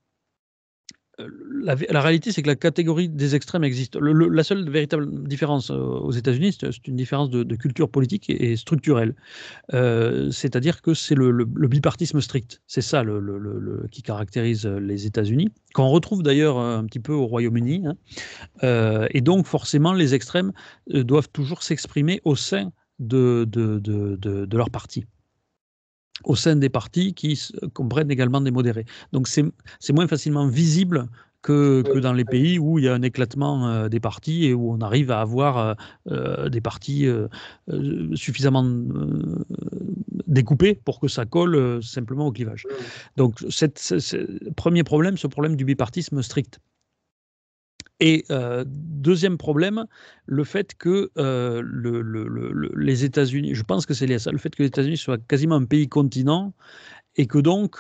la réalité, c'est que la catégorie des extrêmes existe. La seule véritable différence aux États-Unis, c'est une différence de culture politique et structurelle. C'est-à-dire que c'est le bipartisme strict. C'est ça qui caractérise les États-Unis, qu'on retrouve d'ailleurs un petit peu au Royaume-Uni. Et donc, forcément, les extrêmes doivent toujours s'exprimer au sein de leur parti, au sein des partis qui comprennent également des modérés. Donc, c'est moins facilement visible que dans les pays où il y a un éclatement des partis et où on arrive à avoir des partis suffisamment découpés pour que ça colle simplement au clivage. Donc, premier problème, ce problème du bipartisme strict. Et deuxième problème, le fait que les États-Unis, je pense que c'est lié à ça, le fait que les États-Unis soient quasiment un pays continent et que donc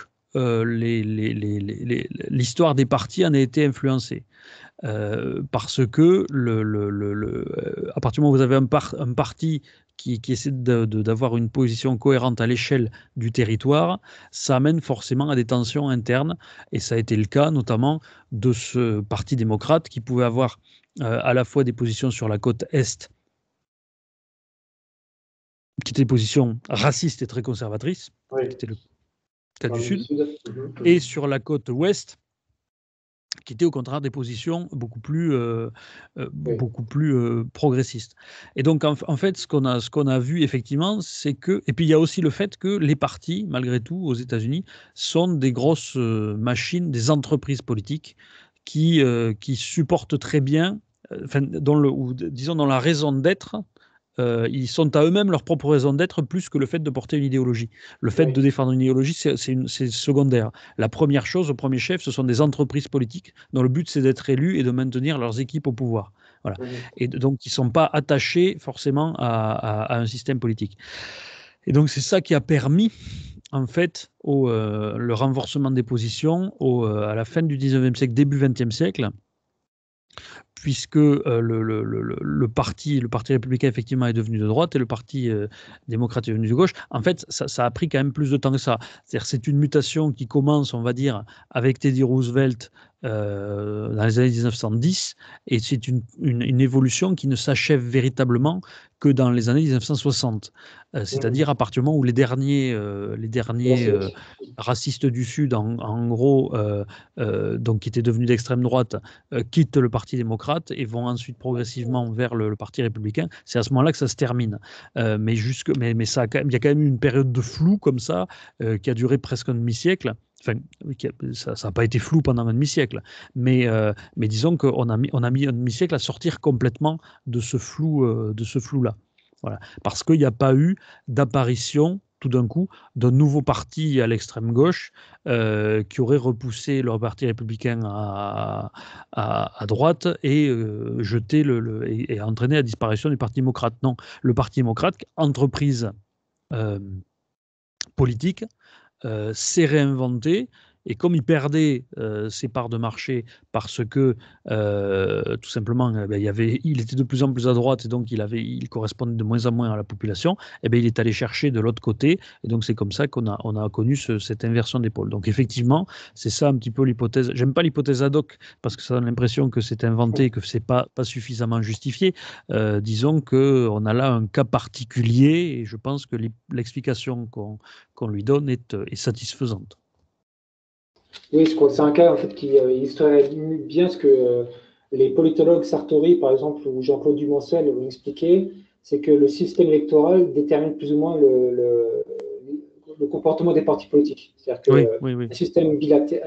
l'histoire des partis en a été influencée. Parce que à partir du moment où vous avez un parti qui essaie d'avoir une position cohérente à l'échelle du territoire, ça amène forcément à des tensions internes. Et ça a été le cas notamment de ce parti démocrate qui pouvait avoir à la fois des positions sur la côte Est, qui étaient des positions racistes et très conservatrices, qui était le cas du Sud, et sur la côte Ouest, qui étaient au contraire des positions beaucoup plus progressistes. Et donc, en fait, ce qu'on a vu effectivement, c'est que... Et puis, il y a aussi le fait que les partis, malgré tout, aux États-Unis, sont des grosses machines, des entreprises politiques qui supportent très bien, disons, dans la raison d'être, ils sont à eux-mêmes leur propre raison d'être plus que le fait de porter une idéologie. Le fait de défendre une idéologie, c'est secondaire. La première chose, au premier chef, ce sont des entreprises politiques dont le but c'est d'être élus et de maintenir leurs équipes au pouvoir. Voilà. Et donc, ils ne sont pas attachés forcément à un système politique. Et donc, c'est ça qui a permis, en fait, le renforcement des positions à la fin du 19e siècle, début 20e siècle, puisque le parti républicain, effectivement, est devenu de droite et le parti démocrate est devenu de gauche. En fait, ça a pris quand même plus de temps que ça. C'est-à-dire, c'est une mutation qui commence, on va dire, avec Teddy Roosevelt dans les années 1910, et c'est une évolution qui ne s'achève véritablement que dans les années 1960. C'est-à-dire à partir du moment où les derniers racistes du Sud, en gros, donc qui étaient devenus d'extrême droite, quittent le Parti démocrate et vont ensuite progressivement vers le Parti républicain. C'est à ce moment-là que ça se termine. Mais il y a quand même eu une période de flou comme ça, qui a duré presque un demi-siècle. Enfin, ça n'a pas été flou pendant un demi-siècle, mais disons qu'on a mis un demi-siècle à sortir complètement de ce flou-là. Voilà. Parce qu'il n'y a pas eu d'apparition, tout d'un coup, d'un nouveau parti à l'extrême gauche qui aurait repoussé le parti républicain à droite et jeté et entraîné la disparition du Parti démocrate. Non, le Parti démocrate, entreprise politique, s'est réinventé, et comme il perdait ses parts de marché parce que tout simplement il était de plus en plus à droite, et donc il correspondait de moins en moins à la population, et bien il est allé chercher de l'autre côté, et donc c'est comme ça qu'on a connu cette inversion des pôles. Donc effectivement, c'est ça un petit peu l'hypothèse. J'aime pas l'hypothèse ad hoc parce que ça donne l'impression que c'est inventé, que c'est pas suffisamment justifié. Disons qu'on a là un cas particulier, et je pense que l'explication qu'on lui donne est satisfaisante. Oui, je crois que c'est un cas en fait, qui illustrerait bien ce que les politologues Sartori, par exemple, ou Jean-Claude Dumoncel ont expliqué, c'est que le système électoral détermine plus ou moins le comportement des partis politiques. C'est-à-dire qu'un système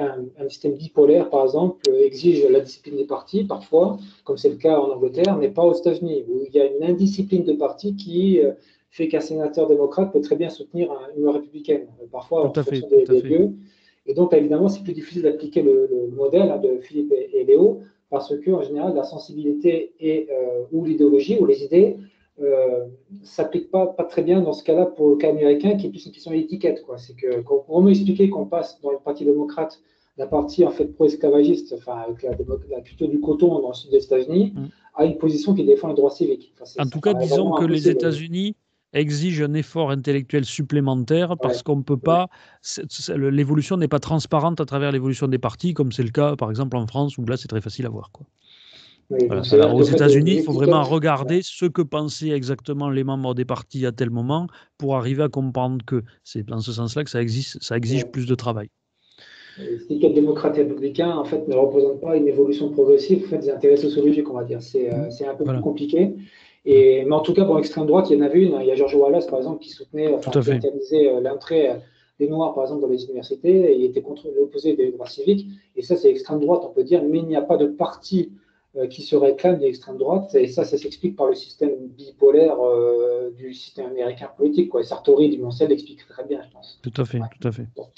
bipolaire, par exemple, exige la discipline des partis, parfois, comme c'est le cas en Angleterre, mais pas aux États-Unis, où il y a une indiscipline de partis qui fait qu'un sénateur démocrate peut très bien soutenir une républicaine, parfois en fonction des lieux. Et donc, évidemment, c'est plus difficile d'appliquer le modèle de Philippe et Léo, parce qu'en général, la sensibilité ou l'idéologie ou les idées ne s'appliquent pas très bien dans ce cas-là pour le cas américain, qui est plus une question d'étiquette. C'est que quand on veut expliquer qu'on passe dans le Parti démocrate d'un parti en fait pro-esclavagiste, enfin avec la culture du coton dans le sud des États-Unis, à une position qui défend les droits civiques. En tout cas, disons que les États-Unis exige un effort intellectuel supplémentaire parce qu'on ne peut pas. L'évolution n'est pas transparente à travers l'évolution des partis, comme c'est le cas, par exemple, en France, où là, c'est très facile à voir. Oui, voilà. Alors, aux États-Unis, il faut vraiment regarder ce que pensaient exactement les membres des partis à tel moment pour arriver à comprendre que c'est dans ce sens-là que ça exige plus de travail. L'étiquette démocrate et républicain, en fait, ne représente pas une évolution progressive des intérêts sociologiques, on va dire. C'est un peu plus compliqué. Mais en tout cas, pour l'extrême droite, il y en avait une. Il y a George Wallace, par exemple, qui soutenait, qui interdisait l'entrée des Noirs, par exemple, dans les universités, et il était contre l'opposé des droits civiques. Et ça, c'est l'extrême droite, on peut dire, mais il n'y a pas de parti qui se réclame de l'extrême droite. Et ça s'explique par le système bipolaire du système américain politique. Sartori, Dumoncel l'explique très bien, je pense. Tout à fait, tout à fait. Bon.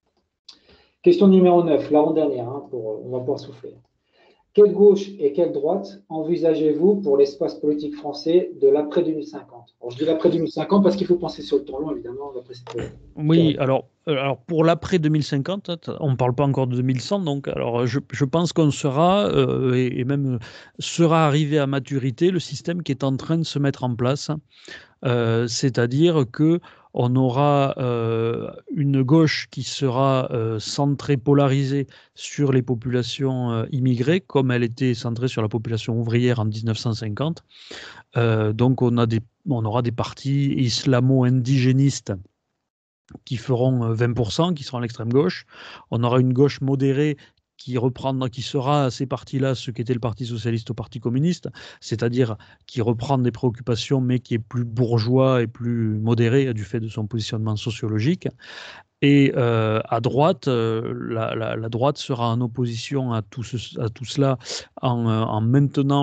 Question numéro 9, l'avant-dernière, on va pouvoir souffler. Quelle gauche et quelle droite envisagez-vous pour l'espace politique français de l'après 2050 ? Je dis l'après 2050 parce qu'il faut penser sur le temps long, évidemment. Oui, alors pour l'après 2050, on ne parle pas encore de 2100, donc alors je pense qu'on sera, et même sera arrivé à maturité, le système qui est en train de se mettre en place. C'est-à-dire qu'on aura une gauche qui sera centrée, polarisée sur les populations immigrées, comme elle était centrée sur la population ouvrière en 1950. Donc on aura des partis islamo-indigénistes qui feront 20%, qui seront à l'extrême gauche. On aura une gauche modérée qui sera à ces partis-là ce qu'était le Parti socialiste au Parti communiste, c'est-à-dire qui reprend des préoccupations mais qui est plus bourgeois et plus modéré du fait de son positionnement sociologique. Et à droite, la droite sera en opposition à tout cela en maintenant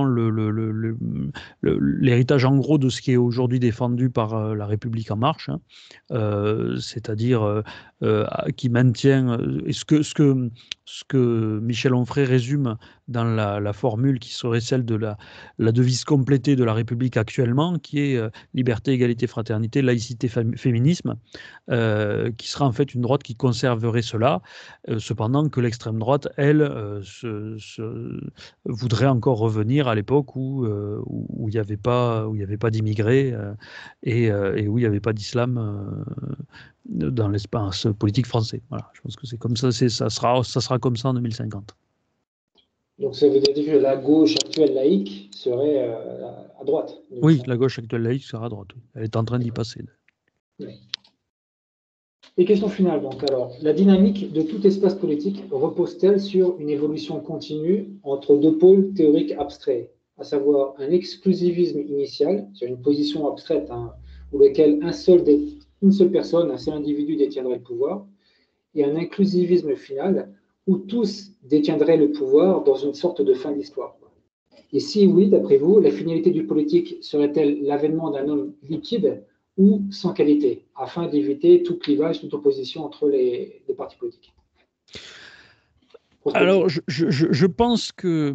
l'héritage en gros de ce qui est aujourd'hui défendu par La République en marche, c'est-à-dire qui maintient ce que Michel Onfray résume dans la formule qui serait celle de la devise complétée de la République actuellement, qui est liberté, égalité, fraternité, laïcité, féminisme, qui sera en fait une droite qui conserverait cela, cependant que l'extrême droite, elle, voudrait encore revenir à l'époque où il n'y avait pas, d'immigrés et où il n'y avait pas d'islam dans l'espace politique français. Voilà, je pense que c'est comme ça, ça sera comme ça en 2050. Donc ça veut dire que la gauche actuelle laïque serait à droite. Oui, la gauche actuelle laïque sera à droite. Oui. Elle est en train d'y passer. Oui. Et question finale, donc alors, la dynamique de tout espace politique repose-t-elle sur une évolution continue entre deux pôles théoriques abstraits, à savoir un exclusivisme initial, sur une position abstraite où lequel une seule personne, un seul individu détiendrait le pouvoir, et un inclusivisme final où tous détiendraient le pouvoir dans une sorte de fin d'histoire. Et si oui, d'après vous, la finalité du politique serait-elle l'avènement d'un homme liquide ou sans qualité, afin d'éviter tout clivage, toute opposition entre les partis politiques? Alors, je pense que,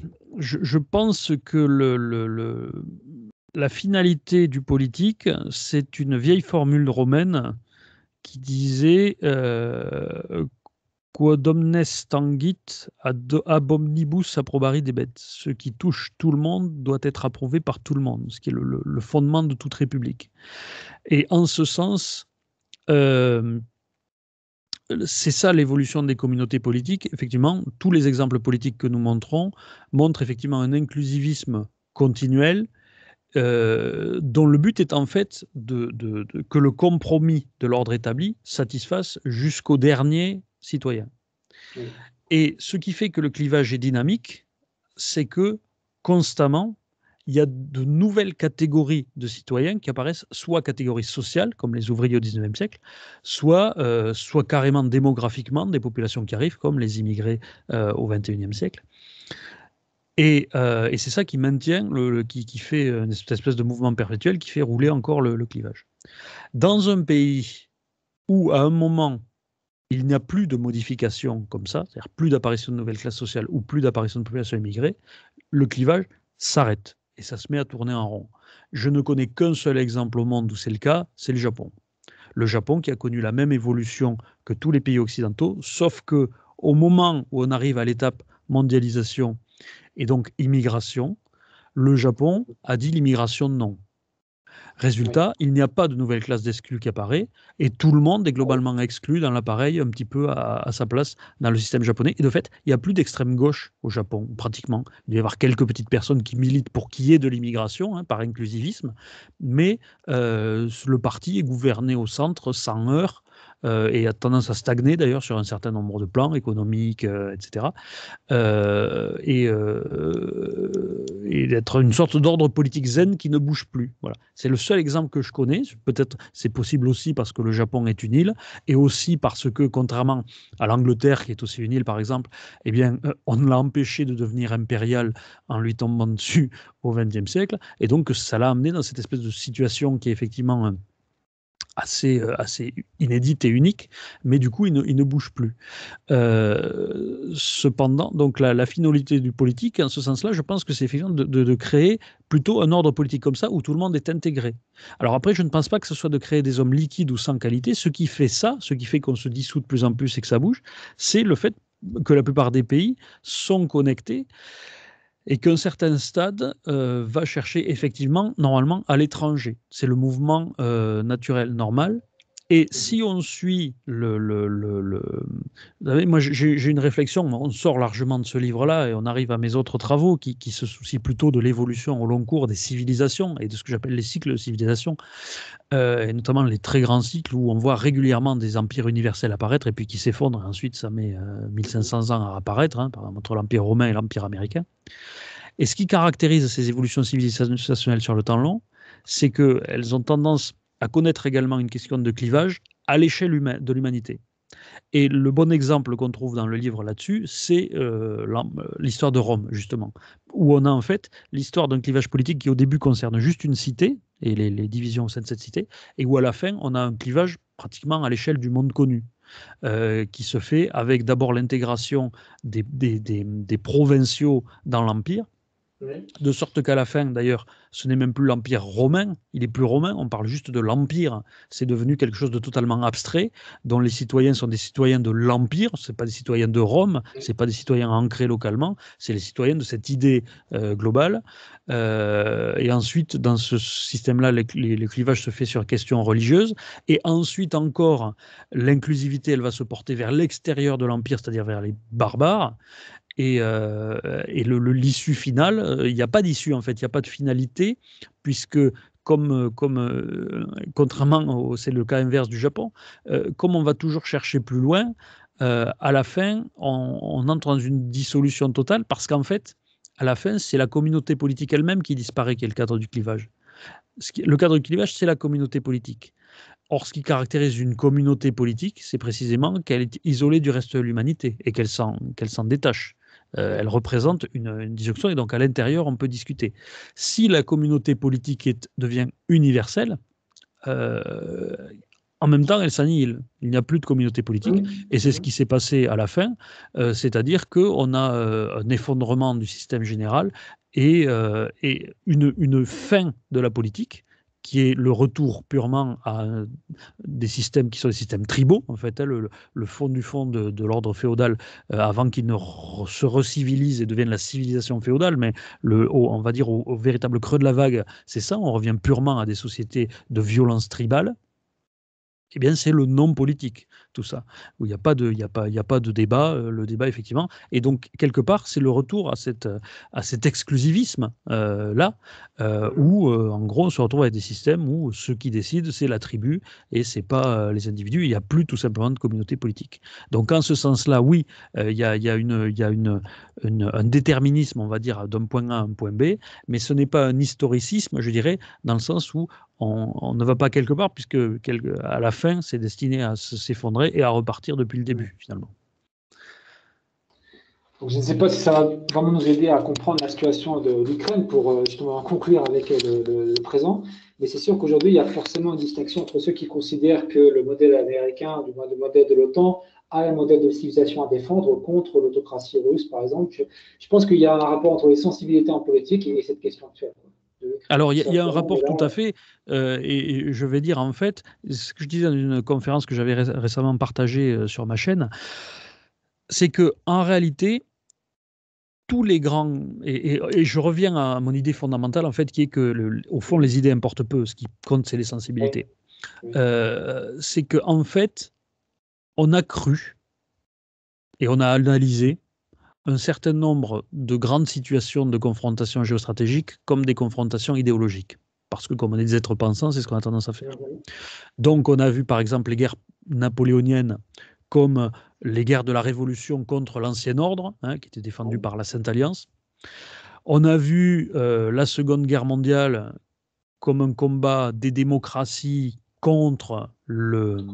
la finalité du politique, c'est une vieille formule romaine qui disait quod omnes tangit ab omnibus approbari debet. Ce qui touche tout le monde doit être approuvé par tout le monde, ce qui est le fondement de toute république. Et en ce sens, c'est ça l'évolution des communautés politiques. Effectivement, tous les exemples politiques que nous montrons montrent effectivement un inclusivisme continuel dont le but est en fait que le compromis de l'ordre établi satisfasse jusqu'au dernier citoyen. Oui. Et ce qui fait que le clivage est dynamique, c'est que constamment, il y a de nouvelles catégories de citoyens qui apparaissent, soit catégories sociales, comme les ouvriers au XIXe siècle, soit carrément démographiquement, des populations qui arrivent, comme les immigrés au XXIe siècle. Et c'est ça qui maintient, qui fait une espèce de mouvement perpétuel qui fait rouler encore le clivage. Dans un pays où, à un moment, il n'y a plus de modification comme ça, c'est-à-dire plus d'apparition de nouvelles classes sociales ou plus d'apparition de populations immigrées, le clivage s'arrête et ça se met à tourner en rond. Je ne connais qu'un seul exemple au monde où c'est le cas, c'est le Japon. Le Japon qui a connu la même évolution que tous les pays occidentaux, sauf que au moment où on arrive à l'étape mondialisation et donc immigration, le Japon a dit l'immigration non. Résultat, il n'y a pas de nouvelle classe d'exclus qui apparaît et tout le monde est globalement exclu dans l'appareil un petit peu à sa place dans le système japonais. Et de fait, il n'y a plus d'extrême gauche au Japon, pratiquement. Il doit y avoir quelques petites personnes qui militent pour qu'il y ait de l'immigration, par inclusivisme, mais le parti est gouverné au centre sans heurts et a tendance à stagner d'ailleurs sur un certain nombre de plans économiques, etc. Et d'être une sorte d'ordre politique zen qui ne bouge plus. Voilà. C'est le seul exemple que je connais. Peut-être c'est possible aussi parce que le Japon est une île et aussi parce que, contrairement à l'Angleterre, qui est aussi une île par exemple, eh bien, on l'a empêché de devenir impérial en lui tombant dessus au XXe siècle. Et donc, ça l'a amené dans cette espèce de situation qui est effectivement assez inédite et unique, mais du coup, il ne bouge plus. Cependant, donc la finalité du politique, en ce sens-là, je pense que c'est effectivement de créer plutôt un ordre politique comme ça, où tout le monde est intégré. Alors après, je ne pense pas que ce soit de créer des hommes liquides ou sans qualité. Ce qui fait ça, ce qui fait qu'on se dissout de plus en plus et que ça bouge, c'est le fait que la plupart des pays sont connectés et qu'un certain stade va chercher effectivement, normalement, à l'étranger. C'est le mouvement naturel normal. Et si on suit Vous savez, moi, j'ai une réflexion, on sort largement de ce livre-là et on arrive à mes autres travaux qui se soucient plutôt de l'évolution au long cours des civilisations et de ce que j'appelle les cycles de civilisation, et notamment les très grands cycles où on voit régulièrement des empires universels apparaître et puis qui s'effondrent. Et ensuite, ça met 1500 ans à apparaître, par exemple, entre l'Empire romain et l'Empire américain. Et ce qui caractérise ces évolutions civilisationnelles sur le temps long, c'est qu'elles ont tendance à connaître également une question de clivage à l'échelle de l'humanité. Et le bon exemple qu'on trouve dans le livre là-dessus, c'est l'histoire de Rome, justement, où on a en fait l'histoire d'un clivage politique qui au début concerne juste une cité et les divisions au sein de cette cité, et où à la fin, on a un clivage pratiquement à l'échelle du monde connu. qui se fait avec d'abord l'intégration des provinciaux dans l'Empire, Oui. de sorte qu'à la fin, d'ailleurs, ce n'est même plus l'Empire romain, il est plus romain, on parle juste de l'Empire. C'est devenu quelque chose de totalement abstrait, dont les citoyens sont des citoyens de l'Empire, ce pas des citoyens de Rome, ce pas des citoyens ancrés localement, c'est les citoyens de cette idée globale. Et ensuite, dans ce système-là, le clivage se fait sur questions religieuses. Et ensuite encore, l'inclusivité, elle va se porter vers l'extérieur de l'Empire, c'est-à-dire vers les barbares. Et l'issue finale, il n'y a pas d'issue en fait, il n'y a pas de finalité, puisque contrairement c'est le cas inverse du Japon, comme on va toujours chercher plus loin, à la fin, on entre dans une dissolution totale, parce qu'en fait, à la fin, c'est la communauté politique elle-même qui disparaît, qui est le cadre du clivage. Le cadre du clivage, c'est la communauté politique. Or, ce qui caractérise une communauté politique, c'est précisément qu'elle est isolée du reste de l'humanité et qu'elle s'en détache. Elle représente une disjonction et donc à l'intérieur, on peut discuter. Si la communauté politique devient universelle, euh, en même temps, elle s'annihile. Il n'y a plus de communauté politique. Et c'est ce qui s'est passé à la fin, c'est-à-dire qu'on a un effondrement du système général et une fin de la politique qui est le retour purement à des systèmes qui sont des systèmes tribaux, en fait, hein, le fond du fond de l'ordre féodal, avant qu'il ne se recivilise et devienne la civilisation féodale, mais on va dire au véritable creux de la vague, c'est ça, on revient purement à des sociétés de violence tribale. Eh bien, c'est le non politique, tout ça, où il n'y a pas de débat, le débat, effectivement. Et donc, quelque part, c'est le retour à cet exclusivisme là, où, en gros, on se retrouve avec des systèmes où ceux qui décident, c'est la tribu et c'est pas les individus. Il n'y a plus tout simplement de communauté politique. Donc, en ce sens-là, oui, il y a un déterminisme, on va dire, d'un point A à un point B, mais ce n'est pas un historicisme, je dirais, dans le sens où on ne va pas quelque part, puisque à la fin, c'est destiné à s'effondrer et à repartir depuis le début, finalement. Donc, je ne sais pas si ça va vraiment nous aider à comprendre la situation de l'Ukraine pour justement conclure avec le présent, mais c'est sûr qu'aujourd'hui, il y a forcément une distinction entre ceux qui considèrent que le modèle américain, du moins le modèle de l'OTAN, a un modèle de civilisation à défendre contre l'autocratie russe, par exemple. Je pense qu'il y a un rapport entre les sensibilités en politique et cette question actuelle. Alors, il y a un rapport tout à fait, et je vais dire, en fait, ce que je disais dans une conférence que j'avais récemment partagée sur ma chaîne, c'est que en réalité, tous les grands, et je reviens à mon idée fondamentale, en fait, qui est que, au fond, les idées importent peu, ce qui compte, c'est les sensibilités. Oui. C'est qu'en en fait, on a cru, et on a analysé, un certain nombre de grandes situations de confrontation géostratégique comme des confrontations idéologiques. Parce que comme on est des êtres pensants, c'est ce qu'on a tendance à faire. Donc on a vu par exemple les guerres napoléoniennes comme les guerres de la Révolution contre l'Ancien Ordre, hein, qui étaient défendues par la Sainte Alliance. On a vu la Seconde Guerre mondiale comme un combat des démocraties contre le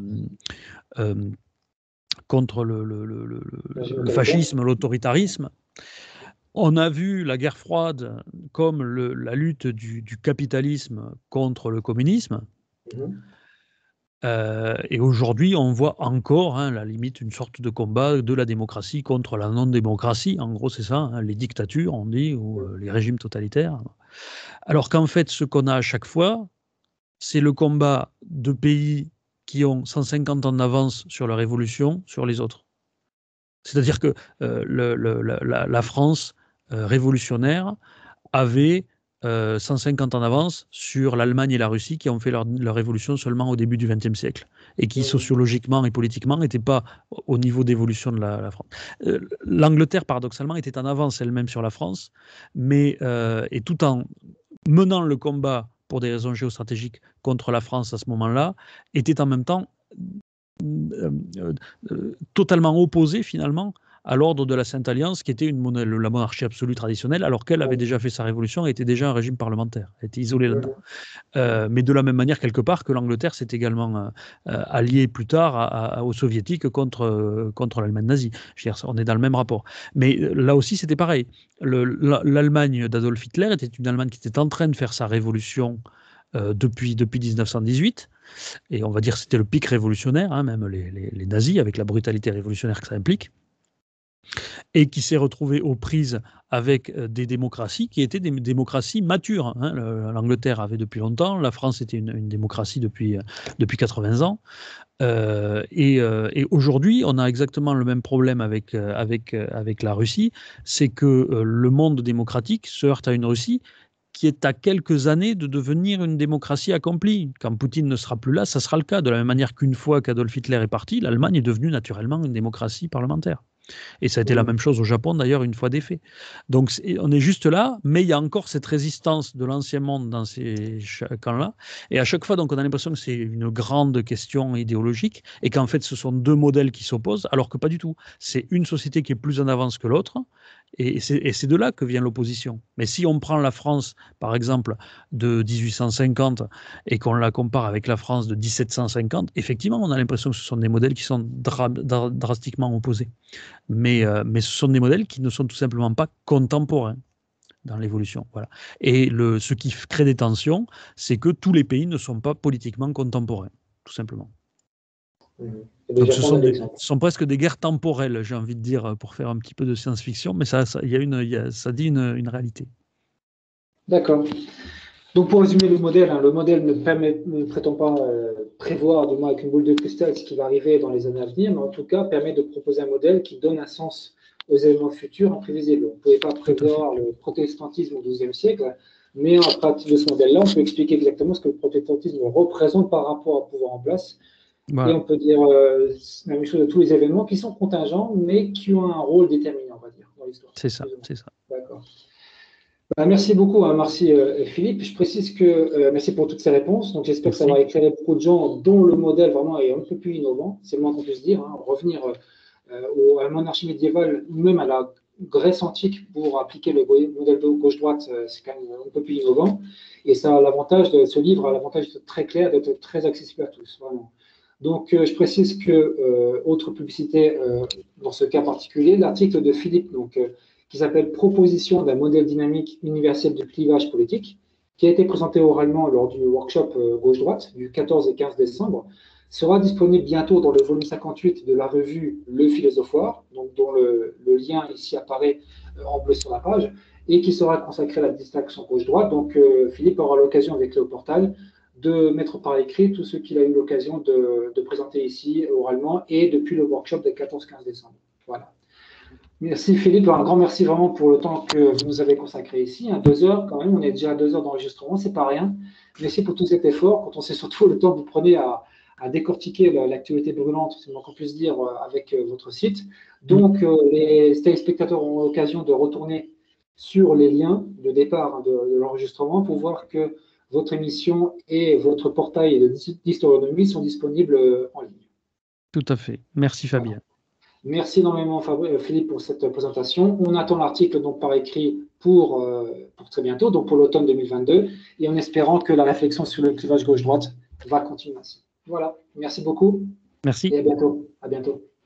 fascisme, l'autoritarisme. On a vu la guerre froide comme la lutte du capitalisme contre le communisme. Et aujourd'hui, on voit encore, hein, la limite, une sorte de combat de la démocratie contre la non-démocratie. En gros, c'est ça, hein, les dictatures, on dit, ou les régimes totalitaires. Alors qu'en fait, ce qu'on a à chaque fois, c'est le combat de pays qui ont 150 ans d'avance sur leur évolution sur les autres. C'est-à-dire que la France révolutionnaire avait 150 ans d'avance sur l'Allemagne et la Russie qui ont fait leur révolution seulement au début du XXe siècle et qui sociologiquement et politiquement n'étaient pas au niveau d'évolution de la France. L'Angleterre, paradoxalement, était en avance elle-même sur la France, mais et tout en menant le combat pour des raisons géostratégiques contre la France à ce moment-là, était en même temps totalement opposé finalement à l'ordre de la Sainte Alliance, qui était la monarchie absolue traditionnelle, alors qu'elle avait déjà fait sa révolution et était déjà un régime parlementaire. Elle était isolée là-dedans. Mais de la même manière, quelque part, que l'Angleterre s'est également alliée plus tard aux Soviétiques contre l'Allemagne nazie. Je veux dire, on est dans le même rapport. Mais là aussi, c'était pareil. L'Allemagne d'Adolf Hitler était une Allemagne qui était en train de faire sa révolution depuis 1918. Et on va dire que c'était le pic révolutionnaire, hein, même les nazis, avec la brutalité révolutionnaire que ça implique, et qui s'est retrouvé aux prises avec des démocraties qui étaient des démocraties matures. Hein. L'Angleterre avait depuis longtemps, la France était une démocratie depuis 80 ans. Et aujourd'hui, on a exactement le même problème avec la Russie, c'est que le monde démocratique se heurte à une Russie qui est à quelques années de devenir une démocratie accomplie. Quand Poutine ne sera plus là, ça sera le cas. De la même manière qu'une fois qu'Adolf Hitler est parti, l'Allemagne est devenue naturellement une démocratie parlementaire. Et ça a été la même chose au Japon, d'ailleurs, une fois des faits. Donc, on est juste là, mais il y a encore cette résistance de l'ancien monde dans ces camps-là. Et à chaque fois, donc, on a l'impression que c'est une grande question idéologique et qu'en fait, ce sont deux modèles qui s'opposent, alors que pas du tout. C'est une société qui est plus en avance que l'autre. Et c'est de là que vient l'opposition. Mais si on prend la France, par exemple, de 1850 et qu'on la compare avec la France de 1750, effectivement, on a l'impression que ce sont des modèles qui sont drastiquement opposés. Mais ce sont des modèles qui ne sont tout simplement pas contemporains dans l'évolution. Voilà. Et ce qui crée des tensions, c'est que tous les pays ne sont pas politiquement contemporains, tout simplement. Donc ce sont presque des guerres temporelles, j'ai envie de dire, pour faire un petit peu de science-fiction, mais ça dit une réalité. D'accord. Donc pour résumer le modèle, le modèle ne prétend pas prévoir, du moins avec une boule de cristal, ce qui va arriver dans les années à venir, mais en tout cas permet de proposer un modèle qui donne un sens aux événements futurs imprévisibles. On ne pouvait pas prévoir le protestantisme au XIIe siècle, mais à partir de ce modèle-là, on peut expliquer exactement ce que le protestantisme représente par rapport au pouvoir en place. Voilà. Et on peut dire la même chose de tous les événements qui sont contingents, mais qui ont un rôle déterminant, on va dire, dans l'histoire. C'est ça, c'est ça. D'accord. Merci beaucoup, merci Philippe. Je précise que merci pour toutes ces réponses. Donc j'espère que ça va éclairer beaucoup de gens dont le modèle vraiment est un peu plus innovant. C'est le moins qu'on puisse dire. Revenir à la monarchie médiévale ou même à la Grèce antique pour appliquer le modèle de gauche-droite, c'est quand même un peu plus innovant. Et ça a l'avantage de ce livre, a l'avantage d'être très clair, d'être très accessible à tous, vraiment. Donc je précise que autre publicité dans ce cas particulier, l'article de Philippe, qui s'appelle Proposition d'un modèle dynamique universel du clivage politique, qui a été présenté oralement lors du workshop gauche-droite du 14 et 15 décembre, sera disponible bientôt dans le volume 58 de la revue Le Philosophoire, donc dont le lien ici apparaît en bleu sur la page, et qui sera consacré à la distinction gauche-droite. Donc Philippe aura l'occasion avec le portal de mettre par écrit tout ce qu'il a eu l'occasion de présenter ici oralement et depuis le workshop des 14-15 décembre. Voilà. Merci Philippe, un grand merci vraiment pour le temps que vous nous avez consacré ici. 2 heures quand même, on est déjà à 2 heures d'enregistrement, c'est pas rien. Merci pour tout cet effort, quand on sait surtout le temps que vous prenez à décortiquer l'actualité brûlante, c'est le moins qu'on puisse dire, avec votre site. Donc les téléspectateurs auront l'occasion de retourner sur les liens de départ de l'enregistrement pour voir que votre émission et votre portail d'historionomie sont disponibles en ligne. Tout à fait. Merci Fabien. Voilà. Merci énormément Philippe pour cette présentation. On attend l'article donc par écrit pour très bientôt, donc pour l'automne 2022, et en espérant que la réflexion sur le clivage gauche-droite va continuer ainsi. Voilà, merci beaucoup. Merci. Et à bientôt. À bientôt.